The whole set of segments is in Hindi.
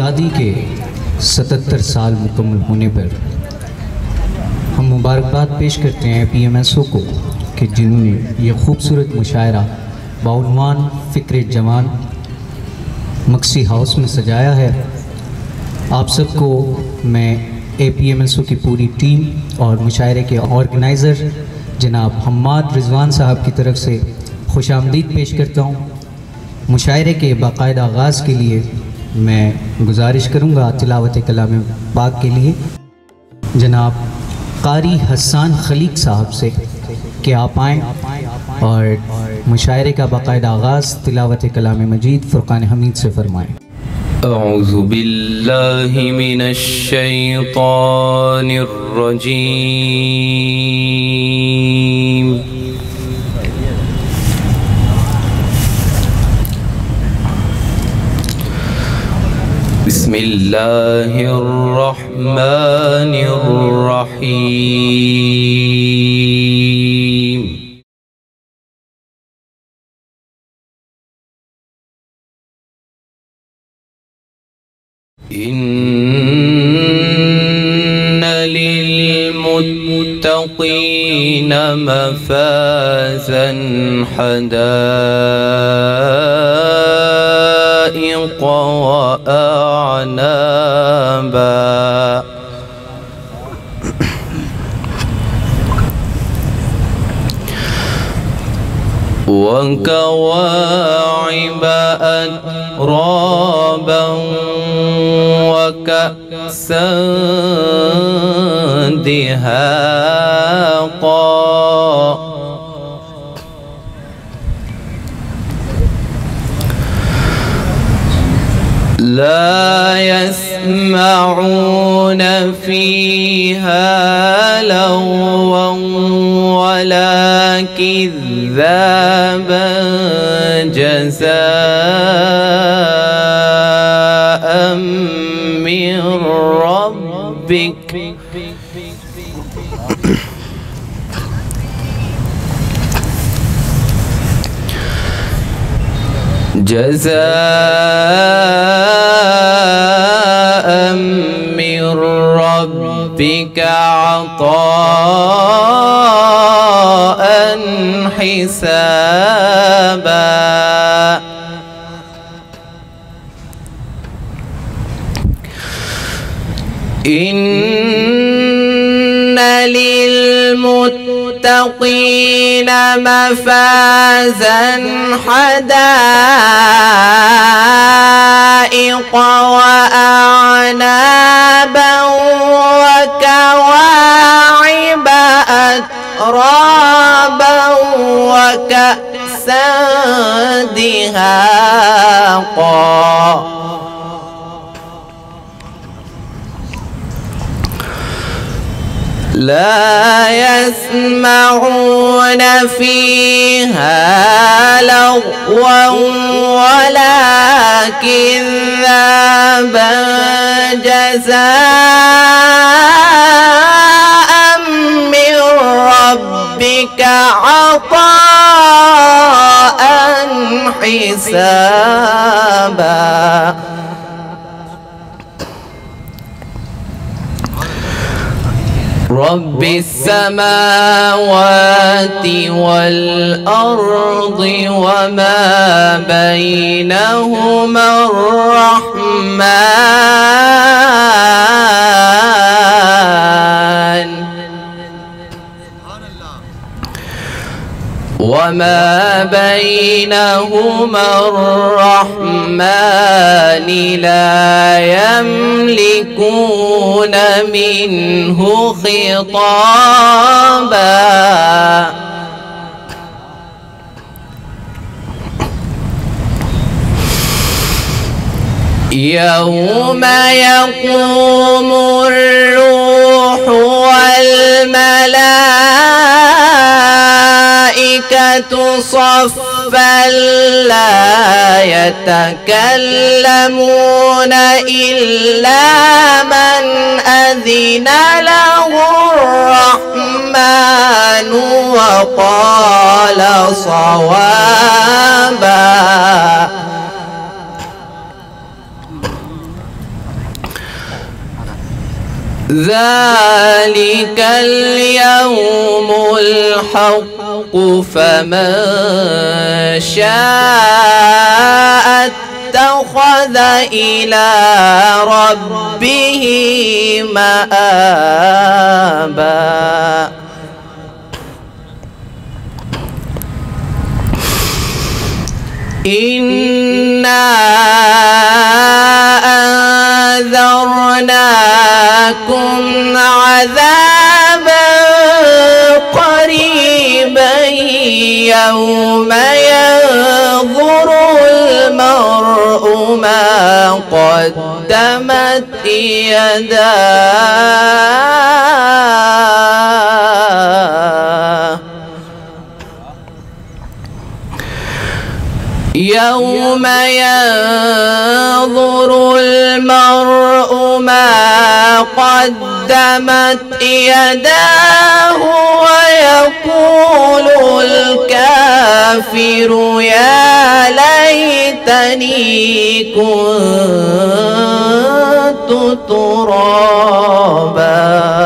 आज़ादी के 77 साल मुकम्मल होने पर हम मुबारकबाद पेश करते हैं PMSO को कि जिन्होंने ये खूबसूरत मुशायरा बाउनवान फ़िक्र जवान मक्सी हाउस में सजाया है। आप सबको मैं APMSO की पूरी टीम और मुशायरे के ऑर्गेनाइज़र जनाब हम्माद रिजवान साहब की तरफ से खुशामदीद पेश करता हूँ। मुशायरे के बाकायदा आगाज़ के लिए मैं गुजारिश करूँगा तिलावत कलाम पाक के लिए जनाब कारी हसन खलीक साहब से कि आप आएँ और मुशायरे का बाकायदा आगाज़ तिलावत कलाम मजीद फ़ुरक़ान हमीद से फरमाएँ। अऊज़ु बिल्लाहि मिनश शैतानिर रजीम। बिस्मिल्लाहिर रहमानिर रहीम। इन्न लिलमुत्तक़ीन मफ़ाज़न हदाइक़ व अअनाबा व कवाइब अतराबा व कअसन दिहाक़ा ला यस्मऊन फ़ीहा लग़वन वला किज़्ज़ाबन जज़ाअन मिन रब्बिक जज़ाअन मिन रब्बिक अताअन हिसाबा। इन्न लिलमुत्तक़ीन मफ़ाज़न हदाइक़ व अअनाबा व कवाइब अतराबा व कअसन दिहाक़ा ला यस्मऊन फ़ीहा लग़वन वला किज़्ज़ाबन जज़ाअन मिन रब्बिक अताअन हिसाबा। रब्बिस समावाति वल अर्दि वमा बैनहुमा अर्रहमान वमा बैनहुमा अर्रहमान ला यमलिकून मिन्हु खिताबा। यौम यक़ूमुर रूहु वल मलाइकतु सफ़्फ़न ला यतकल्लमून इल्ला मन अज़िन लहुर्रहमानु व क़ाल सवाबा। ज़ालिकल यौमुल हक़्क़ फमन शाअ इत्तख़ज़ इला रब्बिही मआबा। इन्ना अंज़रनाकुम अज़ाबन क़रीबन यौमा यंज़ुरुल मर्'उ मा क़द्दमत यदाह। यौम यंज़ुरुल मर्'उ मा क़द्दमत यदाहु व यक़ूलुल काफ़िरु या लैतनी कुन्तु तुराबा।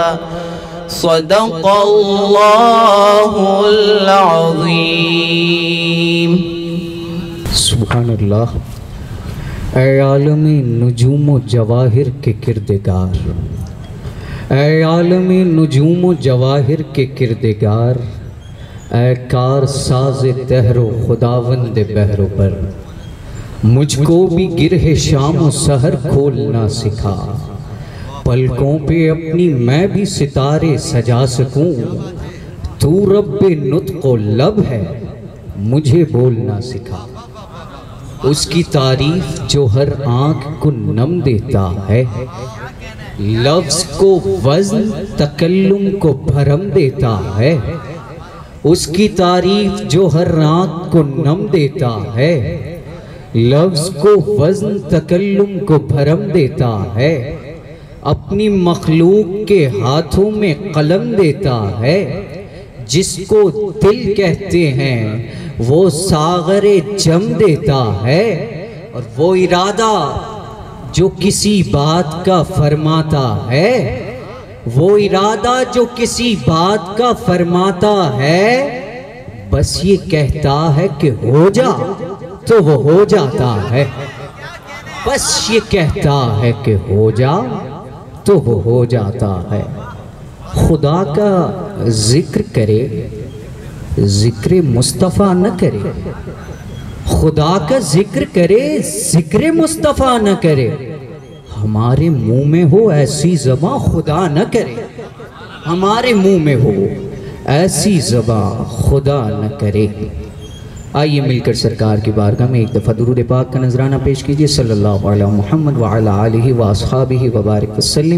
सदक़ल्लाहुल अज़ीम। सुब्हानल्लाह। ऐ आलमी नुजूम व जवाहिर के किरदेगार, ऐ आलमी नुजूम व जवाहिर के किरदेगार, ऐ कार साज़े दहरो खुदावंद बहरो पर, मुझको भी गिरहे शाम व सहर खोलना सिखा। पलकों पे अपनी मैं भी सितारे सजा सकूं, तू रब्बे नुत्क़ व लब है मुझे बोलना सिखा। उसकी तारीफ जो हर आँख को नम देता है, लफ्ज़ को वज़न तकल्लुम को भरम देता है। उसकी तारीफ जो हर आँख को नम देता है, लफ्ज़ को वज़न तकल्लुम को भरम देता है। अपनी मखलूक के हाथों में कलम देता है, जिसको दिल कहते हैं वो सागरे जम देता है। और वो इरादा जो किसी बात का फरमाता है, वो इरादा जो किसी बात का फरमाता है, बस ये कहता है कि हो जा तो वो हो जाता है। बस ये कहता है कि हो जा तो वो हो जाता है। खुदा का जिक्र करे, जिक्र मुस्तफ़ा न करे। खुदा का जिक्र करे, जिक्र मुस्तफ़ा न करे। हमारे मुंह में हो ऐसी ज़बां खुदा न करे, हमारे मुंह में हो ऐसी ज़बां खुदा न करे। आइए मिलकर सरकार की बारगाह में एक दफ़ा दुरूद पाक का नजराना पेश कीजिए। सल्लल्लाहु अलैहि मुहम्मद व अला आलिहि व अस्हाबिहि व बारिक वसल्लम।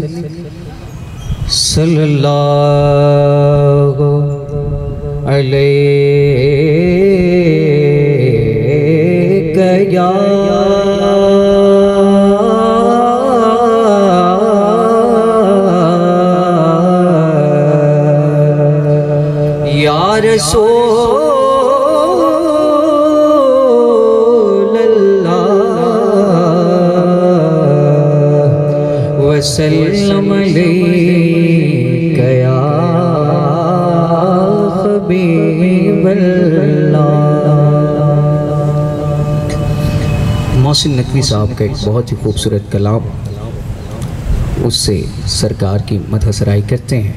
सल्लल्लाहु अलैका या रसूल अल्लाह वसल्लम अलैका या मोहसिन नकवी साहब का एक बहुत ही खूबसूरत कलाम, उससे सरकार की मदह सराई करते हैं।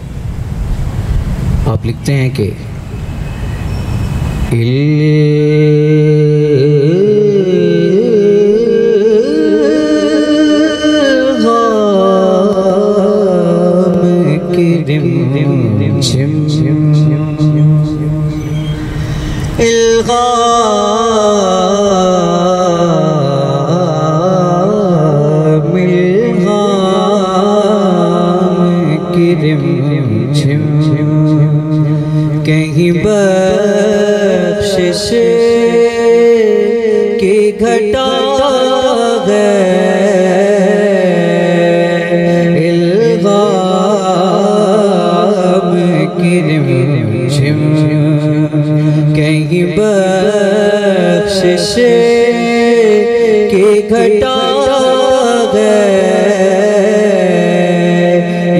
आप लिखते हैं कि कहीं बख्शिश की घटा गए, इल्गाम की रिमझिम कहीं बख्शिश की घटा गए,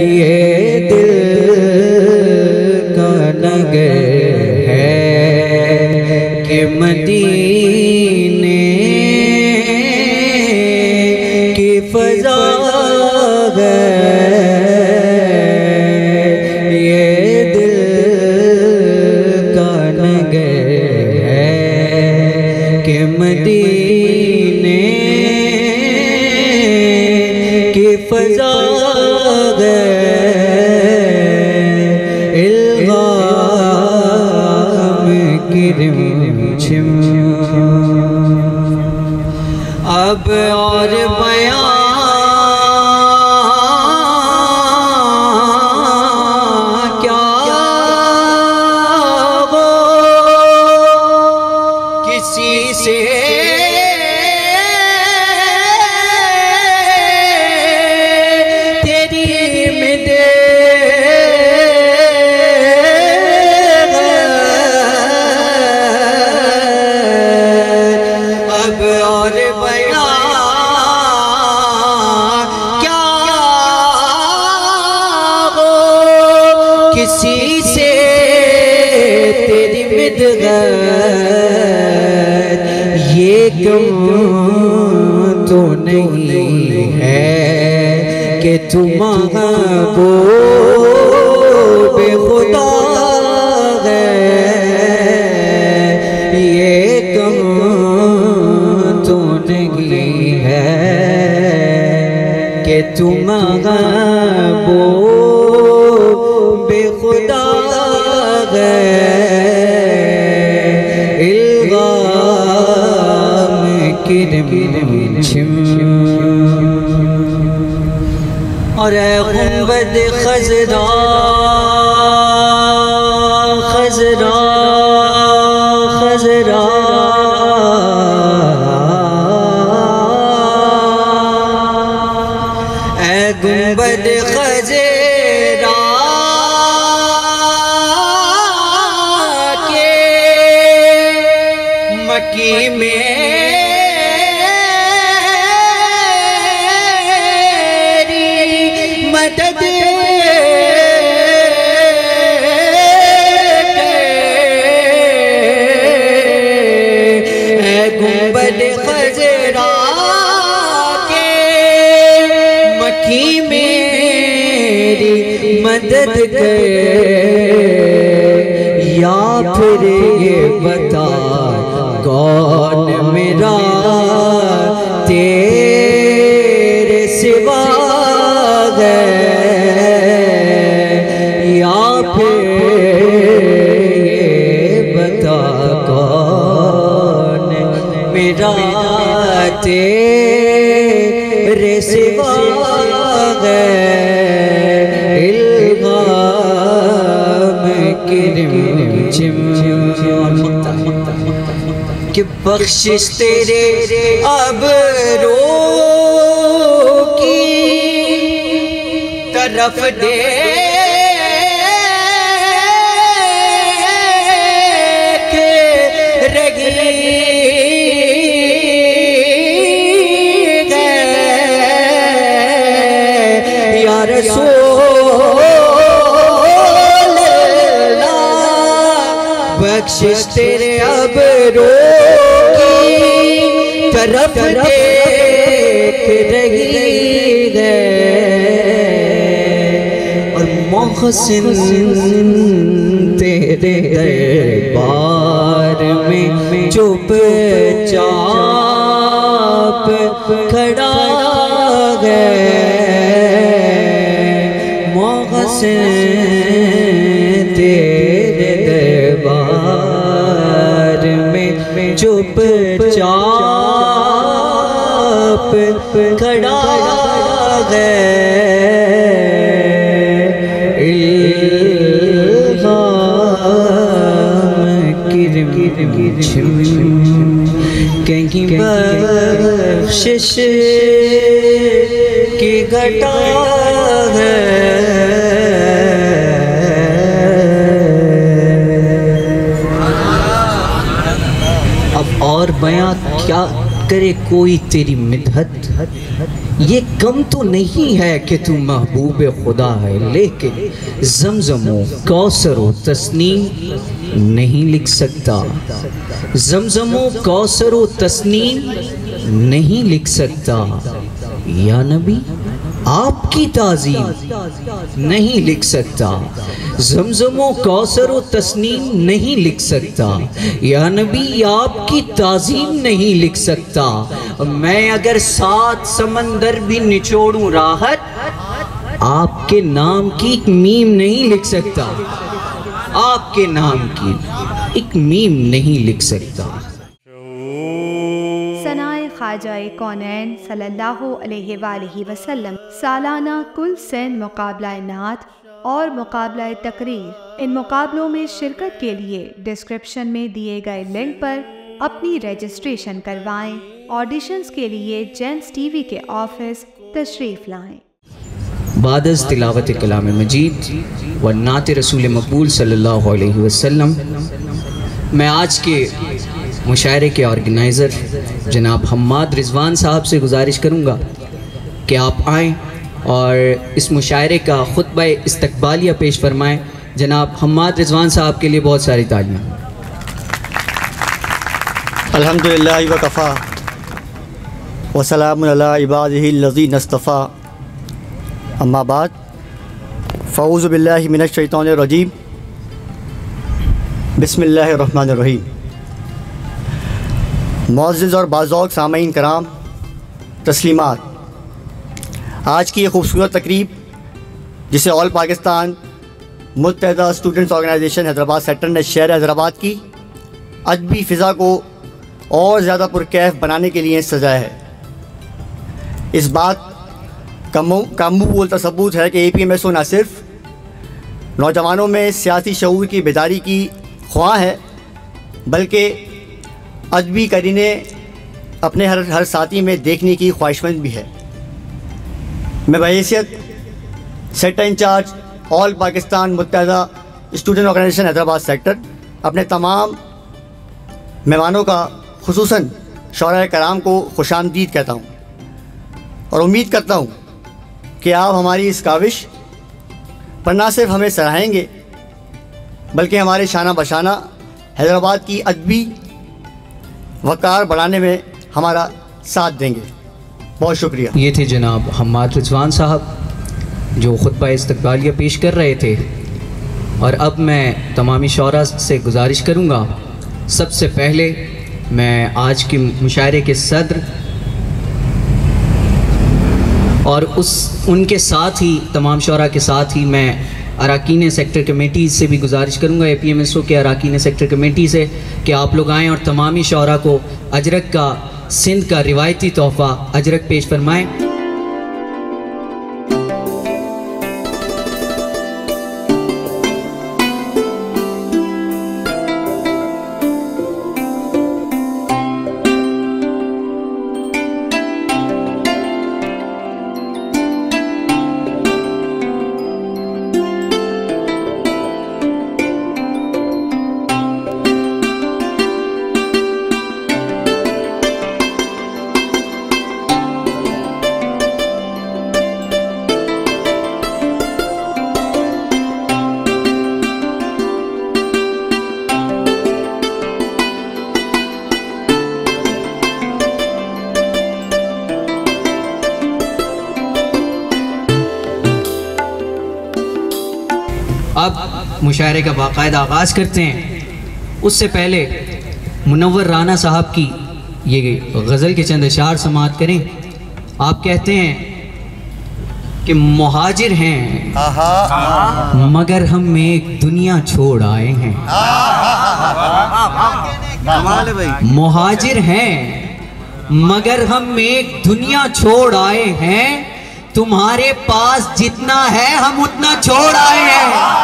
मदीने की फजा है, ये दिल का नगर है कि मदीने की फजा है, अब और बयां क्या हो किसी से तेरी मिदे किसी से तेरी मिदगत, ये कम तो नहीं है कि तुम महबूब खुदा है, ये कम तो नहीं है कि तुम महबूब खुदा इल्गाम किरमिम और गुंबद खजरा खजरा खजरा गुंबद खजरा के मक्की मेरी मदद गुंबद खजरा के मक्की मेरी मदद करे, या फिर ये बता कौन मेरा तेरे सिवा है, या फिर ये बता कौन मेरा तेरे सिवा है, कि बख्शिश तेरे अब रो की तरफ देख रही है, या रसूल बख्शिश तेरे अब रो की तरफ देख रही है, और मोहसिन तेरे दरबार में चुपचाप खड़ा है, मोहसिन चुपचाप खड़ा है, कहीं बख्शिश की घटा है। और बयां क्या करे कोई तेरी मिदहत, ये कम तो नहीं है कि तू महबूब खुदा है, लेकिन ज़मज़म कौसर तस्नीम नहीं लिख सकता, ज़मज़मो कौसरो तस्नीम नहीं लिख सकता, या नबी आपकी ताज़ीम नहीं लिख सकता, ज़मज़मो कौसरो तस्नीम नहीं लिख सकता, या नबी आपकी ताज़ीम नहीं लिख सकता। मैं अगर 7 समंदर भी निचोड़ूं राहत, आपके नाम की एक मीम नहीं लिख सकता, आपके नाम की एक मीम नहीं लिख सकता। सनाए ख्वाजा कौनैन सल्लल्लाहु अलैहि वसल्लम सालाना कुल सैन मुकाबला नात और मुकाबला तकरीर। इन मुकाबलों में शिरकत के लिए डिस्क्रिप्शन में दिए गए लिंक पर अपनी रजिस्ट्रेशन करवाएं। ऑडिशंस के लिए जेंट्स टीवी के ऑफिस तशरीफ़ लाएं। बादस तिलावत कलाम मजीद व नात रसूल मकबूल सल्लल्लाहु अलैहि वसल्लम, मैं आज के मुशायरे के ऑर्गेनाइज़र जनाब हम्माद रिजवान साहब से गुजारिश करूँगा कि आप आएँ और इस मुशायरे का खुतबा इस्तकबालिया पेश फरमाएँ। जनाब हम्माद रिजवान साहब के लिए बहुत सारी तालियाँ। अल्हम्दुलिल्लाह व कफ़ा व सलामुन अला इबादिहिल लज़ीना इस्तफ़ा, अम्मा बाद, फ़ऊज़ु बिल्लाहि मिनश शैतानिर रजीम, बिस्मिल्लाहिर रहमानिर रहीम। मुअज़्ज़िज़ और बाज़ौक़ सामईन कराम, तस्लीमात। आज की ये खूबसूरत तकरीब, जिसे all Pakistan Muttahida students organization Hyderabad sector ने शहर हैदराबाद की अदबी फ़िज़ा को और ज़्यादा पुरकैफ बनाने के लिए सजाया है। इस बात का बोलता सबूत है कि APMSO न सिर्फ नौजवानों में सियासी शऊर की बेदारी की ख्वाह है, बल्कि अदबी करीने अपने हर साथी में देखने की ख्वाहिशमंद भी है। मैं बहैसियत sector incharge all Pakistan Muttahida student organization Hyderabad sector अपने तमाम मेहमानों का, खुसूसन शौरा कराम को खुशामदीद कहता हूँ और उम्मीद करता हूँ कि आप हमारी इस काविश पर ना सिर्फ हमें सराहेंगे, बल्कि हमारे शाना बशाना हैदराबाद की अदबी वक़ार बढ़ाने में हमारा साथ देंगे। बहुत शुक्रिया। ये थे जनाब हम्माद रिजवान साहब जो खुतबा इस्तकबालिया पेश कर रहे थे। और अब मैं तमामी शौरा से गुजारिश करूँगा, सबसे पहले मैं आज के मुशायरे के सदर और उनके साथ ही तमाम शौरा के साथ ही मैं अराकीन सेक्टर कमेटी से भी गुजारिश करूँगा, APMSO के अराकीन सेक्टर कमेटी से, कि आप लोग आएँ और तमामी शौरा को अजरक का, सिंध का रिवायती तोहफ़ा अजरक पेश फरमाएँ। अब मुशायरे का बाकायदा आगाज़ करते हैं। उससे पहले मुनव्वर राना साहब की ये गज़ल के चंद अशार समाअत करें। आप कहते हैं कि मुहाजिर हैं मगर हम एक दुनिया छोड़ आए हैं। मुहाजिर हैं मगर हम एक दुनिया छोड़ आए हैं, तुम्हारे पास जितना है हम उतना छोड़ आए हैं।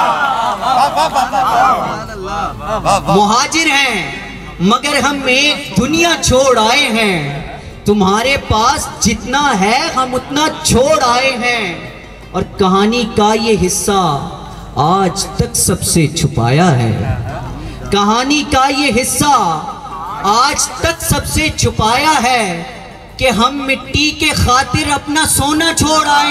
मुहाजिर हैं मगर हम एक दुनिया छोड़ आए हैं, तुम्हारे पास जितना है हम उतना छोड़ आए हैं। और कहानी का ये हिस्सा आज तक सबसे छुपाया है, कहानी का ये हिस्सा आज तक सबसे छुपाया है कि हम मिट्टी के खातिर अपना सोना छोड़ आए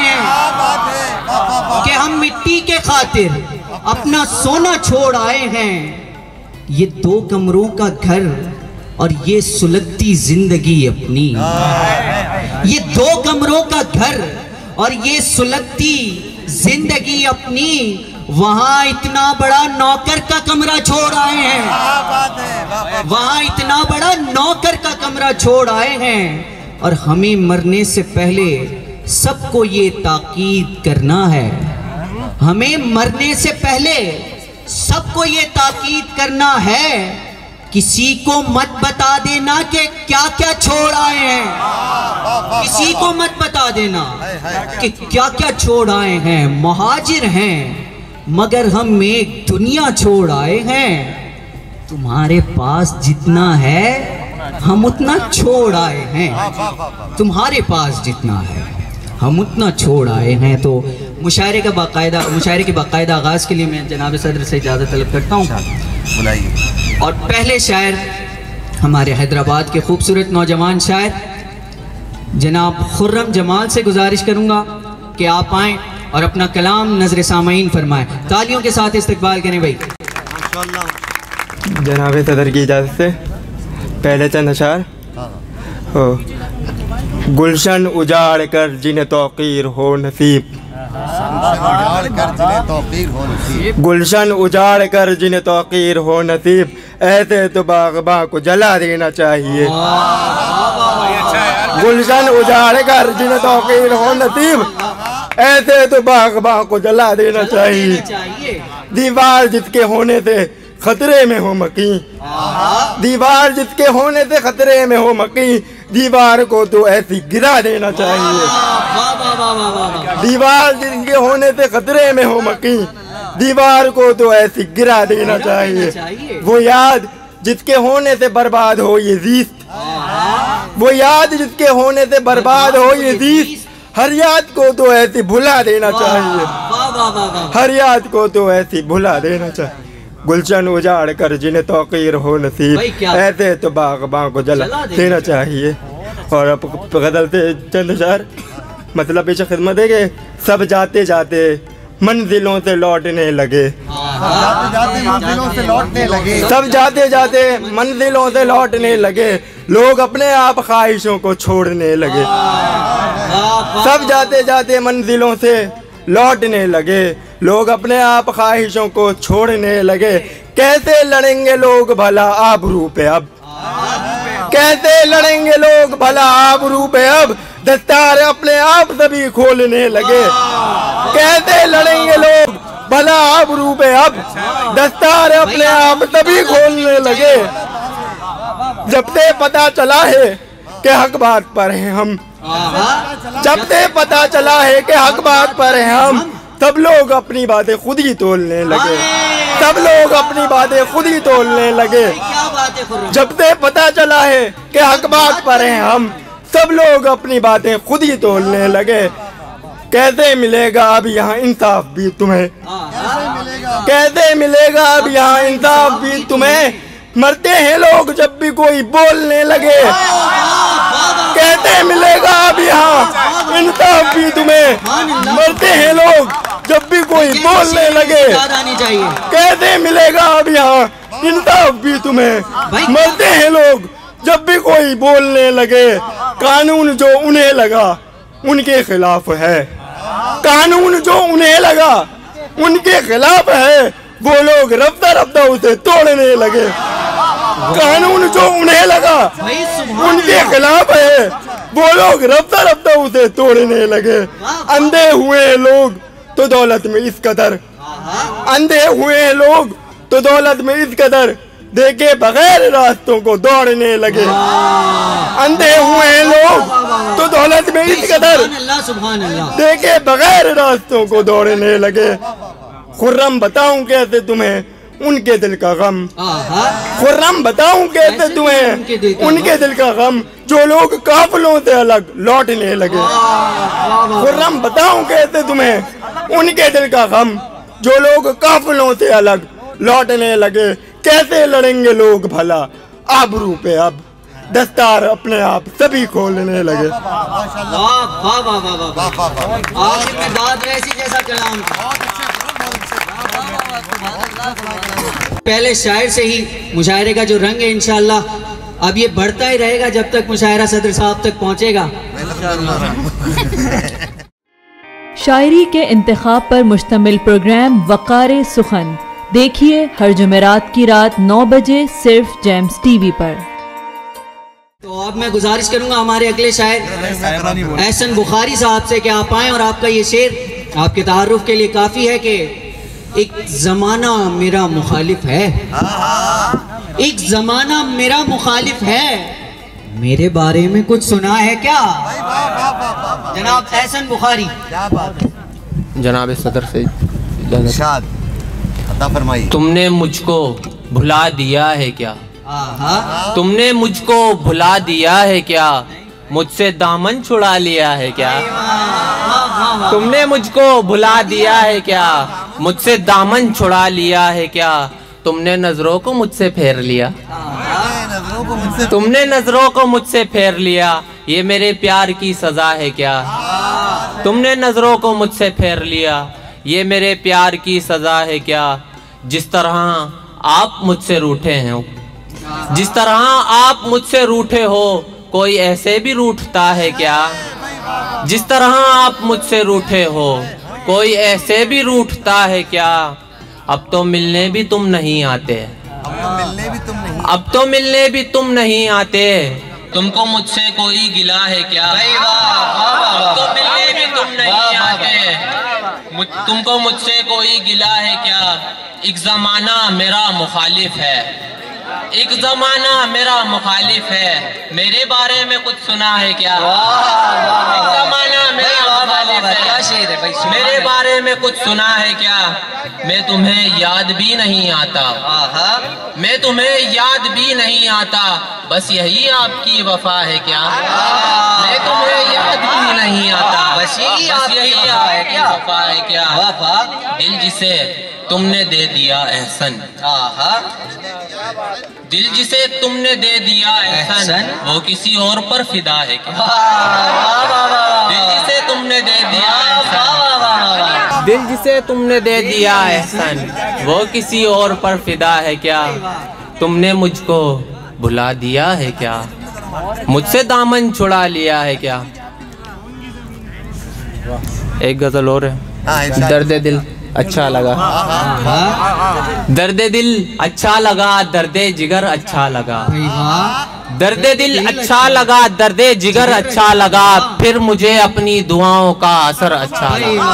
हैं, कि हम मिट्टी के खातिर अपना सोना छोड़ आए हैं। ये 2 कमरों का घर और ये सुलगती जिंदगी अपनी। ये 2 कमरों का घर और ये सुलगती जिंदगी अपनी, वहां इतना बड़ा नौकर का कमरा छोड़ आए हैं, वहां इतना बड़ा नौकर का कमरा छोड़ आए हैं। और हमें मरने से पहले सबको ये ताकीद करना है, हमें मरने से पहले सबको ये ताकीद करना है, किसी को मत बता देना कि क्या क्या छोड़ आए हैं, किसी को मत बता देना कि क्या क्या छोड़ आए हैं। मुहाजिर हैं मगर हम एक दुनिया छोड़ आए हैं, तुम्हारे पास जितना है हम उतना छोड़ आए हैं, तुम्हारे पास जितना है हम उतना छोड़ आए हैं। तो मुशायरे के बाकायदा आगाज़ के लिए मैं जनाब सदर से इजाज़त तलब करता हूँ। बुलाइए। और पहले शायर हमारे हैदराबाद के खूबसूरत नौजवान शायर जनाब खुर्रम जमाल से गुजारिश करूँगा कि आप आएँ और अपना कलाम नजर सामाईन फरमाएं। तालियों के साथ इस्तकबाल करें भाई। जनाब सदर की इजाज़त से पहले चंद अशार हो। गुलशन उजाड़ कर जिन्हें तौकीर हो नसीब, गुलशन उजाड़ कर जिन्हें तौकीर हो नसीब, ऐसे तो बाग़बां को जला देना चाहिए। गुलशन उजाड़ कर जिन्हें तौकीर हो नसीब, ऐसे तो बाग़बां को जला देना चाहिए। दीवार जिसके होने से खतरे में हो मकी, दीवार जिसके होने से खतरे में हो मकी, दीवार को तो ऐसी गिरा देना चाहिए। दीवार जिसके होने से खतरे में हो मकी, दीवार को तो ऐसी गिरा देना चाहिए। वो याद जिसके होने से बर्बाद हो ये ज़ीस्त, वो याद जिसके होने से बर्बाद हो ये ज़ीस्त, हर याद को तो ऐसी भुला देना चाहिए, हर याद को तो ऐसी भुला देना चाहिए। गुलशन उजाड़ कर जिन्हें तौकीर हो नसीब, ऐसे तो बाग़बां को जला देना चाहिए। और अब गज़ल से चंद अशार मतलब पेश खिदमत है कि सब जाते जाते मंजिलों से लौटने लगे, सब जाते जाते मंजिलों से लौटने लगे, लोग अपने आप ख्वाहिशों को छोड़ने लगे। सब जाते जाते मंजिलों से लौटने लगे, लोग अपने आप ख्वाहिशों को छोड़ने लगे। कैसे लड़ेंगे लोग भला आबरू पे अब, कैसे लड़ेंगे लोग भला आबरू पे अब, दस्तार अपने आप सभी खोलने लगे। कैसे लड़ेंगे लोग भला आबरू पे अब, दस्तार अपने आप सभी खोलने लगे। जब से पता चला है कि हक बात पर हैं हम, जब से पता चला है कि हक बात पर हैं हम, सब लोग अपनी बातें खुद ही तोलने लगे, सब लोग अपनी बातें खुद ही तोलने लगे। जब से पता चला है कि हक बात पर हैं हम, सब लोग अपनी बातें खुद ही तोलने लगे। कैसे मिलेगा अब यहाँ इंसाफ भी तुम्हें, कैसे मिलेगा अब यहाँ इंसाफ भी तुम्हें, मरते हैं लोग जब भी कोई बोलने लगे। कैसे मिलेगा अब यहाँ इंसाफ भी तुम्हें, मरते हैं लोग जब भी कोई बोलने लगे। कैसे मिलेगा अब यहाँ इंसाफ भी तुम्हें, मरते हैं लोग जब भी कोई बोलने लगे। कानून जो उन्हें लगा उनके खिलाफ है, कानून जो उन्हें लगा उनके खिलाफ है, वो लोग रफ्ता रफ्ता उसे तोड़ने लगे। कानून जो उन्हें लगा उनके खिलाफ है, वो लोग रफ्ता रफ्ता उसे तोड़ने लगे। अंधे हुए लोग तो दौलत में इस कदर, अंधे हुए लोग तो दौलत में इस कदर, देखे बगैर रास्तों को दौड़ने लगे। अंधे हुए लोग तो दौलत में इस कदर, देखे बगैर रास्तों को दौड़ने लगे। खुर्रम बताऊं कैसे तुम्हें उनके दिल का गम, खुर्रम बताऊं कैसे तुम्हें उनके दिल का गम, जो लोग काफिलों से अलग लौटने लगे। खुर्रम बताऊं कैसे तुम्हें उनके दिल का गम, जो लोग काफिलों से अलग लौटने लगे। कैसे लड़ेंगे लोग भला आबरू पे अब, दस्तार अपने आप सभी खोलने लगे। बात वैसी जैसा कलाम। पहले शायर से ही मुशायरे का जो रंग है इंशाअल्लाह अब ये बढ़ता ही रहेगा जब तक मुशायरा सदर साहब तक पहुंचेगा। शायरी के इंतखाब पर मुश्तमिल प्रोग्राम वक़ार सुखन देखिए हर जुमेरात की रात 9 बजे सिर्फ जेम्स टीवी पर। तो अब मैं गुजारिश करूंगा हमारे अगले शायर एहसन बुखारी साहब से कि आप आएँ और आपका ये शेर आपके तारुफ के लिए काफ़ी है कि एक ज़माना मेरा मुखालिफ है, एक ज़माना मेरा मुखालिफ है, मेरे बारे में कुछ सुना है क्या? जनाब एहसन बुखारी। जनाब सदर से फरमाइए। तुमने मुझको भुला दिया है क्या? तुमने मुझको भुला दिया है क्या? मुझसे दामन छुड़ा लिया है क्या? तुमने मुझको भुला दिया है क्या? मुझसे दामन छुड़ा लिया है क्या? तुमने नजरों को मुझसे फेर लिया, तुमने नजरों को मुझसे फेर लिया, ये मेरे प्यार की सजा है क्या? तुमने नजरों को मुझसे फेर लिया, ये मेरे प्यार की सजा है क्या? जिस तरह आप मुझसे रूठे हैं, जिस तरह आप मुझसे रूठे हो, कोई ऐसे भी रूठता है क्या? जिस तरह आप मुझसे रूठे हो, कोई ऐसे भी रूठता है क्या? अब तो मिलने भी तुम नहीं आते, अब तो मिलने भी तुम नहीं आते, तुमको मुझसे कोई गिला है क्या? अब तो मिलने भी तुम नहीं आते, तुमको मुझसे कोई गिला है क्या? एक जमाना मेरा मुखालिफ है, एक जमाना मेरा मुखालिफ है, मेरे बारे में कुछ सुना है क्या? एक जमाना मेरा मुखालिफ है, मेरे बारे में कुछ सुना है क्या? मैं तुम्हें याद भी नहीं आता, मैं तुम्हें याद भी नहीं आता, बस यही आपकी वफा है क्या? मैं तुम्हें याद भी नहीं आता, बस यही आपकी वफा है क्या? दिल जिसे तुमने दे दिया एहसन, दिल जिसे तुमने दे दिया एहसन, वो किसी और पर फिदा है क्या? दिल जिसे तुमने दे दिया एहसन, दिल जिसे तुमने दे दिया एहसन, वो किसी और पर फिदा है क्या? तुमने मुझको भुला दिया है क्या? मुझसे दामन छुड़ा लिया है क्या? एक गजल और है। दर्द दिल अच्छा लगा, दर्द दिल अच्छा लगा, दर्द जिगर अच्छा लगा, दर्द दिल अच्छा लगा, दर्द जिगर अच्छा लगा, फिर मुझे अपनी दुआओं का असर अच्छा लगा।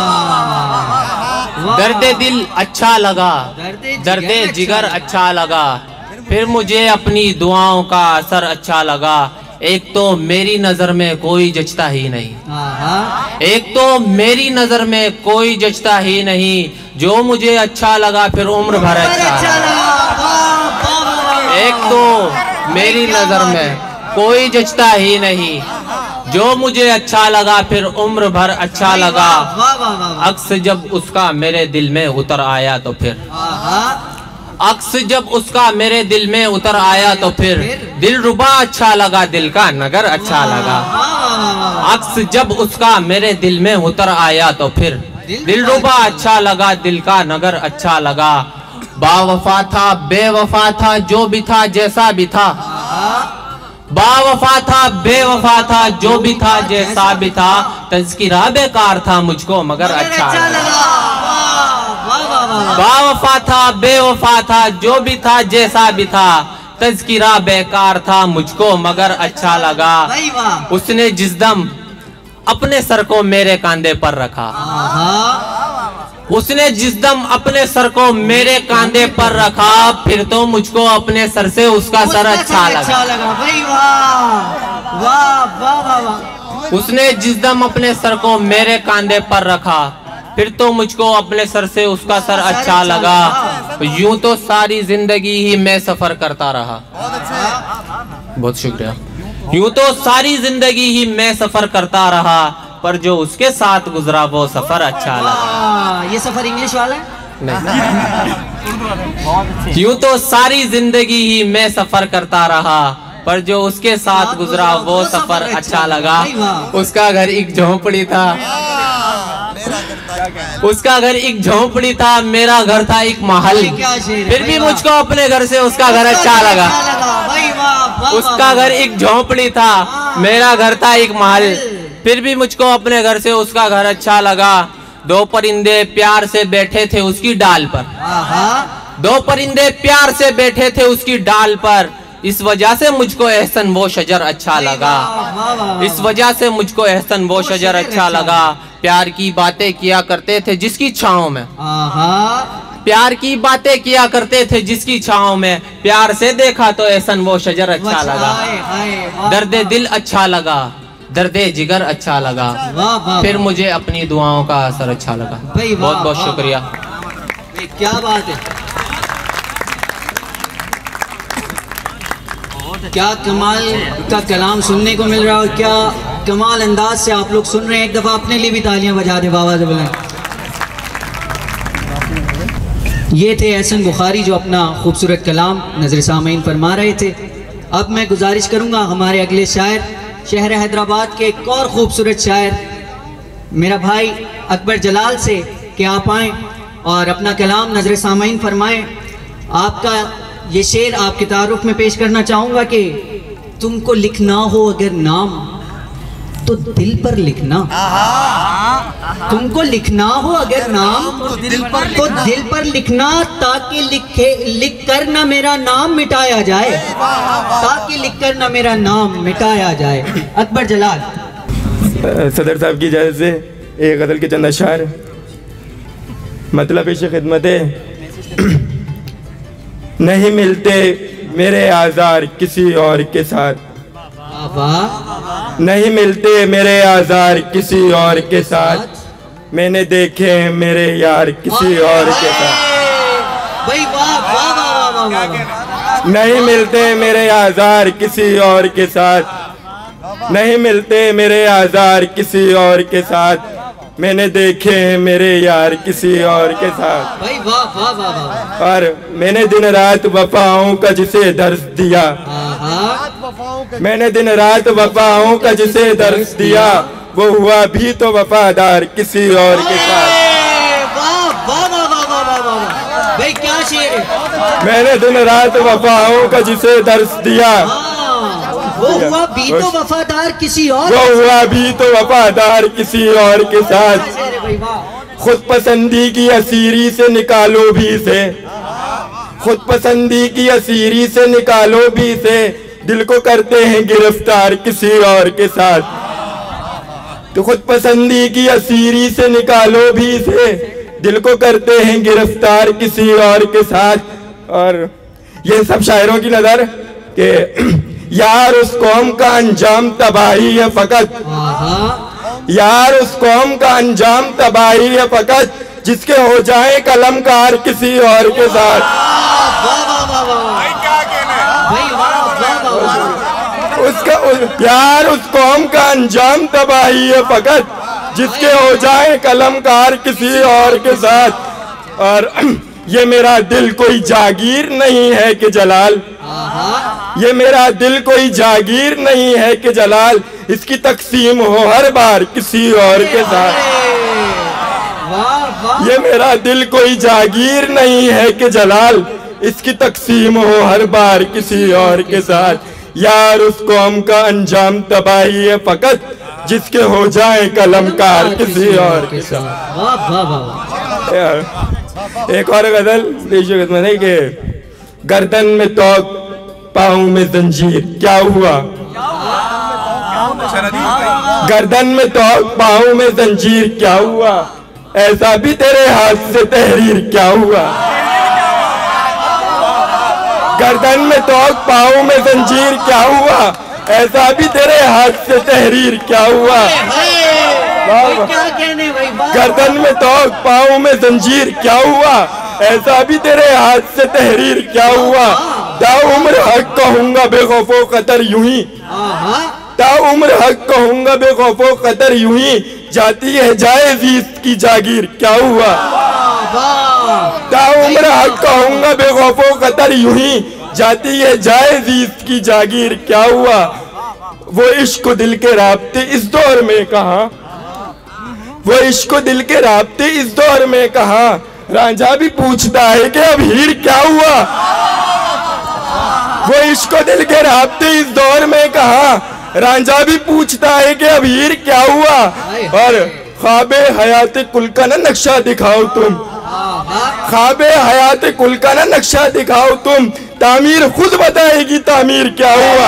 दर्द दिल अच्छा लगा, दर्द जिगर अच्छा लगा, फिर मुझे अपनी दुआओं का असर अच्छा लगा। एक तो मेरी नजर में कोई जचता ही नहीं, एक तो मेरी नजर में कोई जचता ही नहीं, जो मुझे अच्छा लगा फिर उम्र भर अच्छा लगा। एक तो मेरी नजर में कोई जचता ही नहीं, जो मुझे अच्छा लगा फिर उम्र भर अच्छा लगा। अक्स जब उसका मेरे दिल में उतर आया तो फिर, अक्स जब उसका मेरे दिल में उतर आया तो फिर दिल रुबा अच्छा लगा, दिल का नगर अच्छा लगा। अक्स जब उसका मेरे दिल में उतर आया तो फिर दिल रुबा अच्छा लगा, दिल का नगर अच्छा लगा। बावफा था बेवफा था जो भी था जैसा भी था, बावफा था बेवफा था जो भी था जैसा भी था, तज़किरा बेकार था मुझको मगर अच्छा लगा। बावफा था बेवफा था जो भी था जैसा भी था, तज़किरा बेकार था मुझको मगर अच्छा लगा। उसने जिस दम अपने सर को मेरे कांधे पर रखा, उसने जिस दम अपने सर को मेरे कांधे पर रखा, फिर तो मुझको अपने सर से उसका सर अच्छा लगा। उसने जिस दम अपने सर को मेरे कांधे पर रखा, फिर तो मुझको अपने सर से उसका सर अच्छा लगा। यूं तो सारी जिंदगी ही मैं सफर करता रहा, बहुत शुक्रिया। यूं तो सारी जिंदगी ही मैं सफर करता रहा, पर जो उसके साथ गुजरा वो सफर अच्छा लगा। ये सफर इंग्लिश वाला है? नहीं। यूं तो सारी जिंदगी ही मैं सफर करता रहा, पर जो उसके साथ गुजरा वो सफर अच्छा लगा। उसका घर एक झोंपड़ी था, उसका घर एक झोंपड़ी था, मेरा घर था एक महल। फिर भी मुझको अपने घर से उसका घर अच्छा लगा। उसका घर एक झोंपड़ी था, मेरा घर था एक महल। फिर भी मुझको अपने घर से उसका घर अच्छा लगा। दो परिंदे प्यार से बैठे थे उसकी डाल पर। दो परिंदे प्यार से बैठे थे उसकी डाल पर। इस वजह से मुझको एहसन वो शजर अच्छा लगा। इस वजह से मुझको एहसन वो शजर अच्छा लगा। प्यार की बातें किया करते थे जिसकी छाँव में। प्यार की बातें किया करते थे जिसकी छाँव में। प्यार से देखा तो एहसन वो शजर अच्छा लगा। दर्दे दिल अच्छा लगा, दर्दे जिगर अच्छा लगा। फिर मुझे अपनी दुआओं का असर अच्छा लगा। बहुत बहुत शुक्रिया। क्या बात है, क्या कमाल का कलाम सुनने को मिल रहा है और क्या कमाल अंदाज से आप लोग सुन रहे हैं। एक दफ़ा अपने लिए भी तालियां बजा दे बाबा से बुलंद। ये थे एहसन बुखारी जो अपना खूबसूरत कलाम नजर सामीन फरमा रहे थे। अब मैं गुजारिश करूंगा हमारे अगले शायर, शहर हैदराबाद के एक और ख़ूबसूरत शायर मेरा भाई अकबर जलाल से कि आप आएँ और अपना कलाम नजर सामीन फरमाएँ। आपका ये शेर आपके तारुफ में पेश करना चाहूँगा कि तुमको लिखना हो अगर नाम तो दिल पर लिखना। तुमको लिखना हो अगर नाम तो दिल पर लिखना, ताकि लिख कर ना मेरा नाम मिटाया जाए। ताकि लिख कर ना मेरा नाम मिटाया जाए। अकबर जलाल। सदर साहब की इजाज़त से एक गज़ल के चंद अशार मतलब पेश खिदमत है। नहीं मिलते मेरे आज़ार किसी और के साथ। नहीं मिलते मेरे आज़ार किसी और के साथ। मैंने देखे मेरे यार किसी और के साथ। नहीं मिलते मेरे आज़ार किसी और के साथ। नहीं मिलते मेरे आज़ार किसी और के साथ। मैंने देखे मेरे यार किसी और के साथ। भाई वाह वाह वाह वाह। और मैंने दिन रात वफाओं का जिसे दर्स दिया। मैंने दिन रात वफाओं का जिसे दर्स दिया, वो हुआ भी तो वफादार किसी और के साथ। वाह वाह वाह वाह वाह वाह भाई क्या शेर है। मैंने दिन रात वफाओं का जिसे दर्स दिया, वो हुआ भी तो वफादार किसी और। वो हुआ भी तो वफादार किसी और के साथ। खुद पसंदी की असीरी से निकालो भी से। खुद पसंदी की असीरी से निकालो भी से। दिल को करते हैं गिरफ्तार किसी और के साथ। तो खुद पसंदी की असीरी से निकालो भी से। दिल को करते हैं गिरफ्तार किसी और के साथ। और ये सब शायरों की नजर के यार उस कौम का अंजाम तबाही है फकत। यार उस कौम का अंजाम तबाही है फकत, जिसके हो जाए कलमकार किसी और के साथ। उसका यार उस कौम का अंजाम तबाही है फकत, जिसके हो जाए कलमकार किसी और के साथ। और ये मेरा दिल कोई जागीर नहीं है कि जलाल। ये मेरा दिल कोई जागीर नहीं है कि जलाल, इसकी तकसीम हो हर बार किसी और के साथ। ये मेरा दिल कोई जागीर नहीं है कि जलाल, इसकी तकसीम हो हर बार किसी और के साथ। यार उस कौम का अंजाम तबाही है फकत, जिसके हो जाए कलमकार किसी और के साथ। एक और गजल में नहीं कि गर्दन में तोक पाँव में जंजीर क्या हुआ। गर्दन में तोक पाँव में जंजीर क्या हुआ, ऐसा भी तेरे हाथ से तहरीर क्या हुआ। गर्दन में तोक पाँव में जंजीर क्या हुआ, ऐसा भी तेरे हाथ से तहरीर क्या हुआ। गर्दन में तोक पाँव में जंजीर क्या हुआ, ऐसा भी तेरे हाथ से तहरीर क्या हुआ। ताउम्र हक कहूँगा बेखौफो कतर यूं ही। ताउम्र हक कहूँगा बेखौफो कतर यूं ही, जाती है जाए जीत की जागीर क्या हुआ। ताउम्र हक कहूँगा बेखौफो कतर यूं ही, जाती है जाए जीत की जागीर क्या हुआ। वो इश्क दिल के राब्ते इस दौर में कहाँ, वो इश्क दिल के राब्ते इस दौर में कहा, रांझा भी पूछता है कि अब हीर क्या हुआ। वो इश्क दिल के राब्ते इस दौर में कहा, रांझा भी पूछता है कि अब हीर क्या हुआ। और ख्वाबे हयात कुल का ना नक्शा दिखाओ तुम, ख्वाबे हयात कुल का ना नक्शा दिखाओ तुम, तामीर खुद बताएगी तामीर क्या हुआ।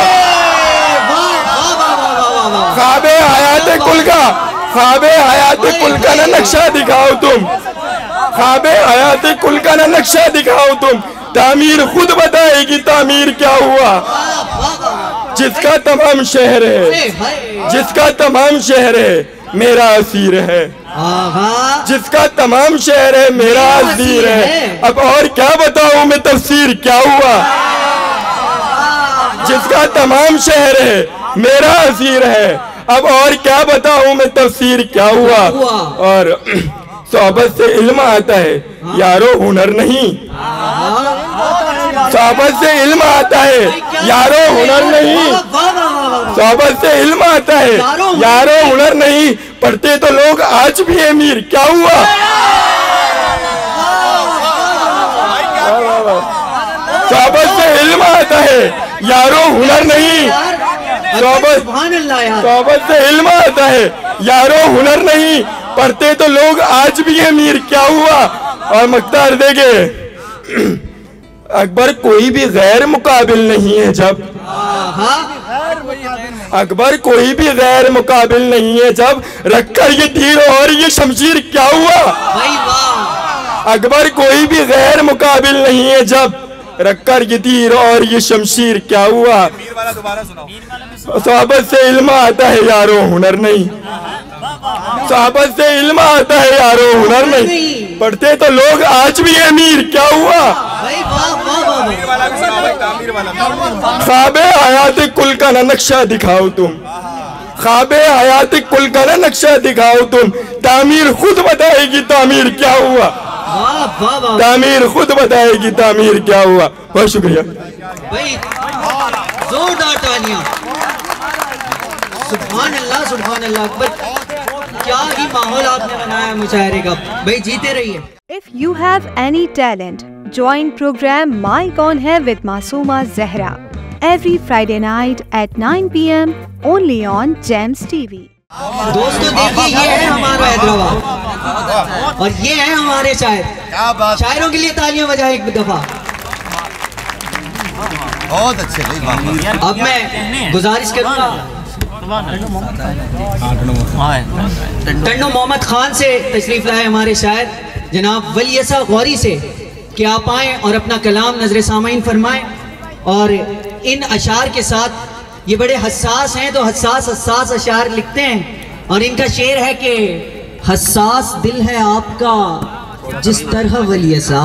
ख्वाबे हयात कुल का, ख्वाबे हयात कुल का ना नक्शा दिखाओ तुम, ख्वाबे हयात कुल का ना नक्शा दिखाओ तुम, तामीर खुद बताएगी तामीर क्या हुआ। जिसका तमाम शहर है, जिसका तमाम शहर है मेरा असीर है, जिसका तमाम शहर है मेरा असीर है। अब और क्या बताऊं मैं तफसीर क्या हुआ। जिसका तमाम शहर है मेरा असीर है, अब और क्या बताऊं मैं तफसीर क्या हुआ। और सोहबत से इल्म आता है यारो हुनर नहीं, सोहबत से इल्म आता है यारो हुनर नहीं, सोहबत से इल्म आता है यारो हुनर नहीं, पढ़ते तो लोग आज भी अमीर क्या हुआ। सोहबत से इल्म आता है यारो हुनर नहीं, सोहबत से इल्म आता है यारो हुनर नहीं, पढ़ते तो लोग आज भी अमीर क्या हुआ। और मख्तार देखे अकबर कोई भी गैर मुकाबिल नहीं है जब, अकबर कोई भी गैर मुकाबिल नहीं है जब, रखकर ये तीर और ये शमशीर क्या हुआ। अकबर कोई भी गैर मुकाबिल नहीं है जब, रखकर ये तीर और ये शमशीर क्या हुआ। सोहबत से इल्म आता है यारो हुनर नहीं, सोहबत से इल्म आता है यारो हुनर नहीं, पढ़ते तो लोग आज भी अमीर क्या हुआ। ख्वाबे हयात कुल का ना नक्शा दिखाओ तुम, ख्वाबे हयात कुल का ना नक्शा दिखाओ तुम, तामीर खुद बताएगी तामीर क्या हुआ। तामीर खुद बताएगी तामीर क्या हुआ। बहुत शुक्रिया भाई, जोरदार तालियां। सुभान अल्लाह, सुभान अल्लाह। क्या ही माहौल आपने बनाया मुशायरे का। भाई जीते रहिए। If you have any talent, join program My कौन है with Masuma Zahra every Friday night at 9 PM only on Gems TV। दोस्तों देखिए, ये है हमारा हैदराबाद और ये है हमारे शायर। शायरों के लिए तालियां बजाएं एक दफा। बहुत अच्छे भाई। अब मैं गुजारिश करूंगा टन्नू मोहम्मद खान से तशरीफ लाए हमारे शायर जनाब वलीसा गौरी से कि आप आएँ और अपना कलाम नजर सामाइन फरमाएं। और इन अशार के साथ ये बड़े हसास हैं, तो हसास हसास अशार लिखते हैं। और इनका शेर है कि हसास दिल है आपका जिस तरह वलीसा,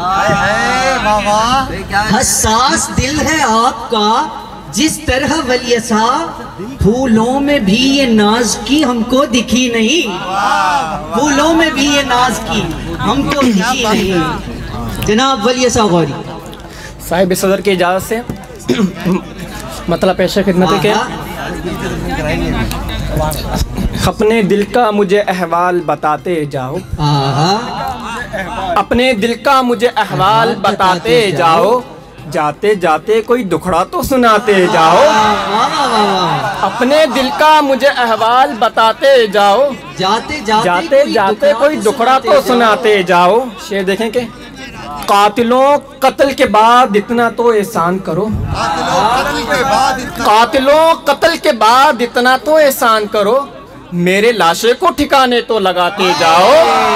हसास दिल है आपका जिस तरह वलीसा, फूलों में भी ये नाज की हमको दिखी नहीं, फूलों में भी ये नाज की हमको दिखी नहीं। जनाब वलीसा गौरी साहिब सदर की इजाज़त से मतलब पेशा खिदमत के अपने दिल का मुझे अहवाल बताते जाओ, अपने दिल का मुझे अहवाल बताते जाओ, जाते जाते कोई दुखड़ा तो सुनाते जाओ, अपने दिल का मुझे अहवाल बताते जाओ, जाते जाते जाते कोई दुखड़ा तो सुनाते जाओ। शेर देखें कि कातिलों कत्ल के बाद इतना तो एहसान करो, कातिलों कत्ल के बाद इतना तो एहसान करो, मेरे लाशे को ठिकाने तो लगाते जाओ,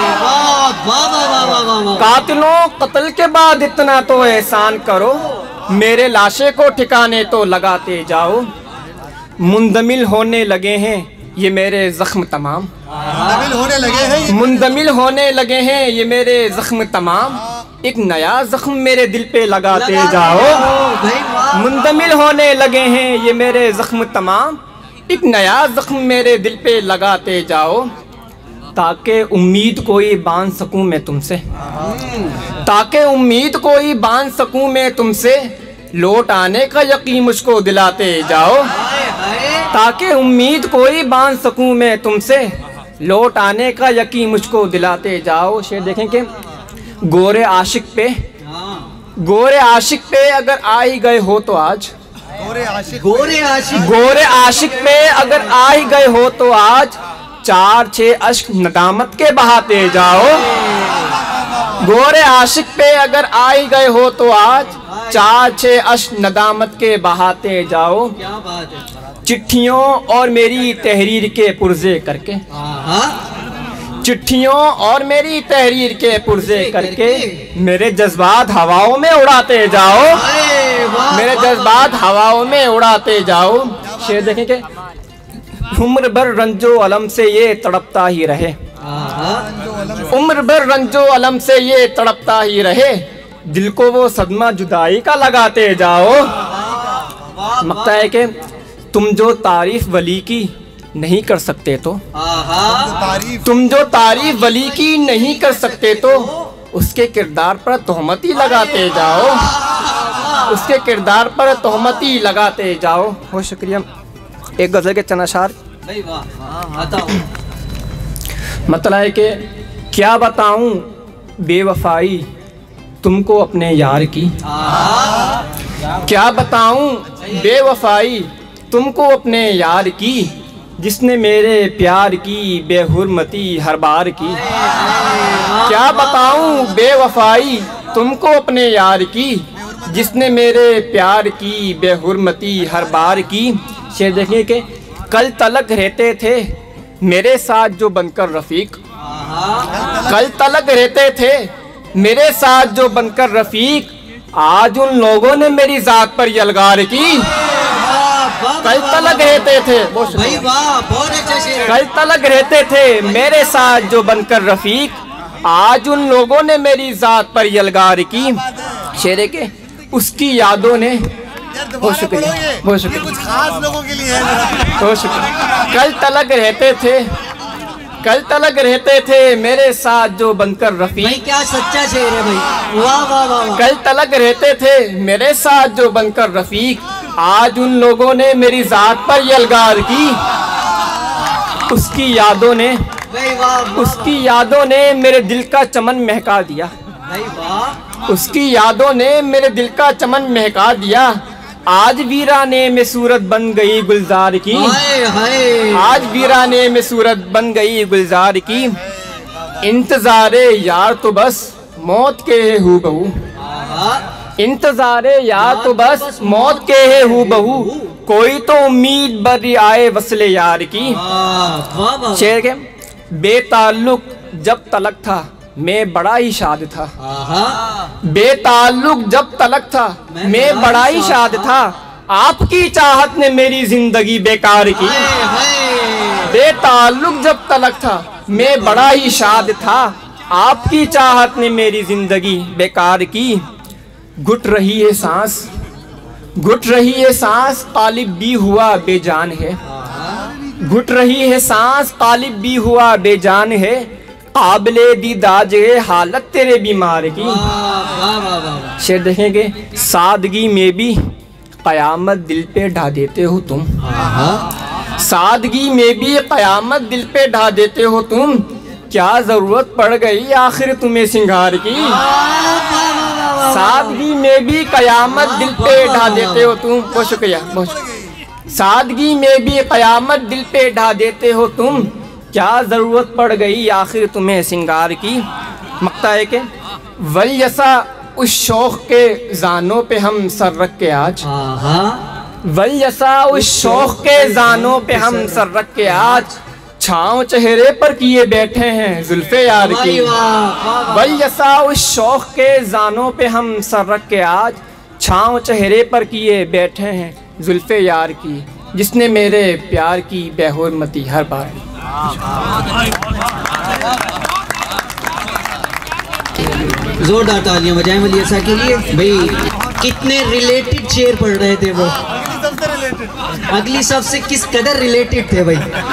कातिलों कत्ल के बाद इतना तो एहसान करो, मेरे लाशे को ठिकाने तो लगाते जाओ। मुंदमिल होने लगे हैं ये मेरे जख्म तमाम, मुंदमिल होने लगे हैं ये मेरे जख्म तमाम, एक नया जख्म मेरे दिल पे लगाते जाओ, मुंदमिल होने लगे हैं ये मेरे जख्म तमाम, एक नया जख्म मेरे दिल पे लगाते जाओ, ताकि उम्मीद कोई बांध सकूं मैं तुमसे, ताकि उम्मीद कोई बांध सकूं मैं तुमसे, लौट आने का यकीन मुझको दिलाते जाओ, ताकि उम्मीद कोई बांध सकूं मैं तुमसे, लौट आने का यकीन मुझको दिलाते जाओ। शेर देखें कि गोरे आशिक पे अगर आ ही गए हो तो आज, गोरे आशिक पे अगर आ ही गए हो तो आज 4-6 अश्क नदामत के बहाते जाओ। गोरे आशिक पे अगर आ ही गए हो तो आज 4-6 अश्क नदामत के बहाते जाओ। क्या बात है। चिट्ठियों और मेरी तहरीर के पुर्जे करके, चिट्ठियों और मेरी तहरीर के पुर्जे करके मेरे जज्बात हवाओं में उड़ाते जाओ, मेरे जज्बात हवाओं में उड़ाते जाओ। शेर देखें कि उम्र भर रंजो अलम से ये तड़पता ही रहे, उम्र भर रंजो अलम से ये तड़पता ही रहे, दिल को वो सदमा जुदाई का लगाते जाओ। मकता है कि तुम जो तारीफ वली की नहीं कर सकते तो, तुम जो तारीफ वली की नहीं कर सकते तो उसके किरदार पर तोहमत ही लगाते जाओ, उसके किरदार पर तोहमत ही लगाते जाओ। बहुत शुक्रिया। एक गज़ल के चंद अशार। मतलब है कि क्या बताऊं बेवफाई तुमको अपने यार की, क्या बताऊं बेवफाई तुमको अपने यार की, जिसने मेरे प्यार की बेहुरमती हर बार की। क्या बताऊं बेवफाई तुमको अपने यार की, जिसने मेरे प्यार की बेहुरमती हर बार की। शेर देखिए कि कल तलक रहते थे मेरे साथ जो बनकर रफीक, कल तलक रहते थे मेरे साथ जो बनकर रफीक, आज उन लोगों ने मेरी जात पर यलगार की। कल तलक रहते थे, कल तलक रहते थे मेरे साथ जो बनकर रफीक, आज उन लोगों ने मेरी जात पर यलगार की। शेरे के उसकी यादों ने, बहुत शुक्रिया, बहुत शुक्रिया, कुछ खास लोगों के लिए है, बहुत शुक्रिया। कल तलक रहते थे, कल तलक रहते थे मेरे साथ जो बनकर रफीक। भाई क्या सच्चा शेर है भाई, वाह वाह वाह। कल तलक रहते थे मेरे साथ जो बनकर रफीक, आज उन लोगों ने मेरी जात पर यलगार की। उसकी यादों ने, उसकी यादों ने मेरे दिल का चमन महका दिया, उसकी यादों ने मेरे दिल का चमन महका दिया। आज वीराने में सूरत बन गई गुलजार की, आज वीराने में सूरत बन गई गुलजार की। इंतजारे यार तो बस मौत के है हूबहू, इंतजारे यार तो बस मौत के है हूबहू, कोई तो उम्मीद बरी आए वसले यार की। शेर के बेताल्लुक जब तलक था मैं बड़ा ही शाद था, बेताल्लुक जब तलक था मैं बड़ा ही शाद था, आपकी चाहत ने मेरी जिंदगी बेकार की। बेताल्लुक जब तलक था मैं बड़ा ही शाद था, आपकी चाहत ने मेरी जिंदगी बेकार की। घुट रही है सांस, घुट रही है सांस, कालिब भी हुआ बेजान है, घुट रही है सांस, कालिब भी हुआ बेजान है, काबिले दीदाज हालत तेरे बीमार की। शेर देखेंगे सादगी में भी कयामत दिल पे ढा देते हो तुम, सादगी में भी कयामत दिल पे ढा देते हो तुम, क्या जरूरत पड़ गई आखिर तुम्हें सिंगार की। सादगी में भी कयामत दिल पे ढा देते हो तुम, बहुत शुक्रिया, बहुत शुक्रिया। सादगी में भी कयामत दिल पे ढा देते हो तुम, क्या ज़रूरत पड़ गई आखिर तुम्हें सिंगार की। मकता है कि वलियसा उस शौक़ के जानों पे हम सर रख के आज, वलियसा उस शौक़ के जानों पे हम सर रख के आज, छाँव चेहरे पर किए बैठे हैं जुल्फ़े यार की। वलियसा उस शौक़ के जानों पे हम सर रख के आज, छाँव चेहरे पर किए बैठे हैं जुल्फ़े यार की, जिसने मेरे प्यार की बेहुरमती हर बार। जोरदार तालियां बजाएं वलियसा के लिए। भाई कितने रिलेटेड शेर पढ़ रहे थे वो, अगली सब से किस कदर रिलेटेड थे भाई।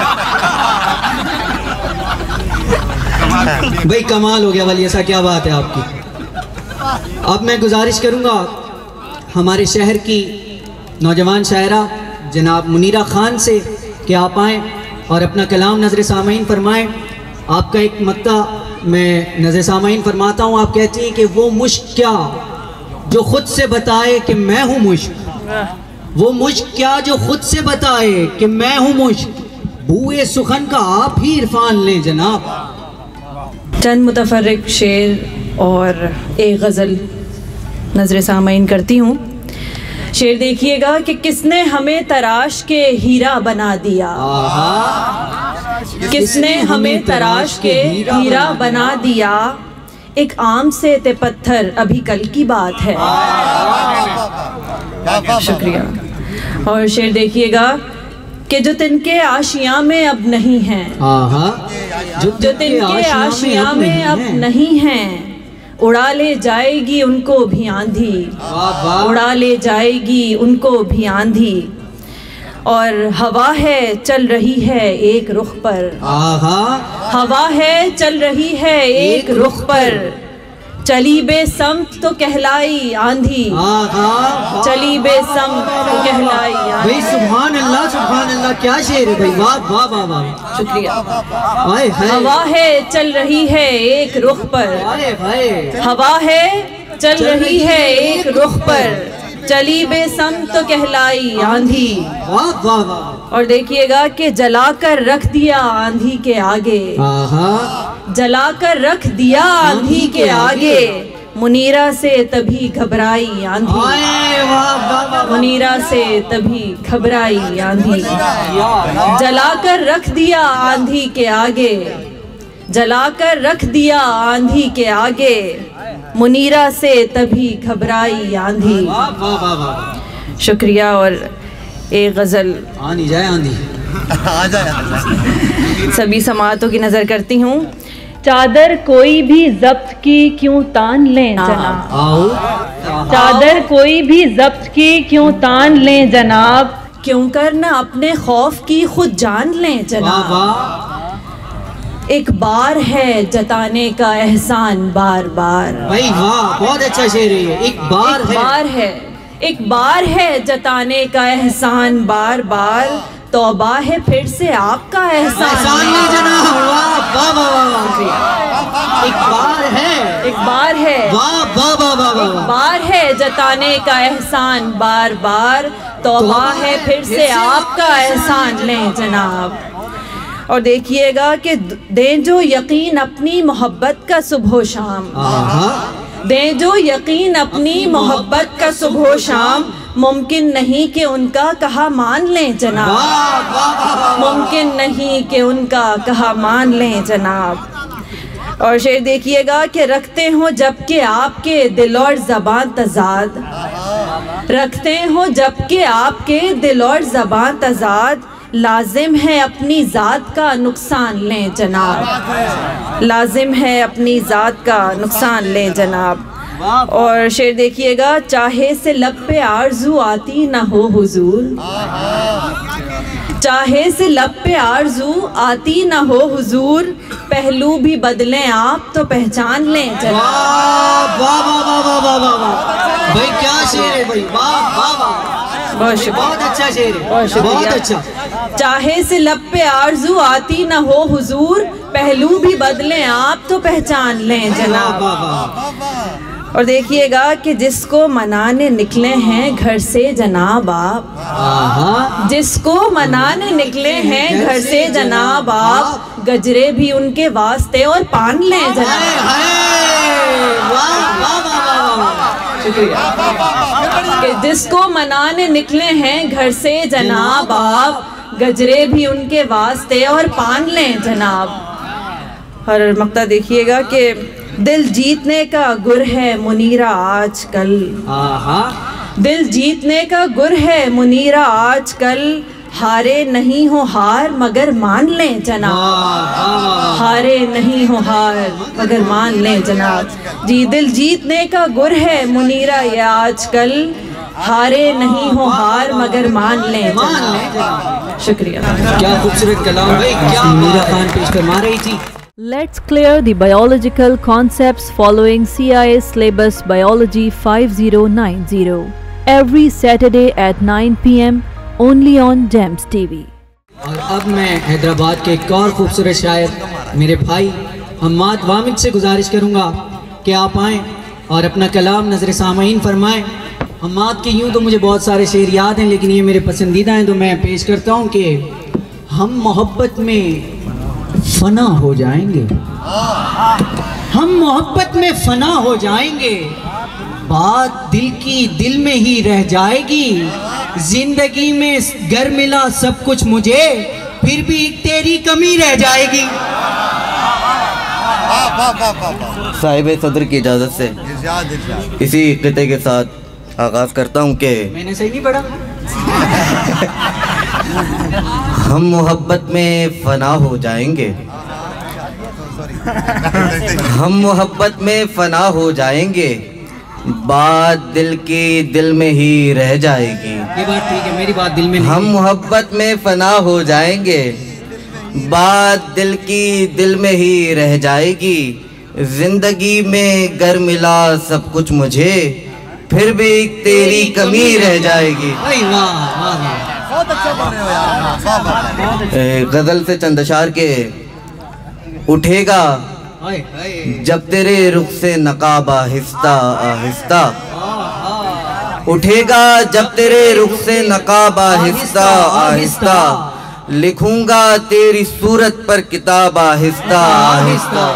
भाई कमाल हो गया वलियसा, क्या बात है आपकी। अब मैं गुजारिश करूंगा हमारे शहर की नौजवान शायरा जनाब मुनीरा खान से कि आप आएँ और अपना कलाम नजर सामीन फरमाएं। आपका एक मक्ता मैं नजर सामीन फरमाता हूँ। आप कहती हैं कि वो मुश्क क्या जो खुद से बताए कि मैं हूँ मुश्क, वो मुश्क क्या जो खुद से बताए कि मैं हूँ मुश्क, बूए सुखन का आप ही इरफान लें जनाब। चंद मुतफर्रिक शेर और एक गज़ल नजर सामीन करती हूँ। शेर देखिएगा कि किसने हमें तराश के हीरा बना दिया, किसने हमें तराश के हीरा बना दिया, एक आम से ते पत्थर अभी कल की बात है। शुक्रिया। और शेर देखिएगा कि जो तिनके आशियाँ में अब नहीं हैं, जो तिनके आशियाँ में अब नहीं हैं, उड़ा ले जाएगी उनको भी आंधी, उड़ा ले जाएगी उनको भी आंधी। और हवा है चल रही है एक रुख पर, हवा है चल रही है एक रुख पर, चली बेसमत तो कहलाई आंधी, चली बेसमत तो कहलाई आंधी। भाई सुभान अल्लाह, क्या शेर है भाई, वाह वाह वाह वाह, शुक्रिया। हवा है चल रही है एक रुख पर, हवा है चल रही है एक रुख पर, चली बेसमत तो कहलाई आंधी। वाह वाह वाह। और देखिएगा कि जलाकर रख दिया आंधी के आगे, जलाकर रख दिया आंधी के आगे, मुनीरा से तभी घबराई आंधी, मुनीरा से तभी घबराई आंधी। जलाकर रख दिया आंधी के आगे, जलाकर रख दिया आंधी के आगे, मुनीरा से तभी घबराई आंधी। शुक्रिया। और एक गज़ल आनी जाए आंधी आ जाए। सभी समातों की नज़र करती हूँ। चादर कोई भी जब्त की क्यों तान लें जनाब, चादर कोई भी जब्त की क्यों तान लें जनाब, क्यों कर न अपने खौफ की खुद जान लें जनाब। एक बार है जताने का एहसान बार बार, भाई वाह, बहुत अच्छा शेर है। एक बार है, एक बार है जताने का एहसान बार बार, तौबा है फिर से आपका एहसान ले जनाब। वाह वाह वाह। एक बार है, एक बार है, वाह वाह वाह वाह, एक बार है जताने का एहसान बार बार, तौबा है फिर से आपका एहसान लें जनाब। और देखिएगा कि दें जो यकीन अपनी मोहब्बत का सुबह शाम, दें जो यकीन अपनी मोहब्बत का सुबह शाम, मुमकिन नहीं कि उनका कहा मान लें जनाब, मुमकिन नहीं कि उनका कहा मान लें जनाब। और शेर देखिएगा कि रखते हो जबकि आपके दिल और ज़बान तज़ाद, रखते हो जबकि आपके दिल और ज़बान तज़ाद, लाजिम है अपनी ज़ात का नुकसान लें जनाब, लाजिम है अपनी ज़ात का नुकसान लें जनाब। और शेर देखिएगा, चाहे से लब पे आरज़ू आती ना हो हुजूर, चाहे से लब पे आरज़ू आती ना हो हुजूर, पहलू भी बदलें आप तो पहचान लें जनाब। वाह वाह वाह वाह वाह वाह, भाई क्या शेर है भाई, वाह वाह वाह, बहुत अच्छा शेर है, बहुत अच्छा। चाहे से लब पे आरज़ू आती ना हो हुजूर, पहलू भी बदलें आप तो पहचान लें जनाब। और देखिएगा कि जिसको मनाने निकले हैं घर से जनाब आप, जिसको मनाने निकले हैं घर से जनाब आप, गजरे भी उनके वास्ते और पान लें जनाब। कि जिसको मनाने निकले हैं घर से जनाब आप, गजरे भी उनके वास्ते और पान लें जनाब। और मक्ता देखिएगा कि दिल जीतने का गुर है मुनीरा आजकल, दिल जीतने का गुर है मुनीरा आजकल, हारे नहीं हो हार मगर मान लें जनाब, हारे नहीं हो हार मगर मान लें जनाब। जी दिल जीतने का गुर है मुनीरा ये आजकल, हारे नहीं हो हार मगर मान लें जनाब। शुक्रिया। क्या खूबसूरत कलाम भाई, क्या मीरा खान पेश फरमा रही थी। Let's clear the biological concepts following CIA Syllabus Biology 5090 every Saturday at 9 p.m. only on GEMS TV. और अब मैं हैदराबाद के एक और खूबसूरत शायर मेरे भाई हम्माद वामिद से गुजारिश करूँगा कि आप आएँ और अपना कलाम नज़र सामईन फरमाएँ। हम्माद के यूँ तो मुझे बहुत सारे शेर याद हैं, लेकिन ये मेरे पसंदीदा हैं, तो मैं पेश करता हूँ कि हम मोहब्बत में फना हो जाएंगे, हम मोहब्बत में फना हो जाएंगे, बात दिल की दिल में ही रह जाएगी, जिंदगी में घर मिला सब कुछ मुझे, फिर भी तेरी कमी रह जाएगी। साहिब सदर की इजाज़त से इसी क़िते के साथ आगाज़ करता हूँ कि मैंने सही नहीं पढ़ा। हम मोहब्बत में फना हो जाएंगे, हम मोहब्बत में फना हो जाएंगे, बात दिल की दिल में ही रह जाएगी। ये बात ठीक है, मेरी बात दिल में नहीं। हम मोहब्बत में फना हो जाएंगे, बात दिल की दिल में ही रह जाएगी, जिंदगी में गर मिला सब कुछ मुझे, फिर भी तेरी कमी रह जाएगी। बहुत अच्छा बोल रहे हो यार। गजल से चंद अशार के उठेगा जब तेरे रुख से नकाब आहिस्ता आहिस्ता, उठेगा जब तेरे रुख से नकाब आहिस्ता आहिस्ता, लिखूंगा तेरी सूरत पर किताब आहिस्ता आहिस्ता।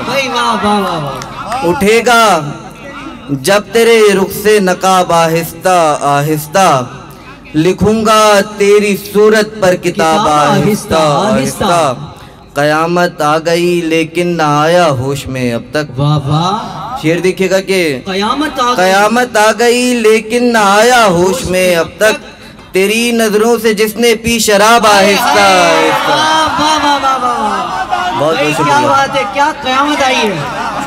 उठेगा जब तेरे रुख से नकाब आहिस्ता आहिस्ता, लिखूंगा तेरी सूरत पर किताब आहिस्ता आहिस्ता। कयामत आ गई लेकिन ना आया होश में अब तक। वाह वाह। शेर देखिएगा कि कयामत आ गई लेकिन ना आया होश में अब तक, तेरी नजरों से जिसने पी शराब आहिस्ता आहिस्ता। बहुत बहुत क्या बात है, क्या कयामत आई है।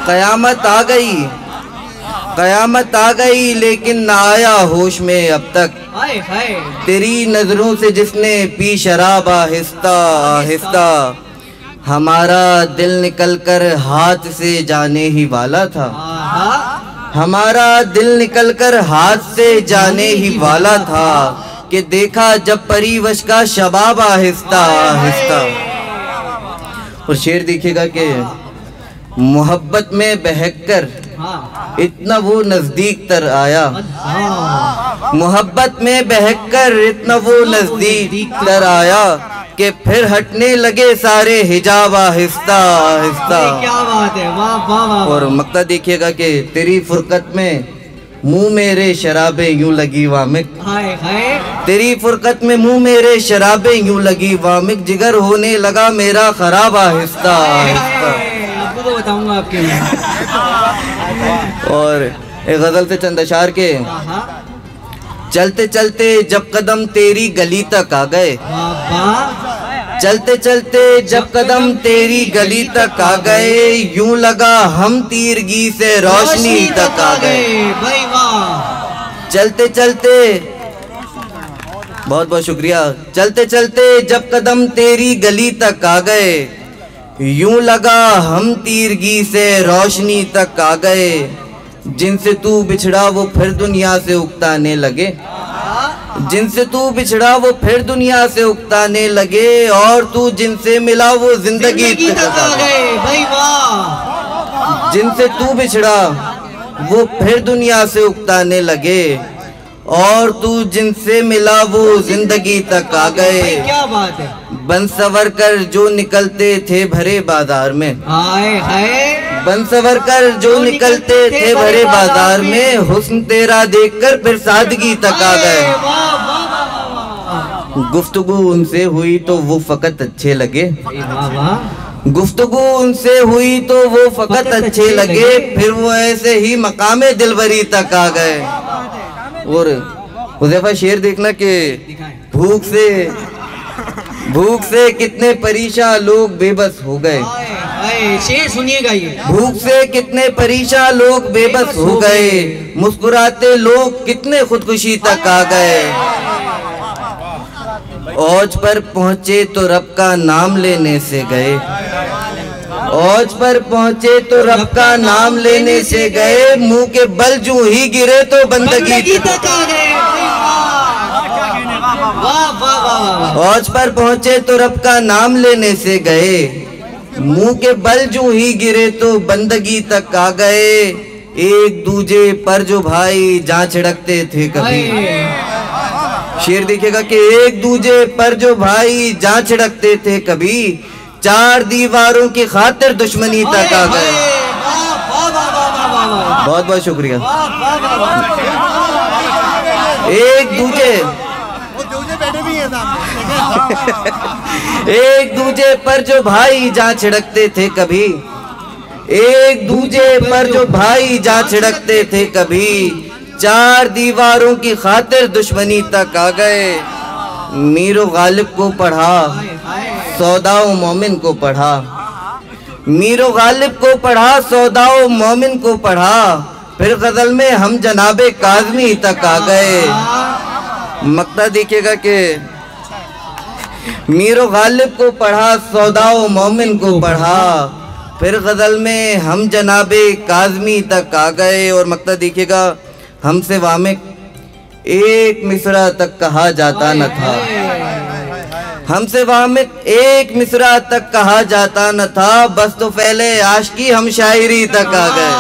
कयामत आ गई लेकिन ना आया होश में अब तक, तेरी नजरों से जिसने पी शराब आहिस्ता आहिस्ता। हमारा दिल निकल कर हाथ से जाने ही वाला था, हमारा दिल निकल कर हाथ से जाने ही वाला था, कि देखा जब परिवश का शबाब आहिस्ता आहिस्ता। और शेर देखिएगा कि मोहब्बत में बहकर इतना वो नजदीक तर आया, मोहब्बत में बहकर इतना वो नजदीक तर आया, कि फिर हटने लगे सारे हिजाब आहिस्ता आहिस्ता। क्या बात है, वाह वाह वाह। और मक्ता देखिएगा कि तेरी फुरकत में मुंह मेरे शराबे यूं लगी वामिक, तेरी फुरकत में मुंह मेरे शराबे यूं लगी वामिक, जिगर होने लगा मेरा खराब आहिस्ता आहिस्ता। आपको बताऊंगा आपके लिए। और एक गजल से चंद अशार के चलते चलते जब कदम तेरी गली तक आ गए, चलते चलते जब कदम तेरी गली तक आ गए, यूं लगा हम तीरगी से रोशनी तक आ गए। चलते चलते बहुत बहुत शुक्रिया। चलते चलते जब कदम तेरी गली तक आ गए, यूं लगा हम तीरगी से रोशनी तक आ गए, जिनसे तू बिछड़ा वो फिर दुनिया से उकताने लगे, जिनसे तू बिछड़ा वो फिर दुनिया से उकताने लगे, और तू जिनसे मिला वो जिंदगी तक आ गए। भाई वाह। जिनसे तू बिछड़ा वो फिर दुनिया से उकताने लगे, और तू जिनसे मिला वो जिंदगी तक आ गए। क्या बात है। बन सवर कर जो निकलते थे भरे बाजार में, बन सवर कर जो निकलते थे भरे बाजार में, हुस्न तेरा देखकर फिर सादगी तक आ गए। गुफ्तगू उनसे हुई तो वो फकत अच्छे लगे, गुफ्तगू उनसे हुई तो वो फकत अच्छे लगे, फिर वो ऐसे ही मकामे दिलबरी तक आ गए। और हुज़ैफा शेर देखना कि भूख से कितने परेशान लोग बेबस हो गए, शेर सुनिएगा ये। भूख से कितने परेशान लोग बेबस हो गए, मुस्कुराते लोग कितने खुदकुशी तक आ गए। औज पर पहुंचे तो रब का नाम लेने से गए, औज पर पहुंचे तो रब का नाम लेने से गए, मुंह के बल जूं ही गिरे तो बंदगी तक आ गए। औज पर पहुंचे तो रब का नाम लेने से गए, मुंह के बल जो ही गिरे तो बंदगी तक आ गए। एक दूजे पर जो भाई जहाँ छिड़कते थे कभी, शेर देखिएगा कि एक दूजे पर जो भाई जहाँ छिड़कते थे कभी, चार दीवारों की खातिर दुश्मनी तक आ गए। बहुत बहुत शुक्रिया। एक दूजे पर जो भाई जहाँ छिड़कते थे कभी, एक दूजे पर जो भाई जहाँ छिड़कते थे कभी, चार दीवारों की खातिर दुश्मनी तक आ गए। मीरो गालिब को पढ़ा, सौदाओ मोमिन को पढ़ा, मीरो गालिब को पढ़ा, सौदाओ मोमिन को पढ़ा, फिर गजल में हम जनाबे काज़मी तक आ गए। मक्ता देखिएगा कि मीरो गालिब को पढ़ा, सौदाओ मोमिन को पढ़ा, फिर गजल में हम जनाबे काज़मी तक आ गए। और मक्ता देखिएगा, हमसे वामिक एक मिसरा तक कहा जाता न था, हमसे वामिक एक मिसरा तक कहा जाता न था, बस तो पहले आशिकी हम शायरी तक आ गए।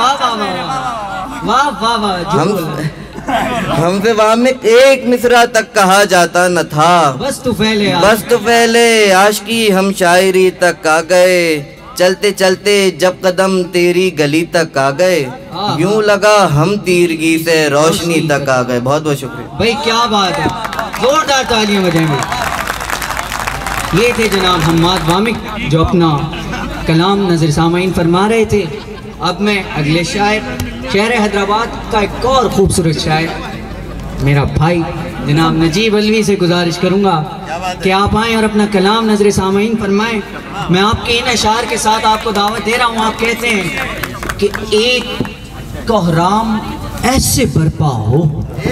हमसे वामिक एक मिसरा तक कहा जाता न था, बस तो पहले आशिकी हम शायरी तक आ गए। चलते चलते जब कदम तेरी गली तक आ गए, यूं लगा हम तीरगी से रोशनी तक आ गए। बहुत बहुत शुक्रिया भाई, क्या बात है, जोरदार तालियां बजाएंगे। ये थे जनाब हम्माद वामिक जो अपना कलाम नज़र सामाइन फरमा रहे थे। अब मैं अगले शायर, शहर हैदराबाद का एक और खूबसूरत शायर, मेरा भाई जनाब नजीब अलवी से गुजारिश करूँगा कि आप आएँ और अपना कलाम नज़र सामाइन फरमाएँ। मैं आपके इन अशार के साथ आपको दावत दे रहा हूँ। आप कहते हैं कि एक कोहराम ऐसे बरपा हो,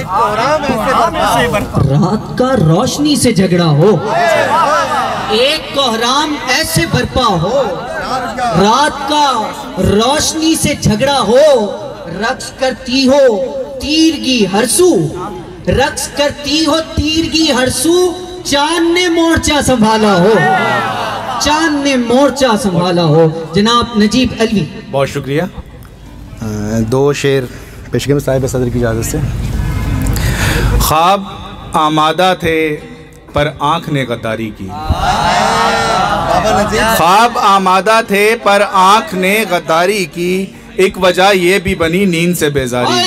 रात का रोशनी से झगड़ा हो, एक कोहराम ऐसे बरपा हो, रात का रोशनी से झगड़ा हो, रक्स करती हो तीरगी हरसू, रक्स करती हो तीरगी हरसू, चांद ने मोर्चा संभाला हो, चांद ने मोर्चा संभाला हो। जनाब नजीब अलवी। बहुत शुक्रिया। दो शेर पेशगम साहिब सदर की इजाज़त से। ख्वाब आमादा थे पर आँख ने गद्दारी की, ख्वाब आमादा थे पर आँख ने गद्दारी की, एक वजह ये भी बनी नींद से बेजारी।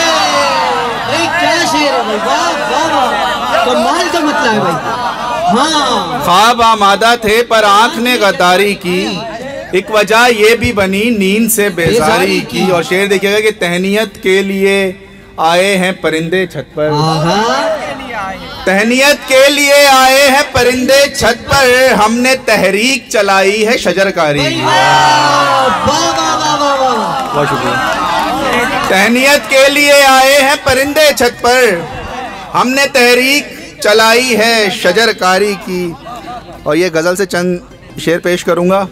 क्या शेर है भाई, कमाल का मतलब है भाई। हाँ, ख्वाब आमादा थे पर आँख ने गद्दारी की, एक वजह ये भी बनी नींद से बेजारी की। और शेर देखिएगा कि तहनीयत के लिए आए हैं परिंदे छत पर, तहनीयत के लिए आए हैं परिंदे छत पर, हमने तहरीक चलाई है शजरकारी। बहुत शुक्रिया। तहनीयत के लिए आए हैं परिंदे छत पर, हमने तहरीक चलाई है शजरकारी की। और ये गज़ल से चंद शेर पेश करूँगा।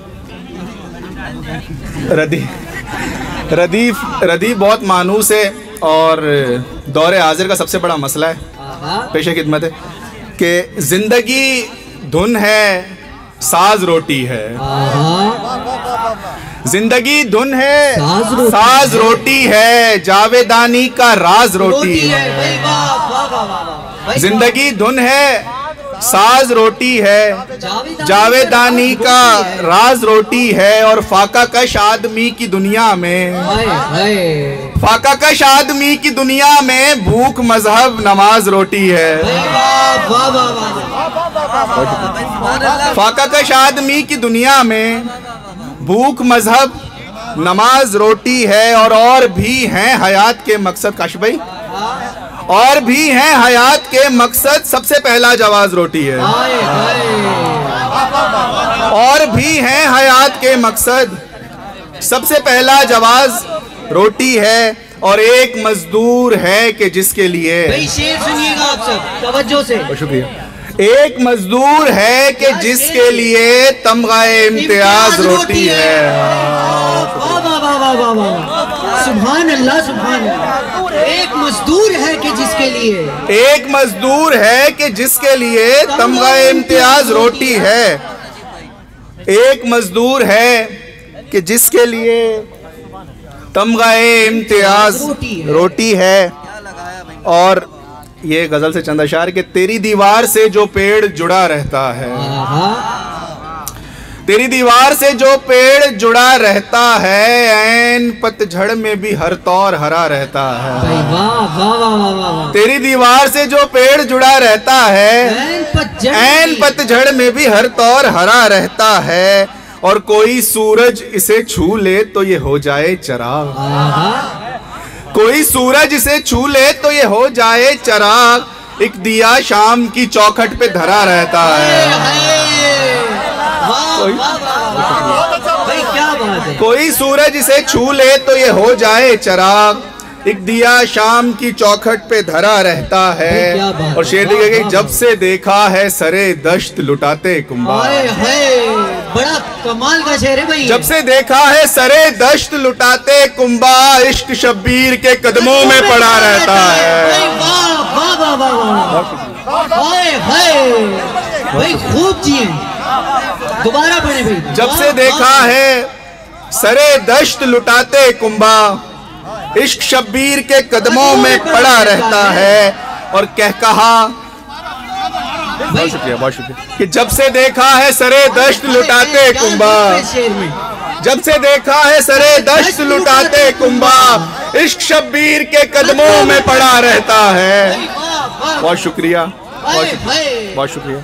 रदीफ बहुत मानूस है और दौरे हाजिर का सबसे बड़ा मसला है, पेशे खिदमत है कि जिंदगी धुन है साज रोटी है, जिंदगी धुन है साज रोटी है, जावेदानी का राज रोटी है, जिंदगी धुन है साज रोटी है, जावेदानी का राज रोटी है। और फाका कश आदमी की दुनिया में, फाका कश आदमी की दुनिया में, भूख मजहब नमाज रोटी है, फाका कश आदमी की दुनिया में, भूख मजहब नमाज रोटी है। और भी हैं हयात के मकसद, काश भाई, और भी हैं हयात के मकसद, सबसे पहला जवाज रोटी है, और भी हैं हयात के मकसद, सबसे पहला जवाज रोटी है। और एक मजदूर है कि जिसके लिए, शेर सुनिएगा आप सब तवज्जो से, शुक्रिया, एक मजदूर है कि जिसके लिए तमगाए इम्तियाज रोटी है, सुभान अल्लाह सुभान अल्लाह। एक मजदूर है कि जिसके लिए, एक मजदूर है कि जिसके लिए तमगा इम्तियाज रोटी है। एक मजदूर है कि जिसके लिए तमगा इम्तियाज रोटी है। और ये गजल से चंद अशार के तेरी दीवार से जो पेड़ जुड़ा रहता है, तेरी दीवार से जो पेड़ जुड़ा रहता है, ऐन पतझड़ में भी हर तौर हरा रहता है। तेरी दीवार से जो पेड़ जुड़ा रहता है, ऐन पतझड़ में भी हर तौर हरा रहता है। और कोई सूरज इसे छू ले तो ये हो जाए चिराग, कोई सूरज इसे छू ले तो ये हो जाए चिराग। एक दिया शाम की चौखट पे धरा रहता है। कोई सूरज इसे छू ले तो ये हो जाए चिराग। एक दिया शाम की चौखट पे धरा रहता है। और शेर दिखे कि जब से देखा है सरे दश्त लुटाते कुंभा, बड़ा कमाल का शेर है भाई। जब से देखा है सरे दश्त लुटाते कुंभा, इश्क शब्बीर के कदमों में पड़ा रहता है। भाई खूब जिए, दोबारा पढ़े भाई। जब से देखा है सरे दश्त लुटाते कुंभा, इश्क शब्बीर के कदमों में पड़ा रहता है। और कह कहा, बहुत शुक्रिया बहुत शुक्रिया, कि जब से देखा है सरे दश्त लुटाते कुंभा, जब से देखा है सरे दश्त लुटाते कुंभा, इश्क शब्बीर के कदमों में पड़ा रहता है। बहुत शुक्रिया बहुत शुक्रिया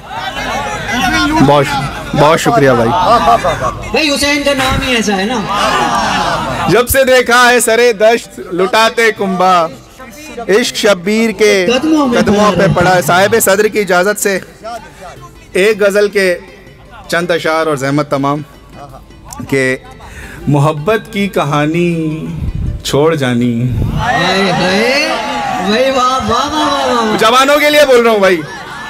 बहुत शुक्रिया भाई। भाई हुसैन का नाम ही ऐसा है ना। जब से देखा है सरे दश्त लुटाते कुंभा, इश्क शब्बीर के कदमों पे पड़ा है। साहिब सदर की इजाजत से एक गजल के चंद अशार और ज़हमत तमाम के मोहब्बत की कहानी छोड़ जानी। जवानों के लिए बोल रहा हूँ भाई।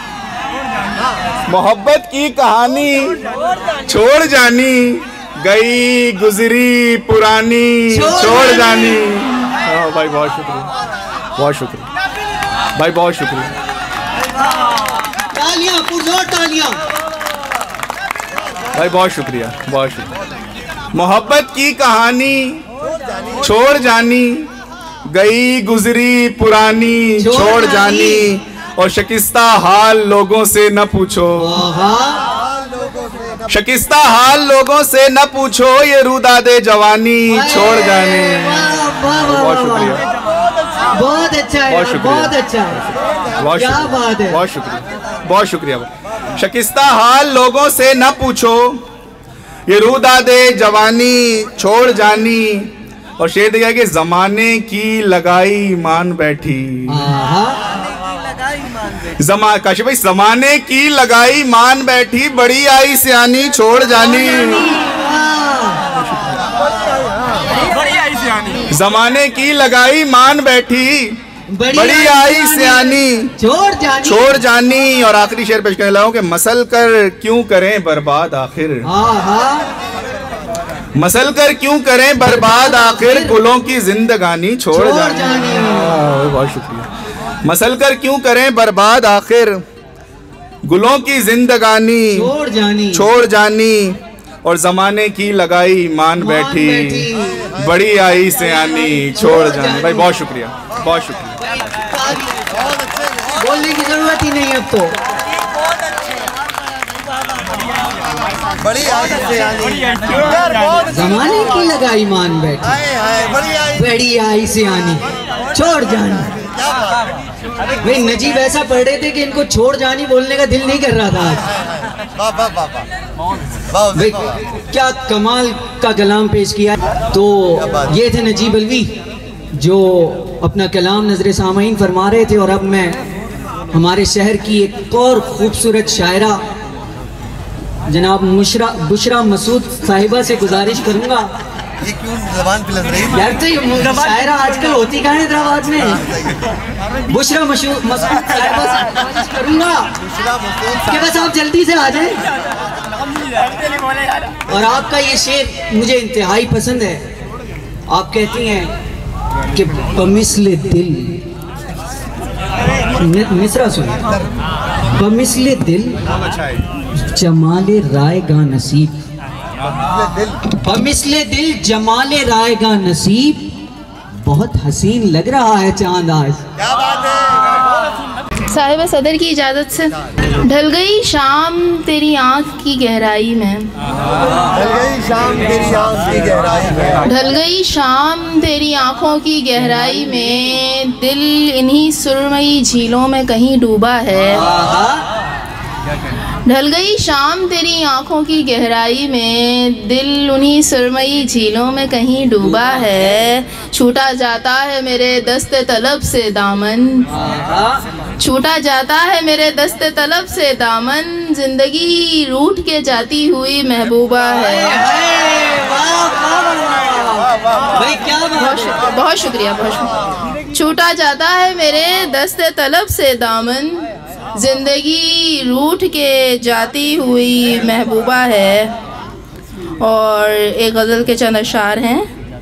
मोहब्बत की कहानी छोड़ जानी, गई गुजरी पुरानी छोड़ जानी। भाई बहुत शुक्रिया बहुत शुक्रिया भाई बहुत शुक्रिया। तालियां पुरजोर तालियां भाई बहुत शुक्रिया बहुत शुक्रिया। मोहब्बत की कहानी छोड़ जानी, गई गुजरी पुरानी छोड़ जानी। और शकिस्ता हाल लोगों से न पूछो, शकिस्ता हाल लोगों से न पूछो, ये रुदादे जवानी छोड़ जाने। बहुत शुक्रिया बहुत अच्छा है बहुत अच्छा है, क्या बात है। बहुत शुक्रिया बहुत शुक्रिया। शकिस्ता हाल लोगों से न पूछो, ये रुदादे जवानी छोड़ जानी। और शेर दिया कि जमाने की लगाई मान बैठी, काशी भाई जमाने की लगाई मान बैठी, बड़ी आई सियानी छोड़ जानी। जमाने की लगाई मान बैठी, बड़ी आई सियानी छोड़ जानी। और आखिरी शेर पेश करने लगा कि मसल कर क्यों करें बर्बाद आखिर, मसल कर क्यों करें बर्बाद आखिर, गुलों की जिंदगानी छोड़ जानी। बहुत शुक्रिया। मसल कर क्यों करें बर्बाद आखिर, गुलों की जिंदगानी छोड़ जानी। और जमाने की लगाई मान बैठी, बड़ी आई सियानी छोड़ जानी। भाई बहुत शुक्रिया बहुत शुक्रिया। बोलने की जरूरत ही नहीं अब तो। जमाने की लगाई मान बैठी, बड़ी आई सियानी छोड़ जानी। भाई नजीब ऐसा पढ़ रहे थे कि इनको छोड़ जानी बोलने का दिल नहीं कर रहा था आज। भाई क्या कमाल का कलाम पेश किया। तो ये थे नजीब अलवी जो अपना कलाम नजर सामईन फरमा रहे थे। और अब मैं हमारे शहर की एक और खूबसूरत शायरा जनाब बुशरा मसूद साहिबा से गुजारिश करूंगा। ये क्यों ज़बान पे लग रही है यार, तो ये शायरा आजकल होती कहाँ है हैदराबाद में। बुशरा मसूद साहिबा से गुजारिश करूंगा कि बस आप जल्दी से आ जाएं। और आपका ये शेर मुझे इंतहाई पसंद है। आप कहती हैं कि बमिसले दिल, मिसरा सुन, बमिसले दिल जमाले रायगा नसीब, बमिसले दिल जमाले रायगा नसीब, बहुत हसीन लग रहा है चांद आज। क्या बात है साहिब सदर की इजाज़त से। ढल गई शाम तेरी आँख की गहराई में, ढल गई शाम तेरी आँख की गहराई में, ढल गई शाम तेरी आँखों की गहराई में, दिल इन्हीं सुरमई झीलों में कहीं डूबा है। ढल गई शाम तेरी आँखों की गहराई में, दिल उन्हीं सुरमई झीलों में कहीं डूबा है। छूटा जाता है मेरे दस्ते तलब से दामन, छूटा जाता है मेरे दस्ते तलब से दामन, जिंदगी रूठ के जाती हुई महबूबा है। बहुत शुक्रिया, बहुत शुक्रिया। छूटा जाता है मेरे दस्ते तलब से दामन, जिंदगी रूठ के जाती हुई महबूबा है। और एक गज़ल के चंद अशार हैं।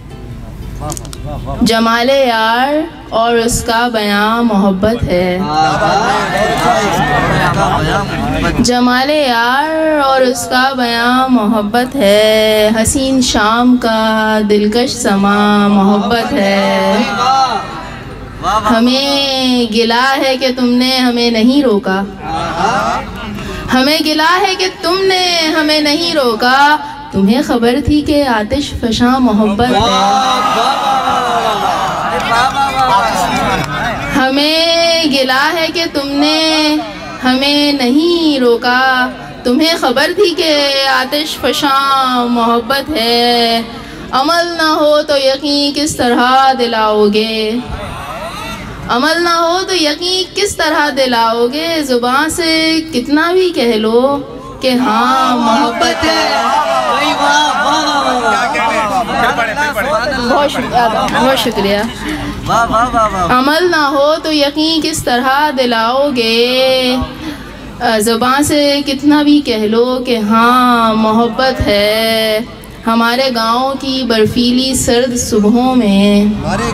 जमाले यार और उसका बयां मोहब्बत है, जमाले यार और उसका बयां मोहब्बत है, हसीन शाम का दिलकश समा मोहब्बत है। हमें गिला है कि तुमने हमें नहीं रोका, हमें गिला है कि तुमने हमें नहीं रोका, तुम्हें खबर थी कि आतिश फशां मोहब्बत है। हमें गिला है कि तुमने हमें नहीं रोका, तुम्हें खबर थी कि आतिश फशां मोहब्बत है। अमल ना हो तो यकीन किस तरह दिलाओगे, अमल ना हो तो यकीन किस तरह दिलाओगे, जुबान से कितना भी कह लो कि हाँ मोहब्बत है। बहुत शुक्रिया। अमल ना हो तो यकीन किस तरह दिलाओगे, जुबान से कितना भी कह लो कि हाँ मोहब्बत है। हमारे गाँव की बर्फीली सर्द सुबहों में,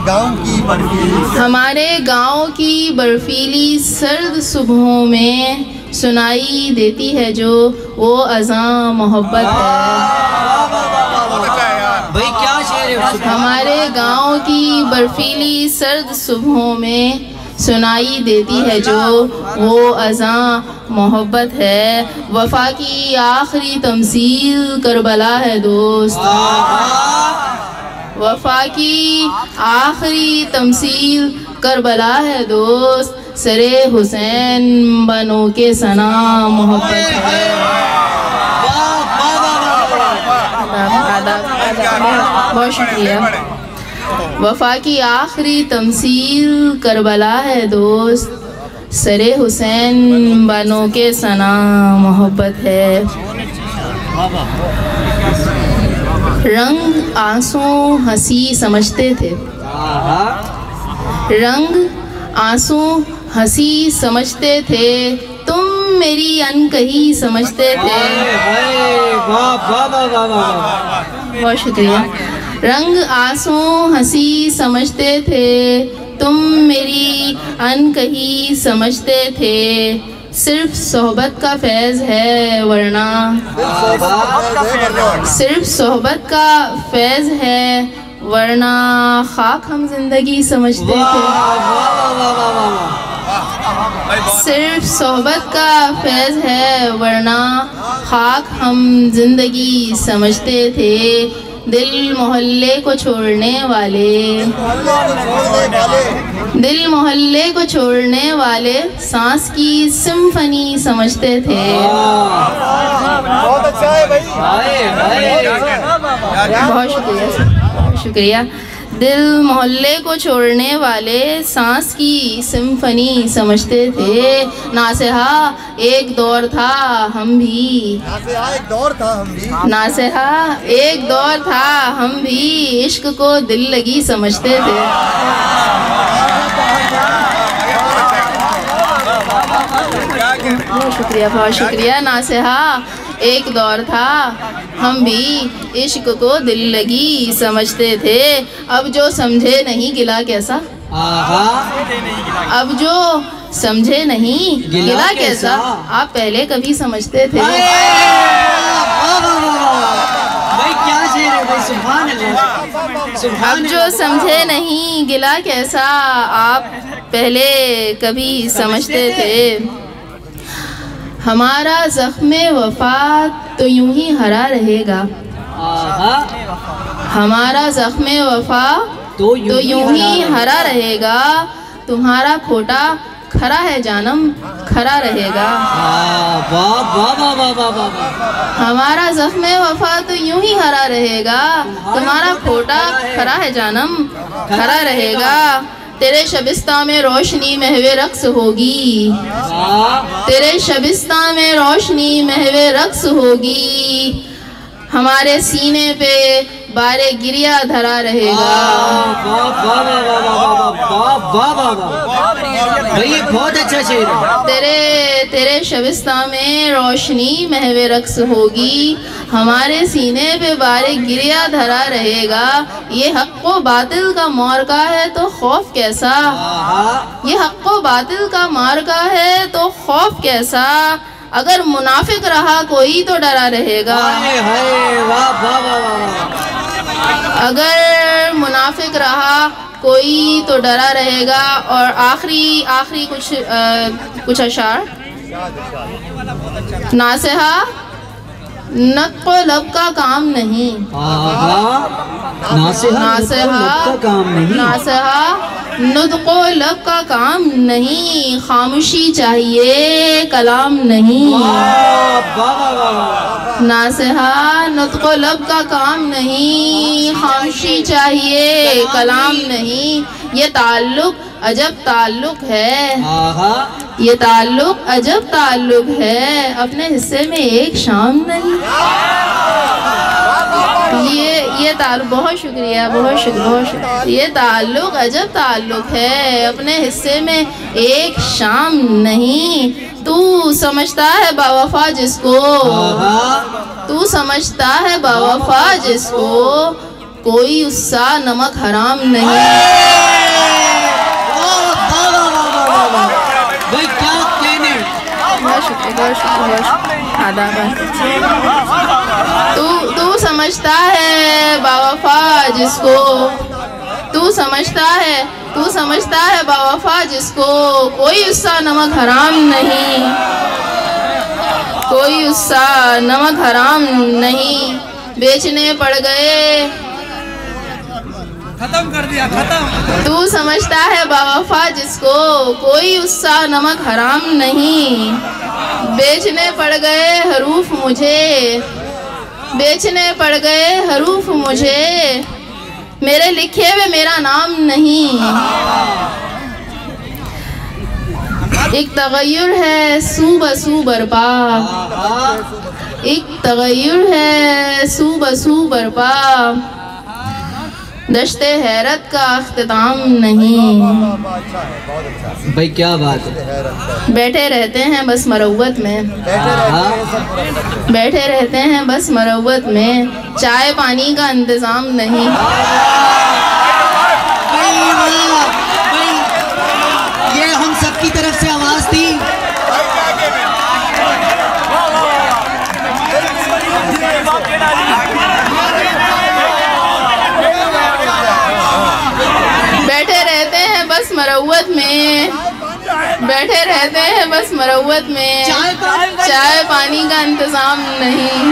हमारे गाँव की बर्फीली सर्द सुबहों में सुनाई देती है जो वो अज़ां मोहब्बत है। भाई क्या शेर है। हमारे गाँव की बर्फीली सर्द सुबहों में सुनाई देती है जो वो अज़ां मोहब्बत है। वफ़ा की आखिरी तमसील करबला है दोस्त, वफ़ा की आखिरी तमसील करबला है दोस्त, सरे हुसैन बनो के सना मोहब्बत है। बहुत शुक्रिया। वफ़ा की आखिरी तमसील करबला है दोस्त, सरे हुसैन बनो के सना मोहब्बत है। रंग आंसू हंसी समझते थे, रंग आंसू हंसी समझते थे, तुम मेरी अनकही समझते थे। बहुत शुक्रिया। रंग आंसू हंसी समझते थे, तुम मेरी अनकही समझते थे, सिर्फ सोहबत का फैज़ है वरना, सिर्फ सोहबत का फैज़ है वरना खाक हम जिंदगी समझते थे। सिर्फ सोहबत का फैज़ है वरना खाक हम जिंदगी समझते थे। दिल मोहल्ले को छोड़ने वाले, दिल मोहल्ले को छोड़ने वाले सांस की सिम्फनी समझते थे। बहुत अच्छा है भाई। बहुत शुक्रिया, शुक्रिया। दिल मोहल्ले को छोड़ने वाले सांस की सिम्फनी समझते थे। नासेहा एक दौर था हम भी, नासेहा एक दौर था हम भी, नासेहा एक दौर था हम भी, इश्क को दिल लगी समझते थे। बहुत शुक्रिया, बहुत शुक्रिया। नासेहा एक दौर था हम भी इश्क को दिल लगी समझते थे, अब जो समझे नहीं गिला कैसा। अब जो समझे नहीं गिला कैसा, आप पहले कभी समझते थे। भाई क्या शेर है भाई, सुभान अल्लाह। अब जो समझे नहीं गिला कैसा, आप पहले कभी समझते थे। हमारा ज़ख्मे वफा तो यूं ही हरा रहेगा, हमारा ज़ख्मे वफा तो यूं ही हरा रहेगा, तुम्हारा खोटा खरा है जानम खरा रहेगा। हमारा ज़ख्मे वफा तो यूं ही हरा रहेगा, तुम्हारा खोटा खरा है जानम खरा रहेगा। तेरे शबिस्ता में रोशनी महवे रक्स होगी, तेरे शबिस्ता में रोशनी महवे रक्स होगी, हमारे सीने पे बारे गिरिया धरा रहेगा। भाई बहुत अच्छा शेर है। तेरे शबिस्ता में रोशनी महवे रक्स होगी, हमारे सीने पे बारे गिरिया धरा रहेगा। ये हक़ व बातिल का मार्का है तो खौफ कैसा, ये हक़ व बातिल का मार्का है तो खौफ कैसा, अगर मुनाफिक रहा कोई तो डरा रहेगा। अगर मुनाफिक रहा कोई तो डरा रहेगा। और आखिरी कुछ अशार। नासेहा नत्क़ो लब का काम नहीं, नासेहा नुत्क़ो लब का काम नहीं, खामोशी चाहिए कलाम नहीं। नासेहा नुत्क़ो लब का काम नहीं, खामोशी चाहिए कलाम नहीं। ये ताल्लुक अजब ताल्लुक है, ये ताल्लुक अजब ताल्लुक है, अपने हिस्से में एक शाम नहीं। ये ताल्लुक, बहुत शुक्रिया, बहुत शुक्रिया। ये ताल्लुक अजब ताल्लुक है, अपने हिस्से में एक शाम नहीं। तू समझता है बावफा जिसको, तू समझता है बावफा जिसको, कोई उसका नमक हराम नहीं। भाई क्या कहने, बहुत शुक्रिया। तू समझता है बावफा जिसको, तू समझता है बावफा जिसको, कोई उसका नमक हराम नहीं, कोई उसका नमक हराम नहीं। बेचने पड़ गए, खत्म कर दिया, खत्म। तू समझता है बावफा जिसको, कोई उसका नमक हराम नहीं। बेचने पड़ गए हरूफ मुझे, बेचने पड़ गए हरूफ मुझे, मेरे लिखे हुए मेरा नाम नहीं। एक तगय्युर है सू बसू बरपा, एक तगय्युर है सू बसू बरपा, दश्ते हैरत का अख्तिताम नहीं। भाई क्या बात है। बैठे रहते हैं बस मरवत में, बैठे रहते हैं बस मरवत में, चाय पानी का इंतजाम नहीं। ये हम सबकी तरफ से आवाज थी। बैठे रहते हैं बस मरवत में, बैठे रहते हैं बस मरवत में, चाय पानी का इंतजाम नहीं।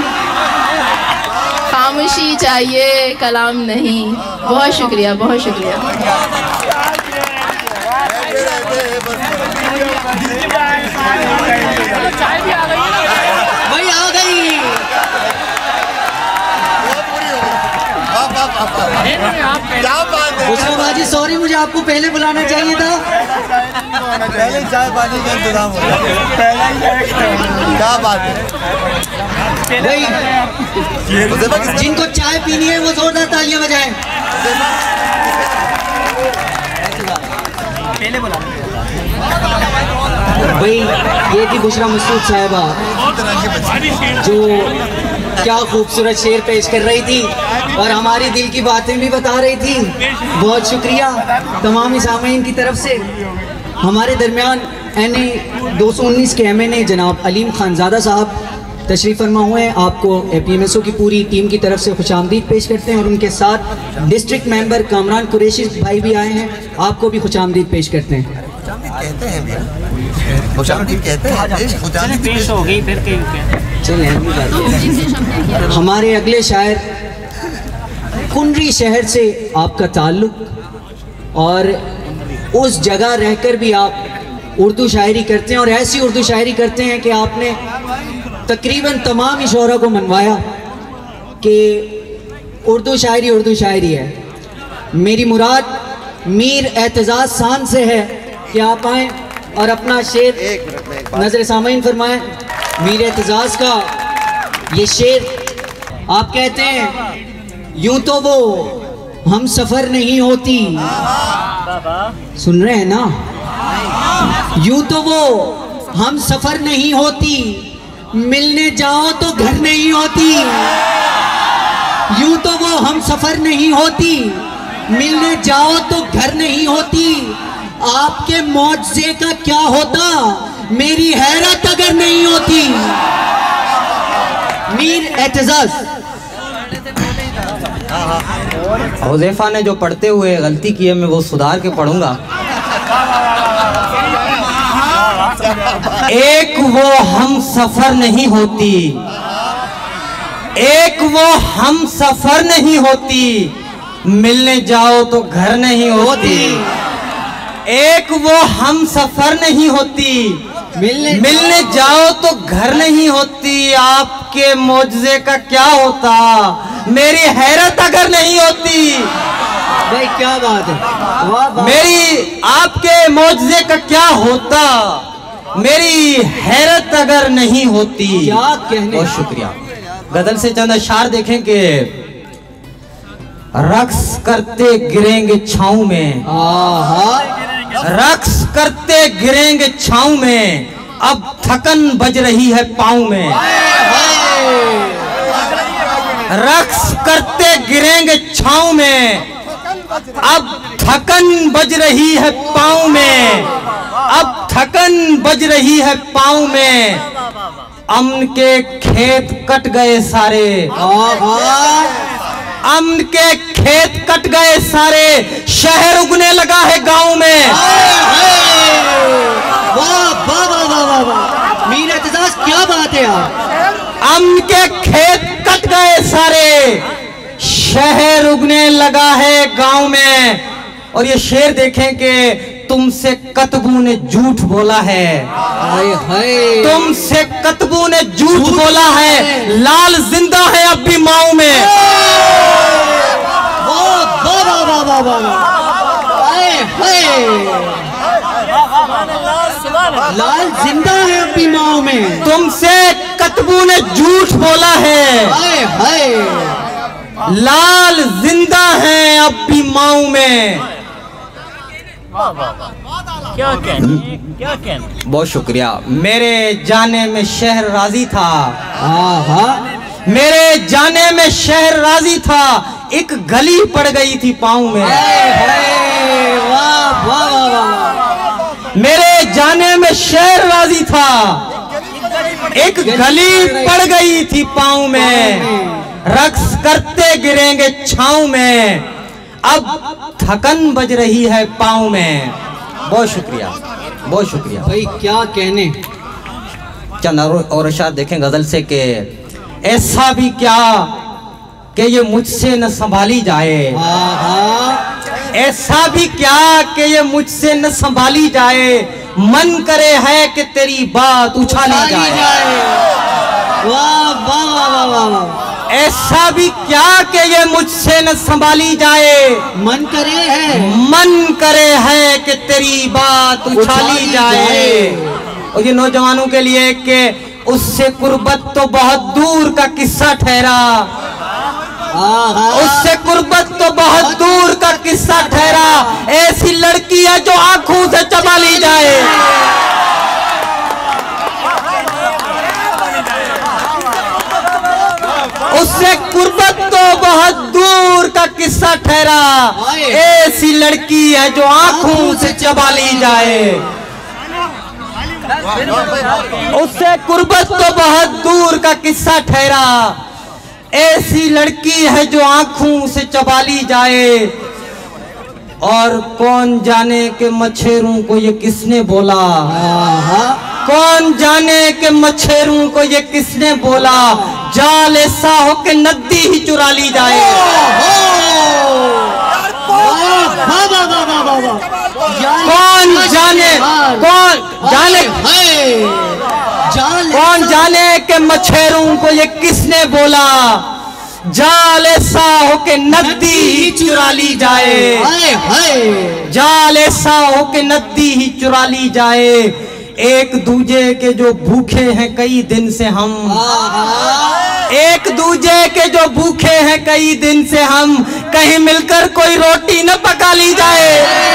खामोशी चाहिए कलाम नहीं। बहुत शुक्रिया, बहुत शुक्रिया। भाई आ गई। क्या बात है बुशरा बाजी, सॉरी मुझे आपको पहले बुलाना चाहिए था। पहले चाय पानी का इंतजाम हो गया। क्या बात है भाई, जिनको चाय पीनी है वो जोरदार तालियां बजाएं। पहले बोला भाई ये थी बुशरा मसूद साहिबा जो क्या खूबसूरत शेर पेश कर रही थी और हमारी दिल की बातें भी बता रही थी। बहुत शुक्रिया तमाम सामीन की तरफ से। हमारे दरमियान NA 219 के MNA जनाब अलीम खानज़ादा साहब तशरीफ़ फरमा हुए हैं। आपको APMSO की पूरी टीम की तरफ से खुशामदीद पेश करते हैं और उनके साथ डिस्ट्रिक्ट मेंबर कामरान कुरैशी भाई भी आए हैं, आपको भी खुशामदीद पेश करते हैं। हमारे अगले शायर कुंडरी शहर से आपका ताल्लुक और उस जगह रहकर भी आप उर्दू शायरी करते हैं और ऐसी उर्दू शायरी करते हैं कि आपने तकरीबन तमाम ही शोरा को मनवाया कि उर्दू शायरी है। मेरी मुराद मीर एतजाज शान से है कि आप आएँ और अपना शेर नजर सामईन फरमाएं। मीर एतजाज का ये शेर आप कहते हैं, यूं तो वो हम सफर नहीं होती, सुन रहे हैं ना, यूं तो वो हम सफर नहीं होती, मिलने जाओ तो घर नहीं होती। यूं तो वो हम सफर नहीं होती, मिलने जाओ तो घर नहीं होती। आपके मौजज़े का क्या होता, मेरी हैरत अगर नहीं होती। मीर एतजाज। हुज़ैफा ने जो पढ़ते हुए गलती की है मैं वो सुधार के पढ़ूंगा। एक वो हम सफर नहीं होती, एक वो हम सफर नहीं होती, मिलने जाओ तो घर नहीं होती। एक वो हम सफर नहीं होती, मिलने जाओ तो घर नहीं होती। आपके मौजज़े का क्या होता, मेरी हैरत अगर नहीं होती। भाई क्या बात है, वाह वाह। मेरी आपके मौजज़े का क्या होता, मेरी हैरत अगर नहीं होती। क्या कहने। बहुत शुक्रिया। गजल से चंद अशार देखें कि रक्स करते गिरेंगे छाँव में, रक्स करते गिरेंगे छाँव में, अब थकन बज रही है पाँव में। रक्स करते गिरेंगे छाँव में, अब थकन बज रही है पाँव में, अब थकन बज रही है पाँव में। अमन के खेत कट गए सारे, अमन के खेत कट गए सारे, शहर उगने लगा है गांव में। वाह वाह वाह वाह वाह, मीर एतजाज क्या बात है यार। अमन के खेत कट गए सारे, शहर उगने लगा है गांव में। और ये शेर देखें कि तुमसे कतबू ने झूठ बोला है, तुमसे कतबू ने झूठ बोला है, लाल जिंदा है अब भी माऊ में। लाल जिंदा है अब भी माऊ में। तुमसे कतबू ने झूठ बोला है, लाल जिंदा है अब भी माऊ में। क्या कहने। बहुत शुक्रिया। मेरे जाने में शहर राजी था, मेरे जाने में शहर राजी था, एक गली पड़ गई थी पाँव में। वाह वाह वाह। मेरे जाने में शहर राजी था, एक गली पड़ गई थी पाँव में। रक्स करते गिरेंगे छाँव में, अब थकन बज रही है पाँव में। बहुत शुक्रिया, बहुत शुक्रिया। भाई क्या कहने। चंद और अशार देखें गजल से कि ऐसा भी क्या कि ये मुझसे न संभाली जाए, ऐसा भी क्या कि ये मुझसे न संभाली जाए, मन करे है कि तेरी बात उछाली जाए। वाह वाह वाह वाह। ऐसा भी क्या कि ये मुझसे न संभाली जाए, मन करे है कि तेरी बात उछाली जाए। और ये नौजवानों के लिए कि उससे कुर्बत तो बहुत दूर का किस्सा ठहरा, उससे कुर्बत तो बहुत दूर का किस्सा ठहरा। ऐसी लड़की है जो आंखों से चबा ली जाए, उससे कुर्बत तो बहुत दूर का किस्सा ठहरा, ऐसी लड़की है जो आंखों से चबा ली जाए। उससे कुर्बत तो बहुत दूर का किस्सा ठहरा, ऐसी लड़की है जो आंखों से चबा ली जाए। और कौन जाने के मच्छरों को ये किसने बोला, कौन जाने के मच्छरों को ये किसने बोला, जाल ऐसा हो के नदी ही चुरा ली जाए। कौन जाने के मच्छरों को ये किसने बोला, जाल ऐसा हो के नदी ही चुरा ली जाए। जाल ऐसा हो के नदी ही चुरा ली जाए। एक दूजे के जो भूखे हैं कई दिन से हम, एक दूजे के जो भूखे हैं कई दिन से हम, कहीं मिलकर कोई रोटी न पका ली जाए।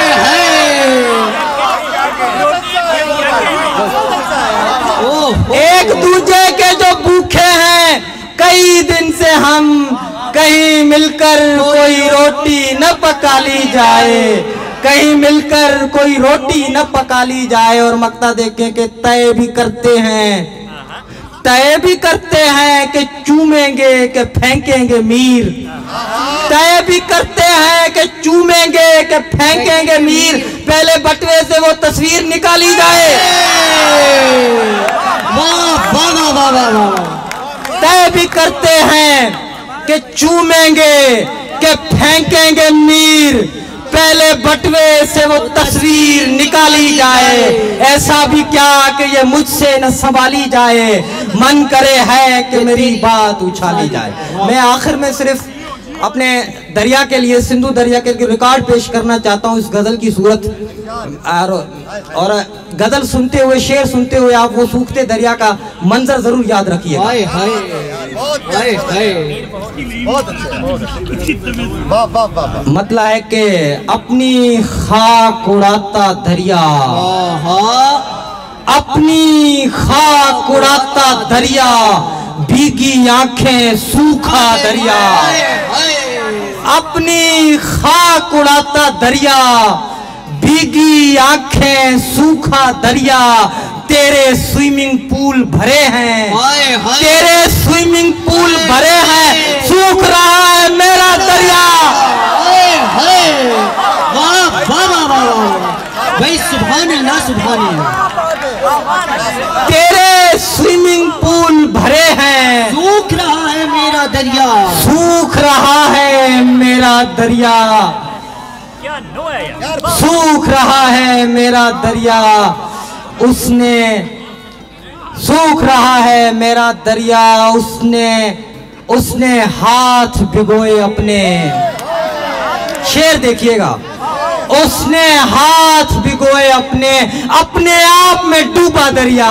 एक दूजे के जो भूखे हैं कई दिन से हम, कहीं मिलकर कोई रोटी न पका ली जाए, कहीं मिलकर कोई रोटी न पका ली जाए। और मक्ता देखें कि तय भी करते हैं, तय भी करते हैं कि चूमेंगे कि फेंकेंगे मीर, तय भी करते हैं कि चूमेंगे कि फेंकेंगे मीर, पहले बटवे से वो तस्वीर निकाली जाए। तय भी करते हैं कि चूमेंगे कि फेंकेंगे मीर, पहले बटवे से वो तस्वीर निकाली जाए। ऐसा भी क्या कि ये मुझसे न संभाली जाए, मन करे है कि मेरी बात उछाली जाए। मैं आखिर में सिर्फ अपने दरिया के लिए, सिंधु दरिया के लिए रिकॉर्ड पेश करना चाहता हूँ इस गजल की सूरत। और गजल सुनते हुए, शेर सुनते हुए आप वो सूखते दरिया का मंजर जरूर याद रखिए। मतलब है कि अपनी खाक उड़ाता दरिया, अपनी खाक उड़ाता दरिया, भीगी आंखें सूखा दरिया। अपनी खाक उड़ाता दरिया, भीगी आंखें सूखा दरिया। तेरे स्विमिंग पूल भरे हैं, तेरे स्विमिंग पूल भरे हैं, सूख रहा है मेरा दरिया। भाई सुभान अल्लाह, सुभान अल्लाह। तेरे स्विमिंग पूल भरे हैं, सूख रहा है मेरा दरिया, सूख रहा है मेरा दरिया, सूख रहा है मेरा दरिया। उसने सूख रहा है मेरा दरिया, उसने हाथ भिगोए अपने। शेर देखिएगा, उसने हाथ भिगोए अपने, अपने आप में डूबा दरिया।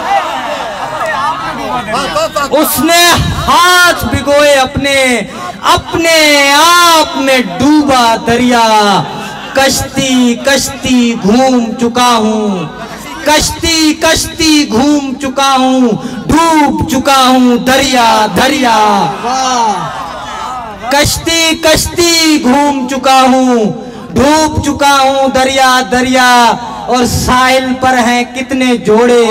उसने हाथ भिगोए अपने, अपने आप में डूबा दरिया। कश्ती कश्ती घूम चुका हूँ, कश्ती कश्ती घूम चुका हूँ, डूब चुका हूँ दरिया दरिया। कश्ती कश्ती घूम चुका हूँ, डूब चुका हूँ दरिया दरिया। और साहिल पर हैं कितने जोड़े,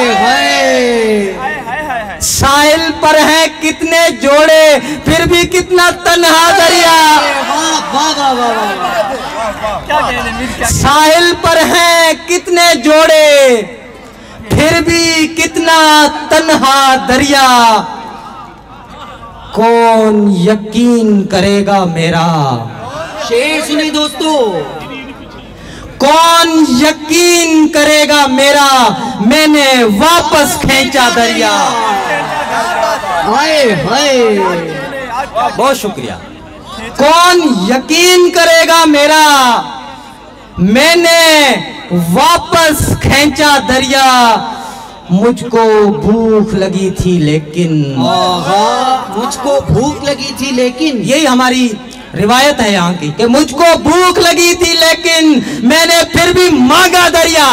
साहिल पर हैं कितने जोड़े, फिर भी कितना तन्हा दरिया। साहिल पर हैं कितने जोड़े, फिर भी कितना तन्हा दरिया। कौन यकीन करेगा मेरा, शेर सुने दोस्तों, कौन यकीन करेगा मेरा, मैंने वापस खींचा दरिया। हाय हाय, बहुत शुक्रिया। कौन यकीन करेगा मेरा, मैंने वापस खींचा दरिया। मुझको भूख लगी थी लेकिन, मुझको भूख लगी थी लेकिन, यही हमारी रिवायत है यहाँ की कि मुझको भूख लगी थी लेकिन मैंने फिर भी मांगा दरिया।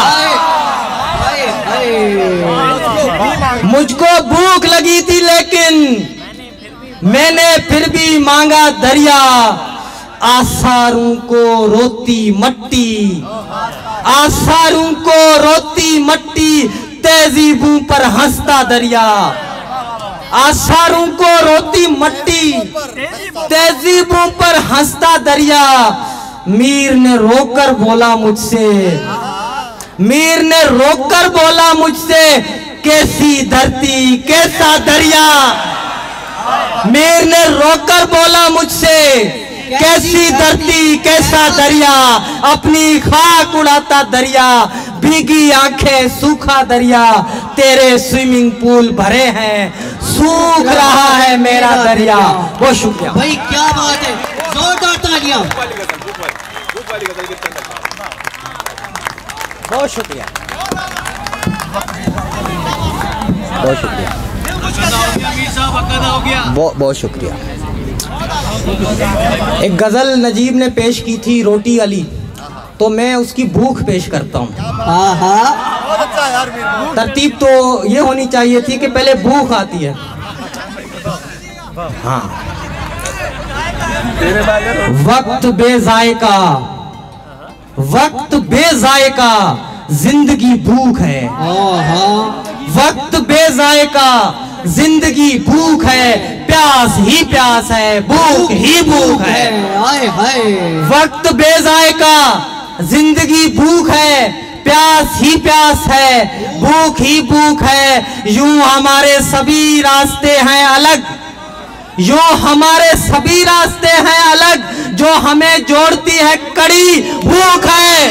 मुझको भूख लगी थी लेकिन मैंने फिर भी मांगा दरिया, आसारों को रोती मट्टी, आसारों को रोती मट्टी, तहजीबों पर हंसता दरिया। आसारों को रोती मट्टी, तहजीबों पर हंसता दरिया। मीर ने रोकर बोला मुझसे, मीर ने रोकर बोला मुझसे, कैसी धरती कैसा दरिया। मीर ने रोकर बोला मुझसे, कैसी धरती कैसा दरिया। अपनी खाक उड़ाता दरिया, भीगी आंखें सूखा दरिया। तेरे स्विमिंग पूल भरे हैं, सूख रहा है मेरा दरिया। बहुत शुक्रिया भाई, क्या बात है, जोरदार तालियां। बहुत शुक्रिया, बहुत शुक्रिया, बहुत शुक्रिया। एक गजल नजीब ने पेश की थी रोटी अली, तो मैं उसकी भूख पेश करता हूँ। तरतीब तो ये होनी चाहिए थी कि पहले भूख आती है। हाँ, वक्त बेजायका, वक्त बेजायका, जिंदगी भूख है। वक्त बेजायका, जिंदगी भूख है, प्यास ही प्यास है, भूख ही भूख है। वक्त बेजायका, जिंदगी भूख है, प्यास ही प्यास है, भूख ही भूख है। यूं हमारे सभी रास्ते हैं अलग, यूं हमारे सभी रास्ते हैं अलग, जो हमें जोड़ती है कड़ी भूख है।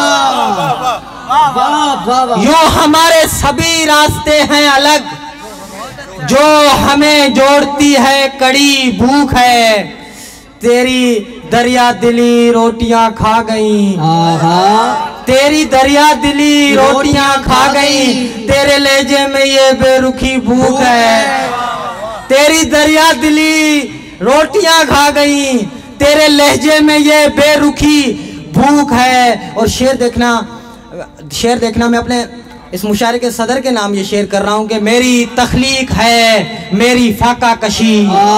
यूं हमारे सभी रास्ते हैं अलग, जो हमें जोड़ती है कड़ी भूख है। तेरी दरिया दिली रोटियां खा गई, तेरी दरिया दिली रोटियां खा गई, तेरे लहजे में ये बेरुखी भूख है। तेरी दरिया दिली रोटियां खा गई, तेरे लहजे में ये बेरुखी भूख है। और शेर देखना, शेर देखना, मैं अपने इस मुशायरे के सदर के नाम ये शेर कर रहा हूं कि मेरी तख्लीक है मेरी फाका कशी,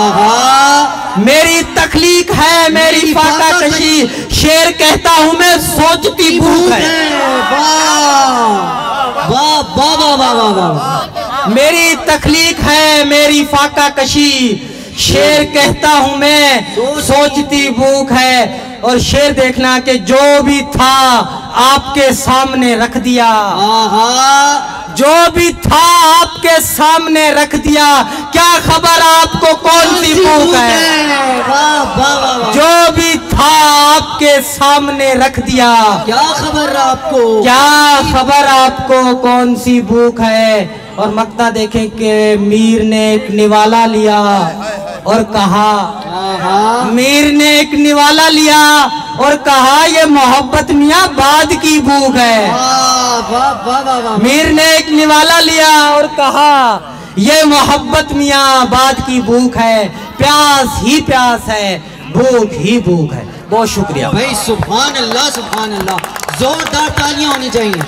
मेरी तख्लीक है मेरी फाका कशी। शेर कहता हूं मैं सोचती भूख है। मेरी तख्लीक है मेरी फाका कशी, शेर कहता हूं मैं सोचती भूख है। और शेर देखना कि जो भी था आपके सामने रख दिया, जो भी था आपके सामने रख दिया, क्या खबर आपको कौन सी भूख है। जो भी था आपके सामने रख दिया, क्या खबर आपको, क्या खबर आपको कौन सी भूख है। और मक्ता देखें कि मीर ने एक निवाला लिया और कहा, मीर ने एक निवाला लिया और कहा ये मोहब्बत मियाँ बाद की भूख है। मीर ने एक निवाला लिया और कहा ये मोहब्बत मियाँ बाद की भूख है, प्यास ही प्यास है, भूख ही भूख है। बहुत शुक्रिया भाई, सुभान अल्लाह, सुभान अल्लाह, जोरदार तालियां होनी चाहिए।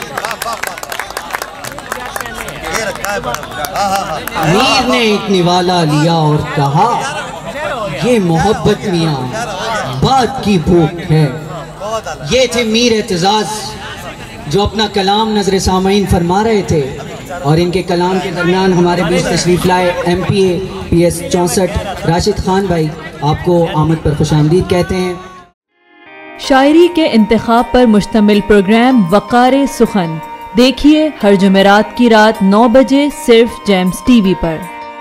मीर ने एक निवाला लिया और कहा ये मोहब्बत मियाँ बात की भूख है। ये थे मीर एतजाज जो अपना कलाम नजर सामईन फरमा रहे थे। और इनके कलाम के दरमियान हमारे बीच तशरीफ लाए MPA PS 64 राशिद खान भाई, आपको आमद पर खुशामदीद कहते हैं। शायरी के इंतखाब पर मुश्तमिल प्रोग्राम वक़ार सुखन देखिए हर जुमेरात की रात 9 बजे सिर्फ जेम्स TV पर।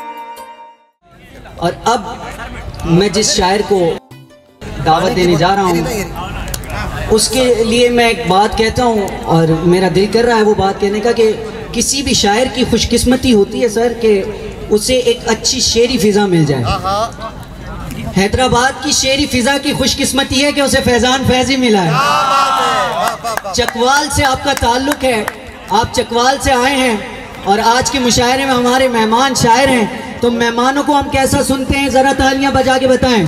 और अब मैं जिस शायर को दावत देने जा रहा हूँ उसके लिए मैं एक बात कहता हूँ और मेरा दिल कर रहा है वो बात कहने का कि किसी भी शायर की खुशकिस्मती होती है सर कि उसे एक अच्छी शेरी फिजा मिल जाए। हैदराबाद की शेरी फिजा की खुशकिस्मती है कि उसे फैजान फैजी मिला है। चकवाल से आपका ताल्लुक है, आप चकवाल से आए हैं और आज के मुशायरे में हमारे मेहमान शायर हैं, तो मेहमानों को हम कैसा सुनते हैं जरा तालियां बजा के बताएं।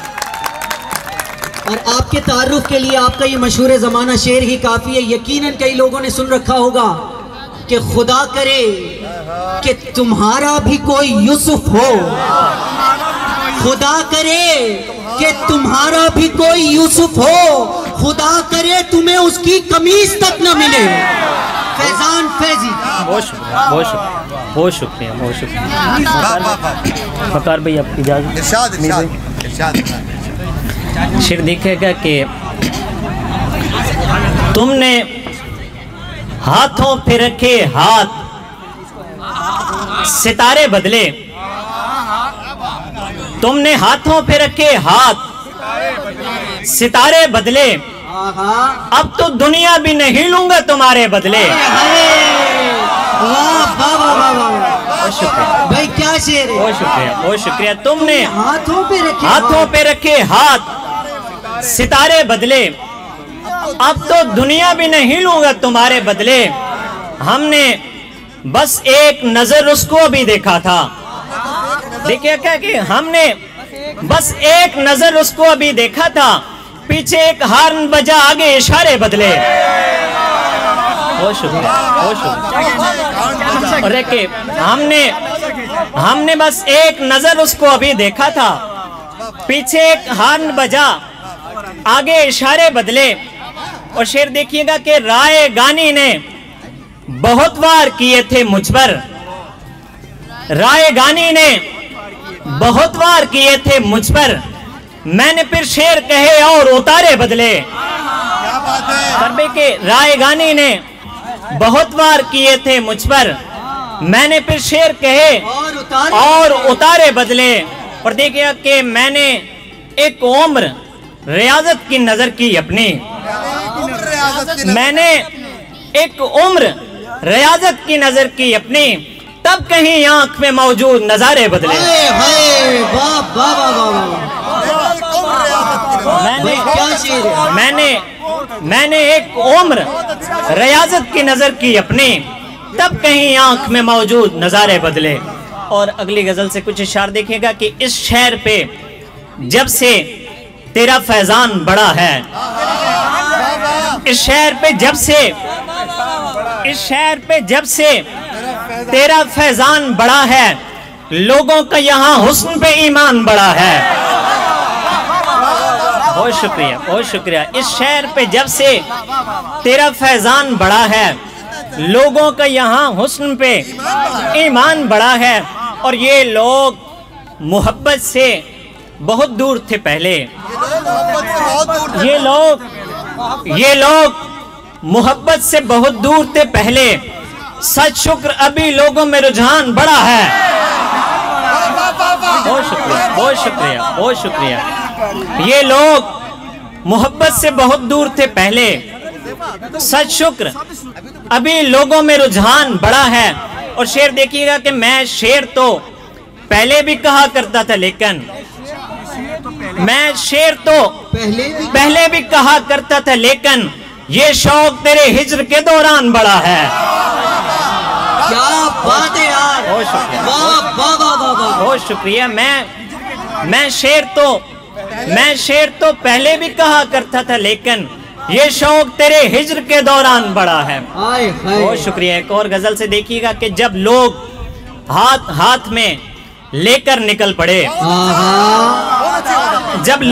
और आपके तारुफ के लिए आपका ये मशहूर ज़माना शेर ही काफ़ी है। यकीनन कई लोगों ने सुन रखा होगा कि खुदा करे कि तुम्हारा भी कोई यूसुफ हो, खुदा करे कि तुम्हारा भी कोई यूसुफ हो, खुदा करे तुम्हें उसकी कमीज तक न मिले। फैजान फैजी। बहुत शुक्रिया, बहुत शुक्रिया, बहुत शुक्रिया, बहुत शुक्रिया। वकार भाई आपकी इजाज़त। शेर दिखेगा कि तुमने हाथों पे रखे हाथ सितारे बदले, तुमने हाथों पे रखे हाथ सितारे बदले, अब तो दुनिया भी नहीं लूंगा तुम्हारे बदले। भाई क्या शेर है। बहुत शुक्रिया, बहुत शुक्रिया। तुमने हाथों पे रखे हाथ सितारे बदले, अब तो दुनिया भी नहीं लूंगा तुम्हारे बदले। हमने बस एक नजर उसको भी देखा था। देखिए क्या कि हमने बस एक नजर उसको अभी देखा था, पीछे एक हार्न बजा, आगे इशारे बदले। बहुत शुक्रिया, बहुत शुक्रिया। और कि हमने बस एक नजर उसको अभी देखा था, पीछे एक हार्न बजा, आगे इशारे बदले। और शेर देखिएगा कि राय गानी ने बहुत वार किए थे मुझ पर, राय गानी ने बहुत वार किए थे मुझ पर, मैंने फिर शेर कहे और उतारे बदले। तरबे के राय गानी ने बहुत वार किए थे मुझ पर, मैंने फिर शेर कहे और उतारे बदले। और देखिए कि मैंने एक उम्र रियाजत की नजर की अपनी, मैंने एक उम्र रियाजत की नजर की अपनी, तब कहीं आंख में मौजूद नजारे बदले। मैंने एक उम्र रियाजत की नजर की अपनी, तब कहीं आंख में मौजूद नजारे बदले। और अगली गजल से कुछ इशार देखेगा कि इस शहर पे जब से तेरा फैजान बड़ा है, इस शहर पे जब से तेरा फैजान बड़ा है, लोगों का यहाँ हुस्न पे ईमान बड़ा है। बहुत शुक्रिया, बहुत शुक्रिया। इस शहर पे जब से तेरा फैजान बड़ा है, लोगों का यहाँ हुस्न पे ईमान बड़ा है। और ये लोग मोहब्बत से बहुत दूर थे पहले, ये लोग मोहब्बत से बहुत दूर थे पहले, सच शुक्र अभी लोगों में रुझान बड़ा है। बहुत शुक्रिया, बहुत शुक्रिया, बहुत शुक्रिया। ये लोग मोहब्बत से बहुत दूर थे पहले, सच शुक्र अभी लोगों में रुझान बड़ा है। और शेर देखिएगा कि मैं शेर तो पहले भी कहा करता था, लेकिन मैं शेर तो पहले भी कहा करता था, लेकिन ये शौक तेरे हिज्र के दौरान बड़ा है। क्या बात है यार, बहुत शुक्रिया, बहुत शुक्रिया। मैं शेर तो पहले भी कहा करता था, लेकिन ये शौक तेरे हिज्र के दौरान बड़ा है। बहुत शुक्रिया। एक और गजल से देखिएगा कि जब लोग हाथ हाथ में लेकर निकल पड़े, जब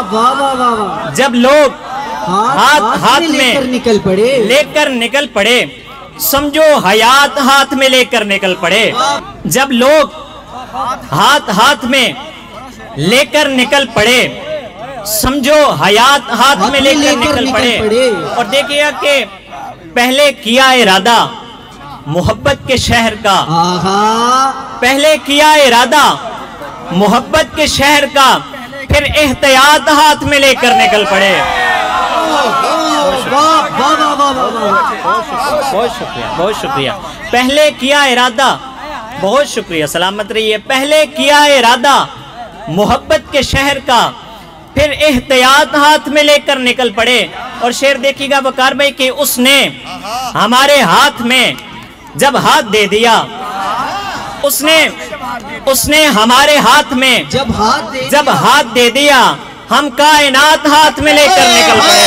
लोग हाथ हाथ में लेकर निकल पड़े, समझो हयात हाथ में लेकर निकल पड़े। जब लोग हाथ हाथ में लेकर निकल पड़े, समझो हयात हाथ में लेकर निकल पड़े। और देखिए कि पहले किया इरादा मोहब्बत के शहर का, पहले किया इरादा मोहब्बत के शहर का, फिर एहतियात हाथ में लेकर निकल पड़े। बहुत शुक्रिया, बहुत शुक्रिया। पहले किया इरादा, बहुत शुक्रिया, सलामत रहिए। पहले किया इरादा मोहब्बत के शहर का, फिर एहतियात हाथ में लेकर निकल पड़े। और शेर देखिएगा वकार भाई कि उसने हमारे हाथ में जब हाथ दे दिया, उसने हमारे हाथ में जब हाथ दे दिया, हम कायनात हाथ में लेकर निकल पड़े।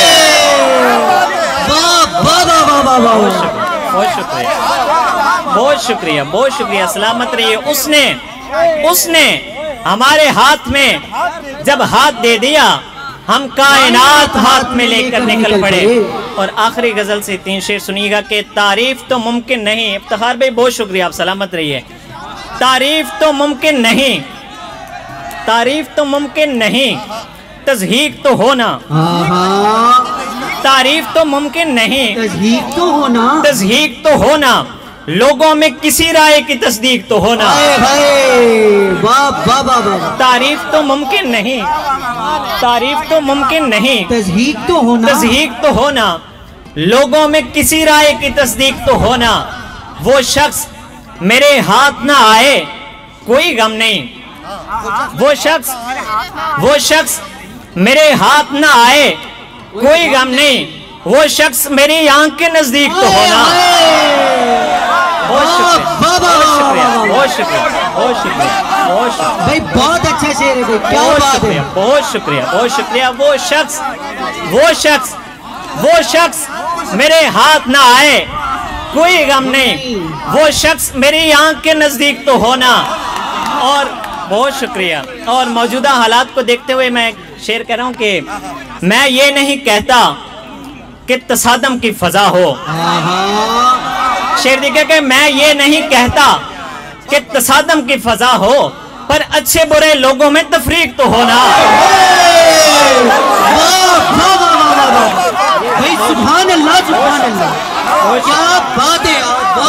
बहुत शुक्रिया, बहुत शुक्रिया, बहुत शुक्रिया, सलामत रहिए। उसने हमारे हाथ में जब हाथ दे दिया, हम कायनात हाथ में लेकर निकल पड़े। और आखिरी गजल से 3 शेर सुनिएगा कि तारीफ तो मुमकिन नहीं। इफ्तिखार भाई बहुत शुक्रिया, आप सलामत रहिए। तारीफ तो मुमकिन नहीं, तारीफ तो मुमकिन नहीं, तज़हीक तो होना। तारीफ तो मुमकिन नहीं, तज़हीक तो होना, तज़हीक तो होना, लोगों में किसी राय की तस्दीक तो होना। तारीफ तो मुमकिन नहीं, तारीफ तो मुमकिन नहीं, तज़हीक तो होना, तज़हीक तो होना, लोगों में किसी राय की तस्दीक तो होना। वो शख्स मेरे हाथ ना आए कोई गम नहीं, वो शख्स मेरे हाथ ना आए कोई गम नहीं, वो शख्स मेरी आंख के नजदीक तो होना। बहुत शुक्रिया, बहुत शुक्रिया, बहुत शुक्रिया, बहुत शुक्रिया भाई, बहुत अच्छा शेर है भाई, क्या बात है। बहुत शुक्रिया, बहुत शुक्रिया। वो शख्स मेरे हाथ ना आए कोई गम नहीं, वो शख्स मेरी आंख के नजदीक तो होना। और बहुत शुक्रिया। और मौजूदा हालात को देखते हुए मैं शेर कह रहा हूँ कि मैं ये नहीं कहता कि तसादम की फजा हो। शेर देखिए कि मैं ये नहीं कहता कि तसादम की फजा हो, पर अच्छे बुरे लोगों में तफरीक तो होना। भाई सुभान अल्लाह, सुभान अल्लाह, क्या बात है।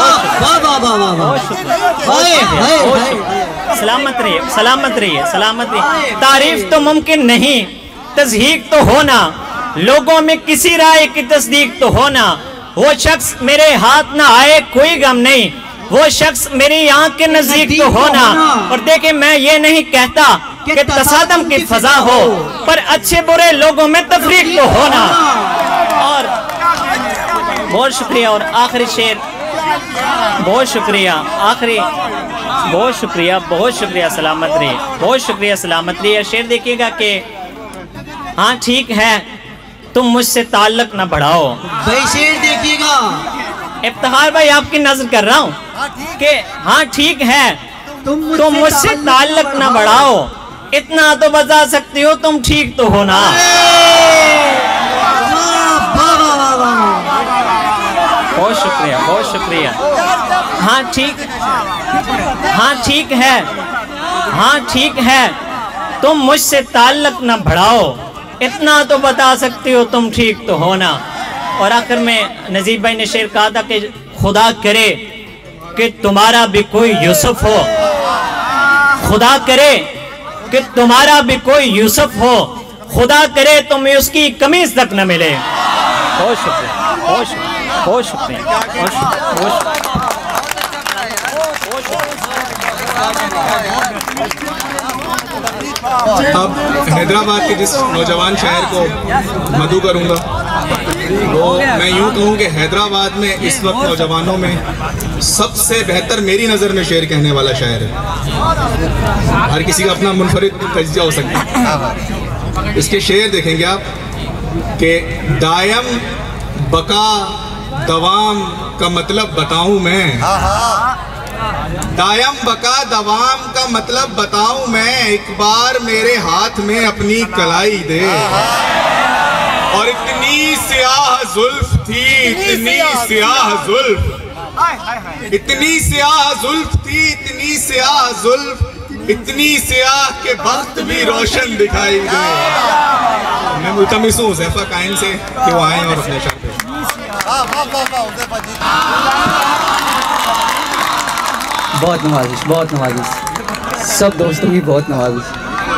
सलामत रहिए, सलामत रहिए, सलामत रहिए। तारीफ तो मुमकिन नहीं, तज़हीक तो होना, लोगों में किसी राय की तस्दीक तो होना। वो शख्स मेरे हाथ ना आए कोई गम नहीं, वो शख्स मेरी आंख के नजदीक तो होना। और देखे मैं ये नहीं कहता कि तसादम की फजा हो, पर अच्छे बुरे लोगों में तफरीक तो होना। और बहुत शुक्रिया। और आखिरी शेर, बहुत शुक्रिया, आखिरी, बहुत शुक्रिया, बहुत शुक्रिया, सलामत रहिए, बहुत शुक्रिया, सलामत रहिए। शेर देखिएगा कि हाँ ठीक है तुम मुझसे ताल्लुक न बढ़ाओ। भाई शेर देखिएगा, इफ्तिखार भाई आपकी नजर कर रहा हूँ कि हाँ ठीक है तुम मुझसे ताल्लुक न बढ़ाओ, इतना तो बता सकती हो तुम ठीक तो हो ना। बहुत शुक्रिया, बहुत शुक्रिया। हाँ ठीक, हाँ ठीक है, हाँ ठीक है तुम मुझसे ताल्लुक न बढ़ाओ, इतना तो बता सकती हो तुम ठीक तो हो ना। और आखिर में नजीब भाई ने शेर कहा था कि खुदा करे कि तुम्हारा भी कोई यूसुफ हो, खुदा करे कि तुम्हारा भी कोई यूसुफ हो, खुदा करे तुम्हें उसकी कमीज तक न मिले। बहुत शुक्रिया, बहुत शुक्रिया, बहुत शुक्रिया, बहुत शुक्रिया। अब हैदराबाद के जिस नौजवान शायर को मदू करूंगा, वो मैं यूं कहूं कि हैदराबाद में इस वक्त नौजवानों में सबसे बेहतर मेरी नज़र में शेर कहने वाला शायर है। हर किसी का अपना मुनफरिद तज्जिया हो सकता है। इसके शेर देखेंगे आप कि दायम बका दवाम का मतलब बताऊं मैं, दायम बका दवाम का मतलब बताऊं मैं, एक बार मेरे हाथ में अपनी कलाई दे। और इतनी स्याह जुल्फ थी, इतनी स्याह जुल्फ, इतनी स्याह जुल्फ थी, इतनी स्याह जुल्फ, इतनी स्याह के वक्त भी रोशन दिखाई दे। मैं मुल्तमिस हूँ ज़ैफ़ा कायन से कि वो आए और अपने शर पे। बहुत नवाजिश, बहुत नवाजिश, सब दोस्तों की बहुत नवाजिश,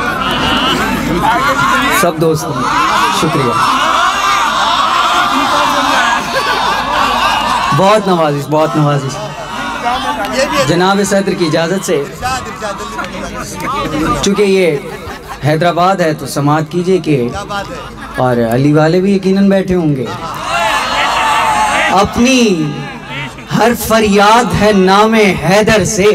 सब दोस्तों शुक्रिया, बहुत नवाजिश, बहुत नवाजिश। जनाब सदर की इजाज़त से, चूँकि ये हैदराबाद है तो समाअत कीजिए कि और अली वाले भी यकीनन बैठे होंगे। अपनी हर फरियाद है नामे हैदर से,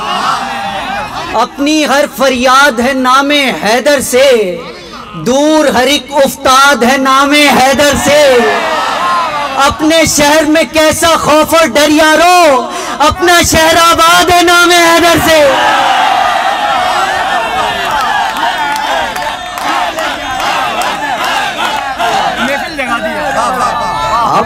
अपनी हर फरियाद है नामे हैदर से, दूर हर एक उफ्ताद है नामे हैदर से। अपने शहर में कैसा खौफ और डर यारो, अपना शहर आबाद है नामे हैदर से।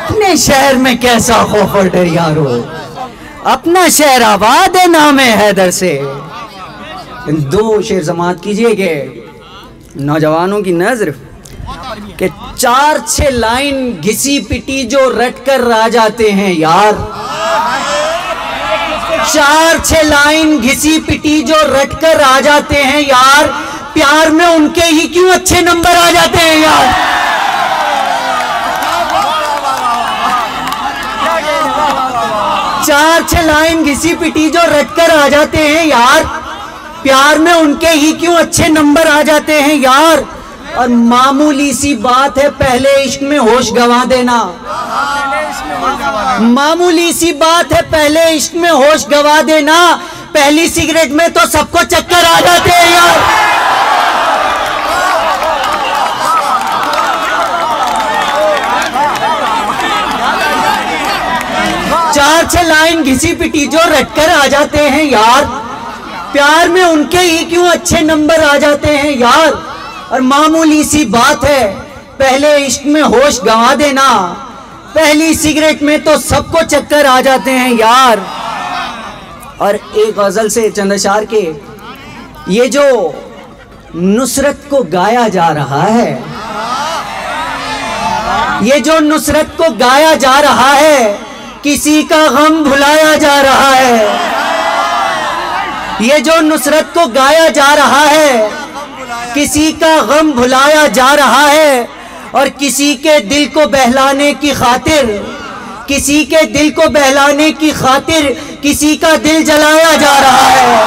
अपने शहर में कैसा खौफ और डर यारो, अपना शहर आबाद है नाम है हैदर से। दो शेर समात कीजिएगे नौजवानों की नजर के 4-6 लाइन घिसी पिटी जो रट कर आ जाते हैं यार, 4-6 लाइन घिसी पिटी जो रट कर आ जाते हैं यार, प्यार में उनके ही क्यों अच्छे नंबर आ जाते हैं यार। 4-6 लाइन घिसी पिटी जो रट कर आ जाते हैं यार, प्यार में उनके ही क्यों अच्छे नंबर आ जाते हैं यार। और मामूली सी बात है पहले इश्क में होश गंवा देना, मामूली सी बात है पहले इश्क में होश गंवा देना, पहली सिगरेट में तो सबको चक्कर आ जाते हैं यार। चार 6 लाइन घिसी पिटी जो रटकर आ जाते हैं यार, प्यार में उनके ही क्यों अच्छे नंबर आ जाते हैं यार। और मामूली सी बात है पहले इश्क में होश गंवा देना, पहली सिगरेट में तो सबको चक्कर आ जाते हैं यार। और एक गजल से चंद अशार के, ये जो नुसरत को गाया जा रहा है, ये जो नुसरत को गाया जा रहा है, किसी का गम भुलाया जा रहा है। ये जो नुसरत को गाया जा रहा है, किसी का गम भुलाया जा रहा है। और किसी के दिल को बहलाने की खातिर, किसी के दिल को बहलाने की खातिर किसी का दिल जलाया जा रहा है।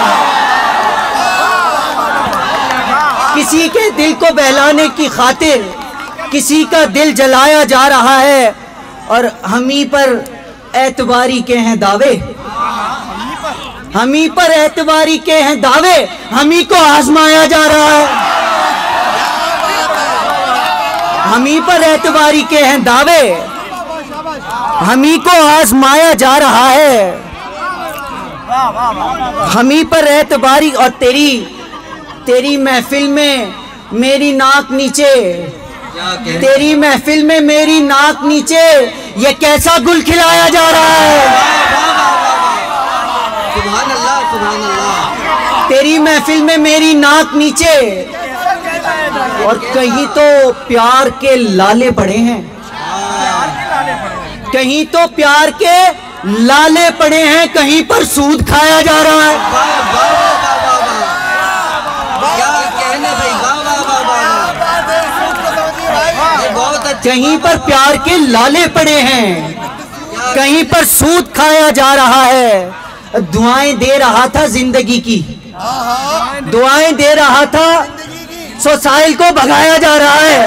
किसी के दिल को बहलाने की खातिर किसी का दिल जलाया जा रहा है। और हम ही पर एतबारी के हैं दावे, हम ही पर एतबारी के हैं दावे, हम ही को आजमाया जा रहा है। हम ही पर एतबारी के हैं दावे, हम ही को आजमाया जा रहा है। हम ही पर एतबारी। और तेरी महफिल में मेरी नाक नीचे, तेरी महफिल में मेरी नाक नीचे ये कैसा गुल खिलाया जा रहा है। सुभान अल्लाह, सुभान अल्लाह। तेरी महफिल में मेरी नाक नीचे, और कहीं तो प्यार के लाले पड़े हैं, कहीं तो प्यार के लाले पड़े हैं, कहीं पर सूद खाया जा रहा है। कहीं पर प्यार के लाले पड़े हैं, कहीं पर सूद खाया जा रहा है। दुआएं दे रहा था जिंदगी की, दुआएं दे रहा था, सोसाइल को भगाया जा रहा है।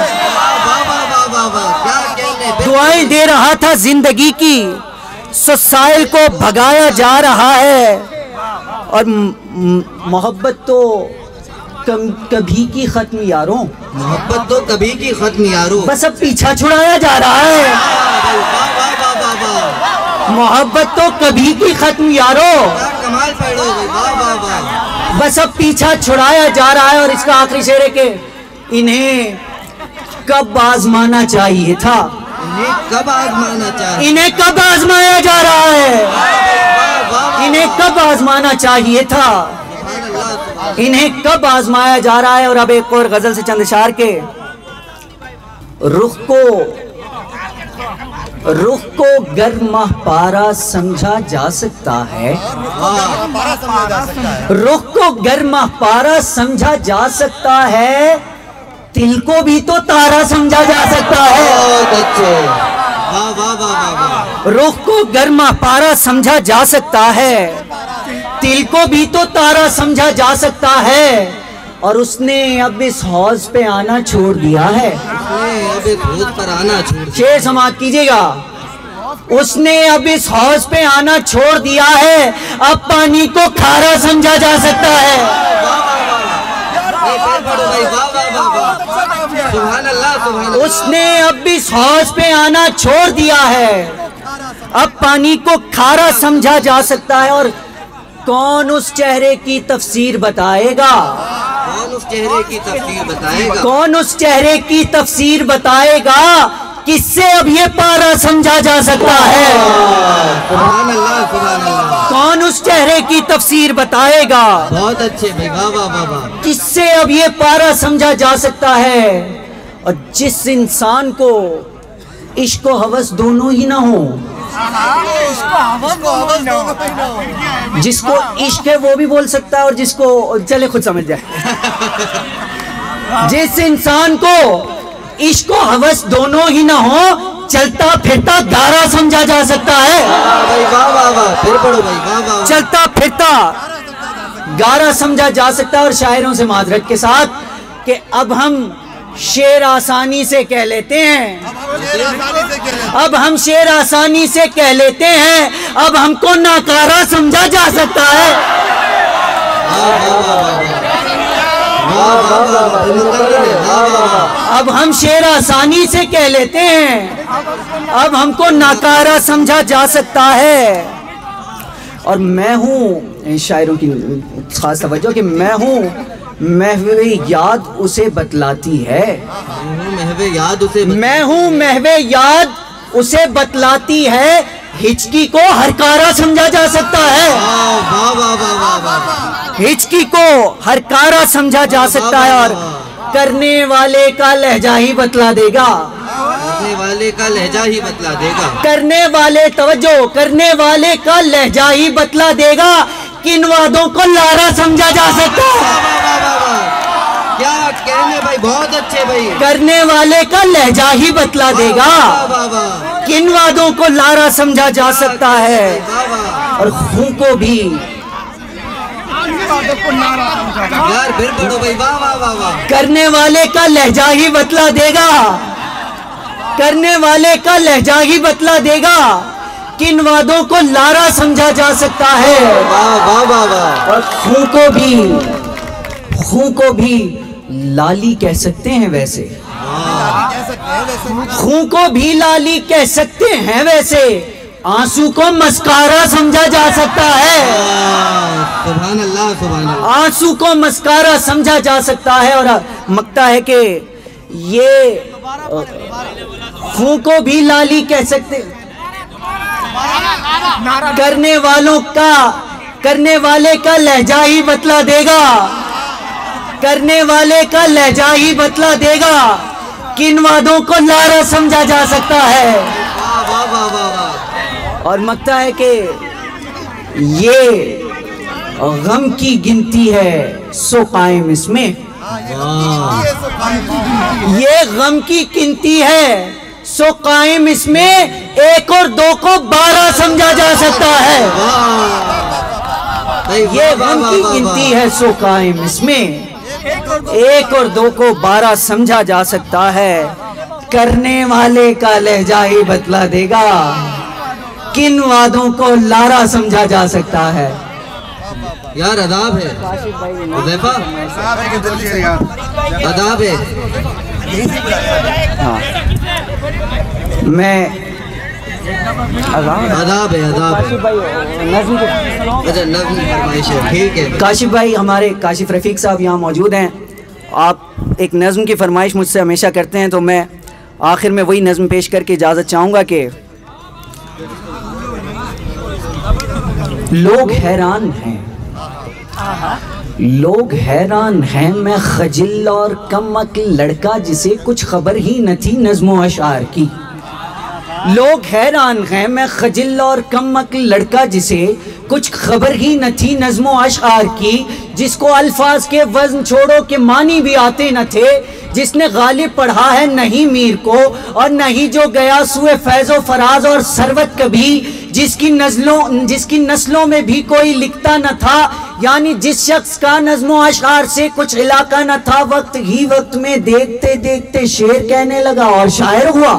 दुआएं दे रहा था जिंदगी की, सोसाइल को भगाया जा रहा है। और मोहब्बत तो कभी की खत्म यारों, मोहब्बत तो कभी की खत्म यारों, बस अब पीछा छुड़ाया जा रहा है। मोहब्बत तो कभी की खत्म यारों, कमाल पैदा हो गई, वाह वाह वाह। बस अब पीछा छुड़ाया जा रहा है। और इसका आखिरी शेर है कि इन्हें कब आजमाना चाहिए था, इन्हें कब आजमाना चाहिए, इन्हें कब आजमाया जा रहा है, इन्हें कब आजमाना चाहिए था, इन्हें कब आजमाया जा रहा है। और अब एक और गजल से चंद इशार के, रुख को गर्मा पारा समझा जा सकता है, रुख को गर्मा पारा समझा जा सकता है, तिल को भी तो तारा समझा जा सकता है। रुख को गर्मा पारा समझा जा सकता है, तिल को भी तो तारा समझा जा सकता है। और उसने अब इस हौज पे आना छोड़ दिया है, अब इस हौज पर आना छोड़, शेर समाप्त कीजिएगा। उसने अब इस हौज पे आना छोड़ दिया है, अब पानी को खारा समझा जा सकता है। उसने अब इस हौज पे आना छोड़ दिया है, अब पानी को खारा समझा जा सकता है। और कौन उस चेहरे की तफसीर बताएगा, कौन उस चेहरे की तफसीर बताएगा, कौन उस चेहरे की तफसीर बताएगा, किससे अब ये पारा समझा जा सकता है? सुभान अल्लाह, सुभान अल्लाह। कौन उस चेहरे की तफसीर बताएगा? बहुत अच्छे भाई, वाह वाह वाह वाह। किससे अब ये पारा समझा जा सकता है? और जिस इंसान को इश्क व हवस दोनों ही ना हो, जिसको इश्क है वो भी बोल सकता है और जिसको, चले खुद समझ जाए। जिस इंसान को इश्क व हवस दोनों ही ना हो, चलता फिरता गारा समझा जा सकता है। भाई वाह वाह वाह, फिर पढ़ो भाई, वाह वाह। चलता फिरता गारा समझा जा सकता है। और शायरों से माजरत के साथ कि अब हम शेर आसानी से कह लेते हैं, अब हम शेर आसानी से कह लेते हैं, अब हमको नाकारा समझा जा सकता है। अब हम शेर आसानी से कह लेते हैं, अब हमको नाकारा समझा जा सकता है। और मैं हूँ, शायरों की खास तवज्जो कि मैं हूँ महवे याद उसे बतलाती है, महवे याद उसे, मैं हूँ महवे याद उसे बतलाती है, हिचकी को हरकारा समझा जा सकता है। वाह वाह वाह वाह। हिचकी को हरकारा समझा जा सकता है और करने वाले का लहजा ही बतला देगा, करने वाले का लहजा ही बतला देगा, करने वाले, तवज्जो, करने वाले का लहजा ही बतला देगा, किन वादों को लारा समझा जा सकता है। क्या कहने भाई, बहुत अच्छे भाई। करने वाले का लहजा ही बतला देगा, किन वादों को लारा समझा जा सकता है। और खूं को भी, यार फिर पढ़ो भाई, वाह वाह वाह वाह। करने वाले का लहजा ही बतला देगा, करने वाले का लहजा ही बतला देगा, किन वादों को लारा समझा जा सकता है। वाह वाह वाह वाह। और खूं को भी, खूं को भी लाली कह सकते हैं वैसे, खूं को भी लाली कह सकते हैं वैसे, आंसू को मस्कारा समझा जा सकता है। सुभान अल्लाह, सुभान अल्लाह। आंसू को मस्कारा समझा जा सकता है। और मकता है कि ये खूं को भी लाली कह सकते, करने वालों का, करने वाले का लहजा ही बतला देगा, करने वाले का लहजा ही बतला देगा, किन वादों को लारा समझा जा सकता है। वाह वाह वाह वाह। और मकता है कि ये गम की गिनती है सो कायम इसमें, ये गम की गिनती है सो कायम इसमें, एक और दो को 12 समझा जा सकता है। ये गम की गिनती है सो कायम इसमें, एक और दो को 12 समझा जा सकता है, करने वाले का लहजा ही बतला देगा, किन वादों को लारा समझा जा सकता है। यार अदाब है, अदाब है। हाँ। मैं अदाब है, अदाब है। अच्छा नज़्म फरमाइश है, ठीक है। काशिफ भाई, हमारे काशिफ रफ़ीक साहब यहाँ मौजूद हैं। आप एक नज़्म की फरमाइश मुझसे हमेशा करते हैं, तो मैं आखिर में वही नज़्म पेश करके इजाज़त चाहूँगा कि लोग हैरान हैं, लोग हैरान हैं, मैं खजिल और कम अक्ल लड़का जिसे कुछ खबर ही न थी नज़्म व अशआर की। लोग हैरान हैं, मैं खजिल और कम अक्ल लड़का जिसे कुछ खबर ही न थी नज़्म व अशआर की, जिसको अल्फाज के वज़न छोड़ो के मानी भी आते न थे, जिसने गालिब पढ़ा है नहीं मीर को और नहीं जो गया सुए फैज़ो फराज और सरवत कभी, जिसकी नस्लों में भी कोई लिखता न था, यानी जिस शख्स का नज़्म व अशआर से कुछ इलाका न था, वक्त ही वक्त में देखते देखते शेर कहने लगा और शायर हुआ।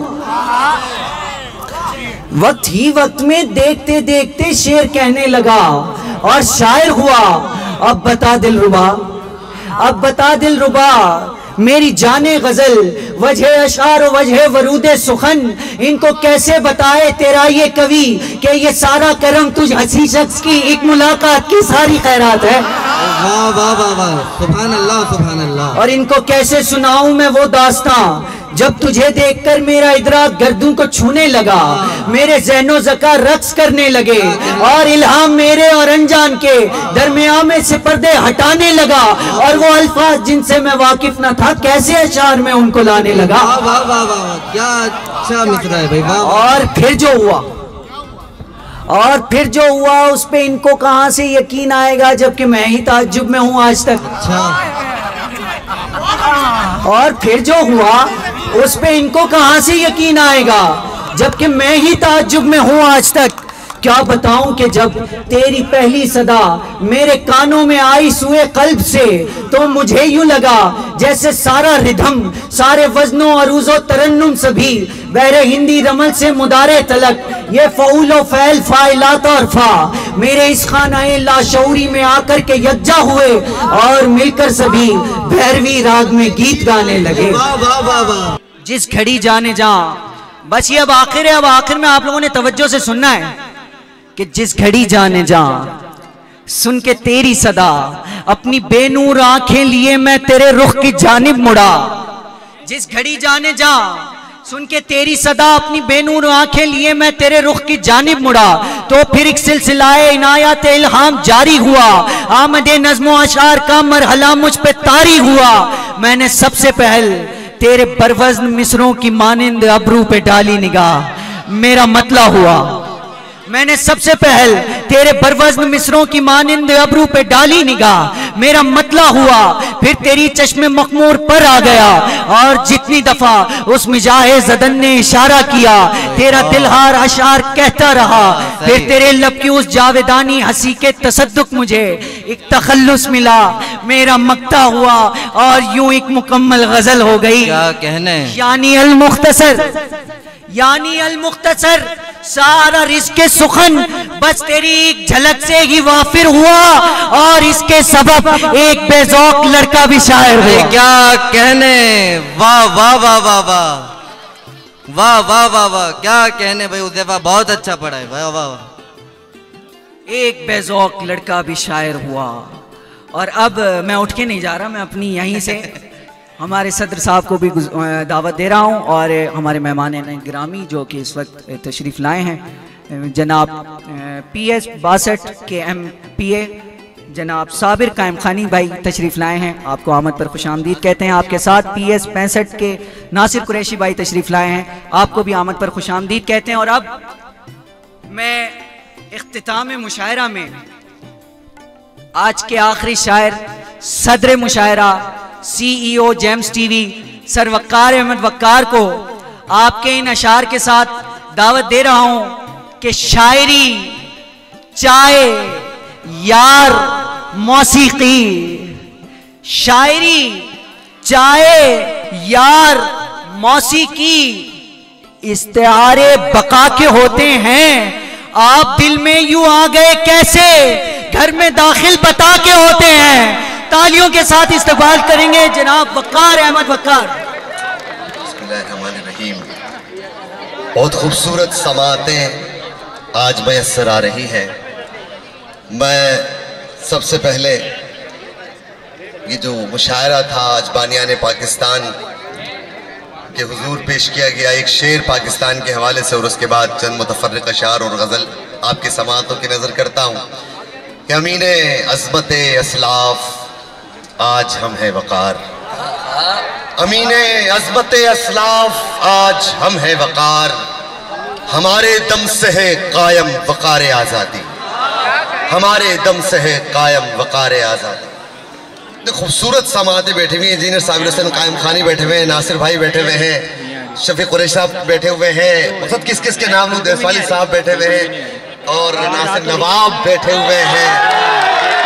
वक्त ही वक्त में देखते देखते शेर कहने लगा और शायर हुआ। अब बता दिलरुबा, अब बता दिलरुबा, मेरी जाने गजल वजह अशार वजह वरूदे सुखन, इनको कैसे बताए तेरा ये कवि कि ये सारा करम तुझ हंसी शख्स की एक मुलाकात की सारी खैरात है। वाह वाह वाह वाह, सुभान अल्लाह, सुभान अल्लाह। और इनको कैसे सुनाऊं मैं वो दास्तां जब तुझे देखकर मेरा इदराक गर्दों को छूने लगा, मेरे ज़हनो ज़का रक्स करने लगे और इल्हाम मेरे और अनजान के दरमियान में से पर्दे हटाने लगा और वो अल्फाज जिनसे मैं वाकिफ न था कैसे अशार में उनको लाने लगा। वाह वाह वाह, क्या अच्छा मिसरा है भाई, वाह। और फिर जो हुआ उस पे इनको कहां से यकीन आएगा जबकि मैं ही ताज्जुब में हूं आज तक। और फिर जो हुआ उस पे इनको कहां से यकीन आएगा जबकि मैं ही ताज्जुब में हूं आज तक। क्या बताऊं कि जब तेरी पहली सदा मेरे कानों में आई सुए कल्ब से तो मुझे यूं लगा जैसे सारा रिधम, सारे वजनों अरूजो तरन्नुम सभी बहरे हिंदी रमल से मुदारे तलक, ये फऊलो फैल फाइलात और फा मेरे इस खानाए लाशऊरी में आकर के यकजा हुए और मिलकर सभी भैरवी राग में गीत गाने लगे। जिस घड़ी जाने जा, बस ये अब आखिर है, अब आखिर में आप लोगों ने तवज्जो से सुनना है कि जिस घड़ी जाने जा सुन के तेरी सदा अपनी बेनूर आंखें लिए मैं तेरे रुख की जानिब मुड़ा। जिस घड़ी जाने जा सुन के तेरी सदा अपनी बेनूर आंखें लिए मैं तेरे रुख की जानिब मुड़ा तो फिर एक सिलसिलाए इनायत इल्हाम जारी हुआ, आमदे नज़्मो अशार का मरहला मुझ पे तारी हुआ। मैंने सबसे पहल तेरे बरवज़्न मिसरों की मानिंद अबरू पे डाली निगाह, मेरा मतला हुआ। मैंने सबसे पहल तेरे बरवज़्न मिसरों की मानिंद अबरू पे डाली निगाह, मेरा मतला हुआ। फिर तेरी चश्मे मखमूर पर आ गया और जितनी दफा उस मिजाहे ज़दन ने इशारा किया तेरा दिलहार अशार कहता रहा। फिर तेरे लब की उस जावेदानी हंसी के तसद्दुक मुझे एक तखल्लुस मिला, मेरा मक्ता हुआ और यूं एक मुकम्मल गजल हो गई। क्या कहने यानी अल मुख्तसर सारा रिज़्क़े सुखन बस तेरी एक झलक से ही वाफिर हुआ और इसके सबब एक बेज़ौक लड़का भी शायर हुआ। क्या कहने, वाह वाह वाह वाह वाह वाह वाह वाह वाह, क्या कहने भाई, उज़ैफा बहुत अच्छा पढ़ा है, वाह वाह वाह। एक बेज़ौक लड़का भी शायर हुआ। और अब मैं उठ के नहीं जा रहा, मैं अपनी यहीं से हमारे सदर साहब को भी दावत दे रहा हूँ और हमारे मेहमान गिरामी जो कि इस वक्त तशरीफ़ लाए हैं जनाब PS 62 के MPA जनाब साबिर कायम खानी भाई तशरीफ़ लाए हैं, आपको आमद पर खुशामदीद कहते हैं। आपके साथ PS 65 के नासिर कुरैशी भाई तशरीफ़ लाए हैं, आपको भी आमद पर खुशामदीद कहते हैं। और अब मैं इख्तिताम मुशायरा में आज के आखिरी शायर सदर मुशायरा CEO Gems TV sir Waqar Ahmed Waqar को आपके इन अशार के साथ दावत दे रहा हूं कि शायरी, चाय, यार, मौसीकी, शायरी, चाय, यार, मौसीकी इस्तिआरे बका के होते हैं। आप दिल में यूं आ गए कैसे, घर में दाखिल बता के होते हैं। तालियों के साथ इस्तकबाल करेंगे जनाब वक्कार अहमद वक्कार। बहुत खूबसूरत समातें आज मैसर आ रही हैं। मैं सबसे पहले ये जो मुशायरा था आज बानियाने पाकिस्तान के हुजूर पेश किया गया, एक शेर पाकिस्तान के हवाले से और उसके बाद चंद मुतफर्रिक अशार और गज़ल आपकी समातों की नज़र करता हूँ कि अमीने अज़मत असलाफ आज हम हैं वकार, अमीने अज़मत असलाफ आज हम हैं वकार, हमारे दम से है कायम वकार आज़ादी, हमारे दम से है कायम वकार आज़ादी। खूबसूरत समातें बैठे हुए हैं, इंजीनियर साबिर हुसैन कायम खानी बैठे हुए हैं, नासिर भाई बैठे हुए हैं, शफीक कुरैशी साहब बैठे हुए हैं, मकसद किस किस के नाम लूं, देसवाली साहब बैठे हुए हैं और नासिर नवाब बैठे हुए हैं।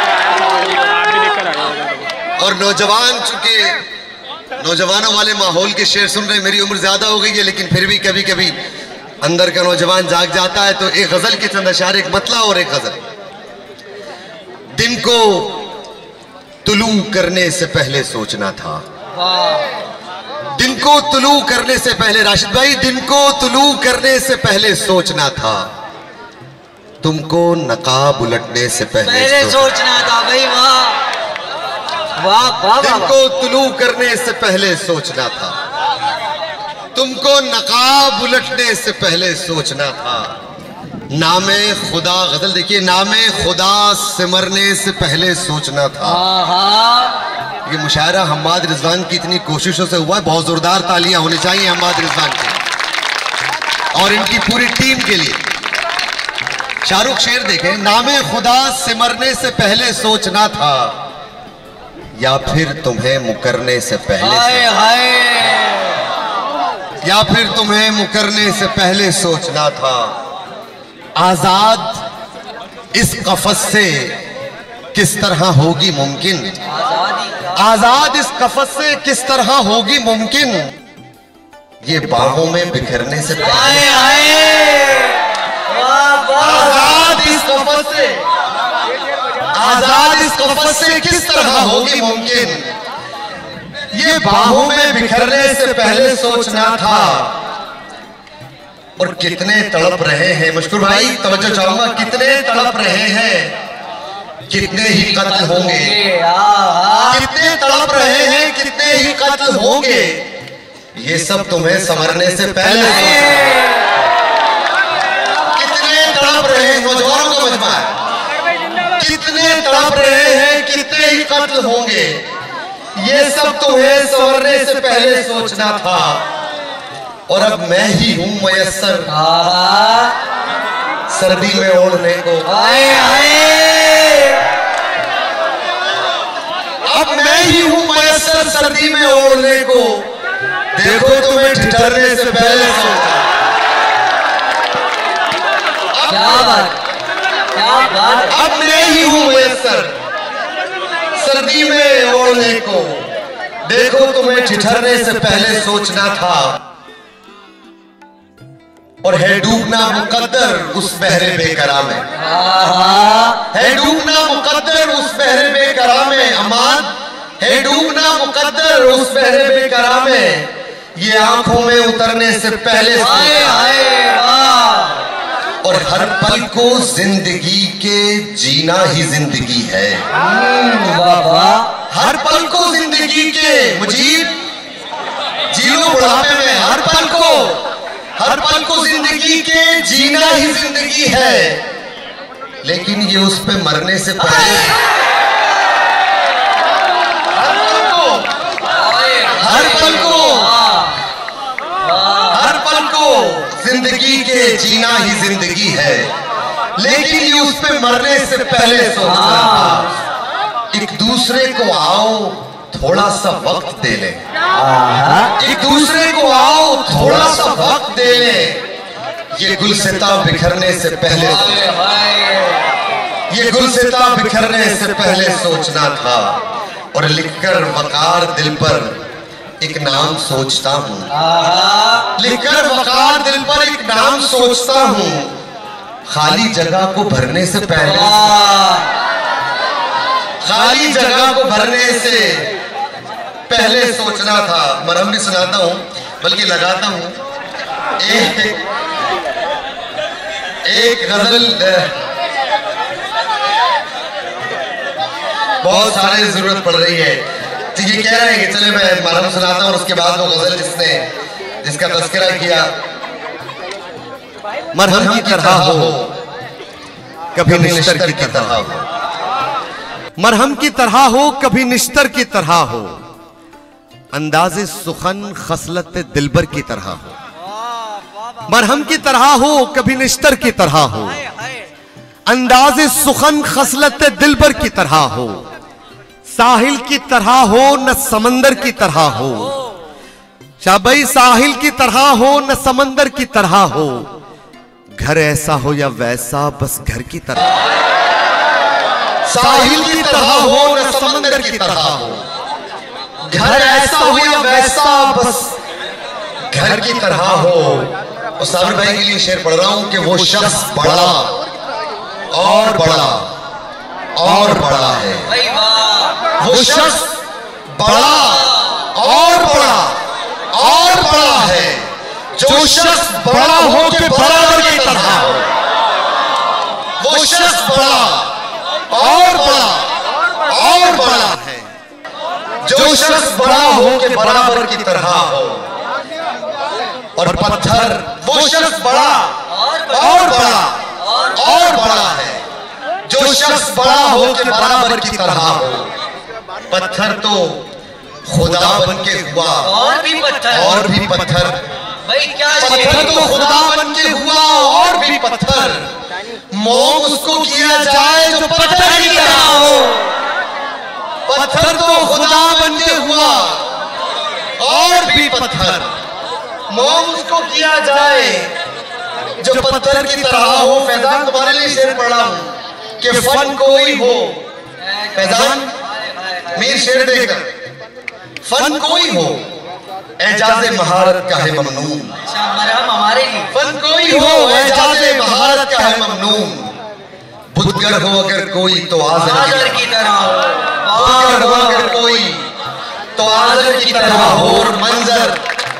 और नौजवान, चूंकि नौजवानों वाले माहौल के शेर सुन रहे हैं, मेरी उम्र ज्यादा हो गई है लेकिन फिर भी कभी कभी अंदर का नौजवान जाग जाता है, तो एक गजल के चंद अशार, एक मतला और एक गजल। दिन को तुलू करने से पहले सोचना था, दिन को तुलू करने से पहले, राशिद भाई, दिन को तुलू करने से पहले सोचना था, तुमको नकाब उलटने से पहले सोचना था भाई। वाह वाह वाह, दिन को तुलू करने से पहले सोचना था, तुमको नकाब उलटने से पहले सोचना था। नामे खुदा, गजल देखिए, नामे खुदा सिमरने से पहले सोचना था। ये मुशायरा हम्माद रिजवान की इतनी कोशिशों से हुआ है, बहुत जोरदार तालियां होनी चाहिए हम्माद रिजवान की और इनकी पूरी टीम के लिए। शाहरुख शेर देखें, नामे खुदा सिमरने से पहले सोचना था या फिर तुम्हें मुकरने से पहले या फिर तुम्हें मुकरने से पहले सोचना था। आजाद इस कफस से किस तरह होगी मुमकिन, आजाद इस कफस से किस तरह होगी मुमकिन, ये बाहों में बिखरने से पहले। आजाद इस कफस से, आजाद इस कफस से किस तरह होगी मुमकिन, ये बाहों में बिखरने से पहले सोचना था। और कितने तड़प रहे हैं, मशकूर भाई तवज्जो चाहूंगा, कितने तड़प रहे हैं, कितने ही कत्ल होंगे, कितने तड़प रहे हैं, कितने ही कत्ल होंगे, ये सब तुम्हें संवरने से पहले। कितने तड़प रहे हैं, नौजवानों का मजमा है, कितने तड़प रहे हैं, कितने ही कत्ल होंगे, ये सब तुम्हें संवरने से पहले सोचना था। और अब मैं ही हूं मयस्सर सर्दी में ओढ़ने को, अब मैं ही हूं मयस्सर सर्दी में ओढ़ने को, देखो तुम्हें ठिठुरने से पहले सोचा। अब मैं ही हूं मयस्सर सर्दी में ओढ़ने को, देखो तुम्हें ठिठुरने से पहले सोचना था। और है डूबना मुकद्दर उस बहरे बेकरार में, है डूबना मुकद्दर उस बहरे बेकरार में, अमान है डूबना मुकद्दर उस बहरे बेकरार में, ये आंखों में उतरने से पहले। और हर पल को जिंदगी के जीना ही जिंदगी है, हर पल को जिंदगी के मुजीब जी लो बुढ़ापे में, हर पल को जिंदगी के जीना ही जिंदगी है, लेकिन ये उस पे मरने से पहले। हर पल को जिंदगी के जीना ही जिंदगी है, लेकिन ये उस पे मरने से पहले सोचना था। एक दूसरे को आओ थोड़ा सा वक्त दे ले, एक दूसरे को आओ थोड़ा सा वक्त दे ले, ये गुलसिता बिखरने से पहले, ये गुलसिता बिखरने से पहले सोचना था। और लिखकर वकार दिल पर एक नाम सोचता हूँ, लिखकर वकार दिल पर एक नाम सोचता हूँ, खाली जगह को भरने से पहले, खाली जगह को भरने से पहले सोचना था। मरहम भी सुनाता हूं, बल्कि लगाता हूं एक गजल, बहुत सारे जरूरत पड़ रही है, तो ये कह रहे हैं कि चले मैं मरहम सुनाता हूं और उसके बाद वो गजल जिसका तस्करा किया। मरहम की तरह हो कभी निश्तर की तरह हो, मरहम की तरह हो कभी निश्तर की तरह हो, अंदाज़े सुखन खसलत दिलबर की तरह हो। मरहम की तरह हो कभी निश्तर की तरह हो, अंदाज़े सुखन खसलत दिलबर की तरह हो, साहिल की तरह हो न समंदर की तरह हो, शाबाई साहिल की तरह हो न समंदर की तरह हो, घर ऐसा हो या वैसा बस घर की तरह, साहिल की तरह हो न समंदर की तरह हो, घर ऐसा हो या वैसा बस घर की तरह हो। और साबिर भाई के लिए शेर पढ़ रहा हूं कि वो शख्स बड़ा और बड़ा और बड़ा है, वो शख्स बड़ा और बड़ा और बड़ा है, जो शख्स बड़ा हो के बराबर की तरह हो, वो शख्स बड़ा और बड़ा और बड़ा है, जो शख्स बड़ा हो के बराबर की तरह हो। और पत्थर वो शख्स बड़ा और बड़ा और बड़ा है जो शख्स बड़ा हो के बराबर की तरह हो। पत्थर तो खुदा बन के हुआ और भी पत्थर पत्थर तो खुदा बन के हुआ और भी पत्थर। मोम उसको किया जाए जो पत्थर की तरह हो। पत्थर तो खुदा बन के हुआ और भी पत्थर। मोम उसको किया जाए जो पत्थर की तरह हो। फैजान तुम्हारे लिए शेर पढ़ा हूं कि फन कोई हो। फैजान मीर शेर देकर, फन कोई हो एजाज़े महारत का है ममनून। फन कोई हो एजाज़े महारत का है ममनून। बुतगर हो अगर कोई तो आज़र की तरह हो। बुतगर हो अगर कोई तो आज़र की तरह हो। और मंजर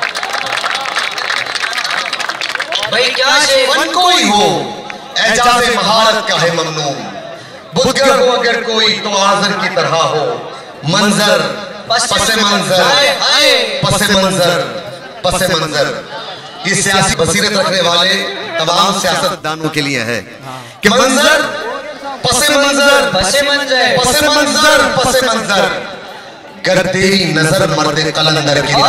भाई क्या है। फन कोई हो एजाज़े महारत का है ममनून। बुतगर हो अगर कोई तो आज़र की तरह हो। मंजर पसे मंजर पसे मंजर। ये सियासी बसीरत रखने वाले तमाम सियासतदानों के लिए है कि मंजर पसे मंजर पसे मंजर पसे मंजर पसे मंजर। कर तेरी नजर मर्दे कलंदर की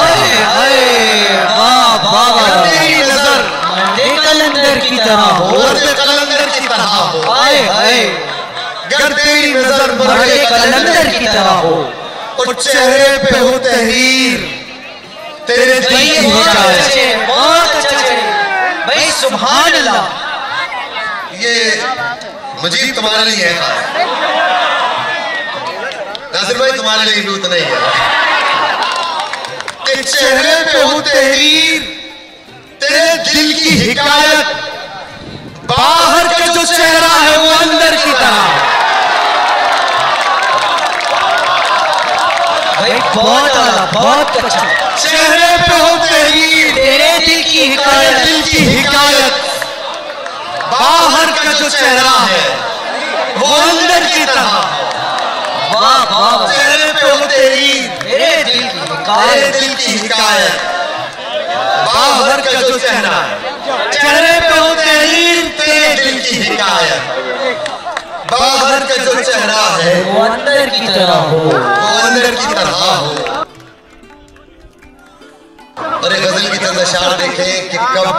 तेरी नजर कलंदर की तरह हो। मर्दे कलंदर की तरह हो। कर तेरी नजर मर्दे कलंदर की तरह हो। और चेहरे पे हो तहरीर तेरे दिल की हिकायत। बहुत अच्छा भाई सुभान अल्लाह। ये मजीद तुम्हारे लिए है। नासिर भाई तुम्हारे लिए लूट नहीं है। कि चेहरे पे हो तहरीर तेरे दिल की हिकायत। बाहर का जो चेहरा है वो अंदर की तरह। बहुत अच्छा। चेहरे पे हो तहरीर तेरे दिल की हिकायत। दिल की हिकायत। बाहर का जो चेहरा है वो अंदर की तरह। चेहरे पे हो तहरीर तेरे दिल की हिकायत। बाहर का जो चेहरा है। चेहरे पे हो तहरीर तेरे दिल की हिकायत। बाहर का जो चेहरा है वो अंदर की तरह हो। वो अंदर की तरह हो। और एक गजल की चंद अशार देखें कि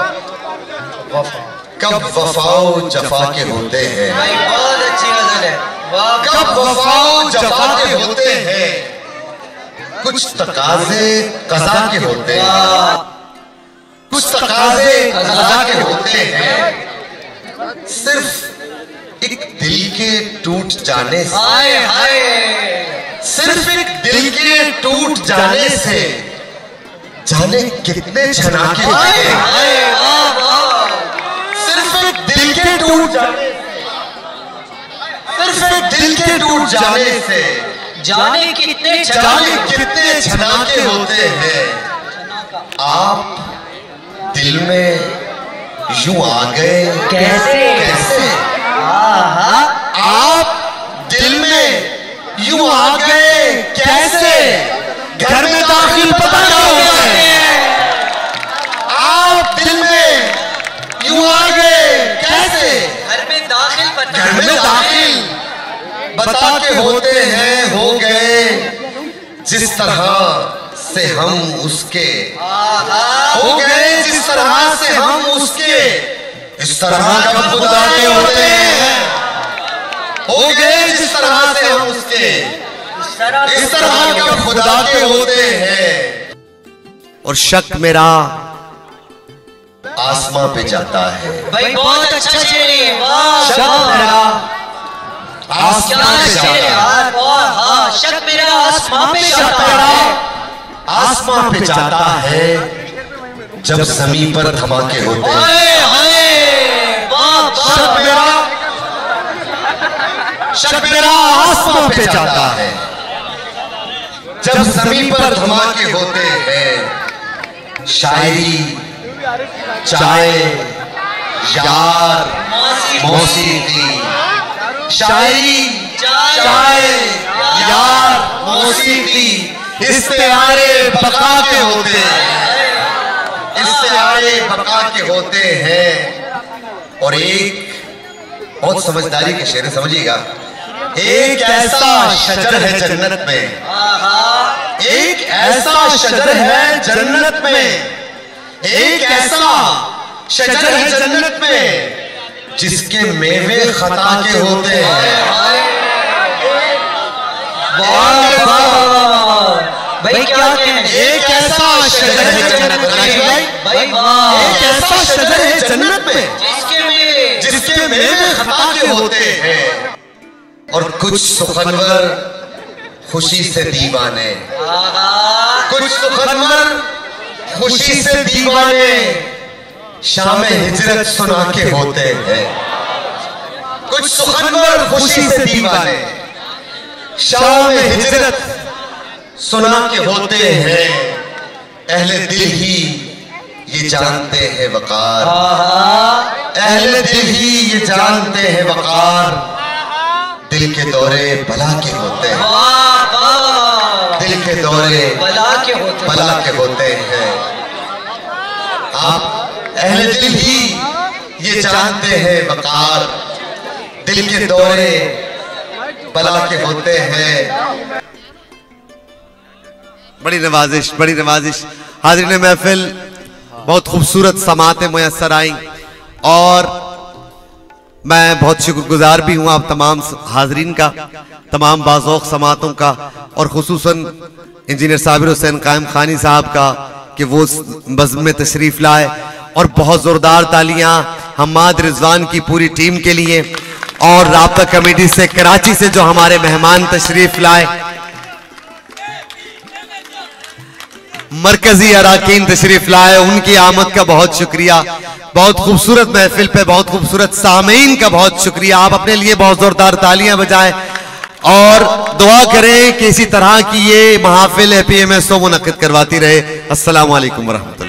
कब वफाओ जफा के होते हैं। बहुत अच्छी गजल है। कब वफाओ जफा के होते हैं। कुछ तकाजे कज़ा के होते हैं। कुछ तकाजे कज़ा के होते हैं। सिर्फ एक दिल के टूट जाने से। सिर्फ एक दिल के टूट जाने से जाने कितने छनाके होते हैं। सिर्फ एक दिल के टूट जाने सिर्फ एक दिल के टूट जाने से जाने कितने छनाके होते हैं। आप दिल में यूं आ गए कैसे आप दिल में यूं आ गए कैसे। घर में दाखिल पता क्या होता है। आप दिल में यूं आ गए कैसे। घर में दाखिल बता के होते हैं हो गए। जिस तरह से हम उसके हो गए। जिस तरह से हम उसके इस तरह का खुदा के होते हैं। हो गए जिस तरह से हम उसके इस तरह के खुदा के होते हैं। और शक मेरा आसमां पे जाता है। भाई बहुत अच्छा शेर है। शक मेरा आसमां पे जाता है। शक मेरा आसमां पे जाता है। आसमां पे जाता है जब ज़मीन पर धमाके होते हैं। शक मेरा आसमां पे जाता है जब ज़मीन पर धमाके होते हैं। शायरी चाय यार मौसीकी। शायरी चाय यार मौसीकी इस्तेआरे बका के होते हैं। इससे आए बका के होते हैं। और एक बहुत समझदारी के शेर समझिएगा, एक ऐसा शजर है जन्नत में, एक ऐसा शजर है जन्नत में, एक ऐसा शजर है जन्नत में जिसके मेवे खता के होते हैं। भाई क्या एक ऐसा शजर है जन्नत में, एक ऐसा शजर है जन्नत में जिसके मेवे खता के होते हैं। और कुछ सुखनवर खुशी से दीवाने, कुछ सुखनवर खुशी से दीवाने शाम हिजरत सुना के होते हैं। कुछ सुखनवर खुशी से दीवाने शाम हिजरत सुना के होते हैं। अहले दिल ही ये जानते हैं वकार, अहले दिल ही ये जानते हैं वकार, दिल के दौरे भला के होते हैं, दिल के दौरे भला के होते हैं। आप अहले दिल ही ये जानते हैं वकार, दिल के दौरे भला के होते हैं। बड़ी नवाजिश, बड़ी नवाजिश। हाज़रीन महफिल, बहुत खूबसूरत समातें मुयस्सर आई और मैं बहुत शुक्रगुजार भी हूँ आप तमाम हाज़रीन का, तमाम बाज़ौक़ समातों का, और खुसूसन इंजीनियर साबिर हुसैन कायम खानी साहब का कि वो बज़्म में तशरीफ़ लाए। और बहुत ज़ोरदार तालियां हम्माद रिजवान की पूरी टीम के लिए, और राब्ता कमेटी से कराची से जो हमारे मेहमान तशरीफ़ लाए, मरकजी अराकीन तशरीफ लाए, उनकी आमद का बहुत शुक्रिया। बहुत खूबसूरत महफिल पे बहुत खूबसूरत सामीन का बहुत शुक्रिया। आप अपने लिए बहुत जोरदार तालियां बजाएं और दुआ करें कि इसी तरह की ये महफिल APMSO मुनक्किद करवाती रहे। अस्सलामु अलैकुम वरहमतुल्लाह।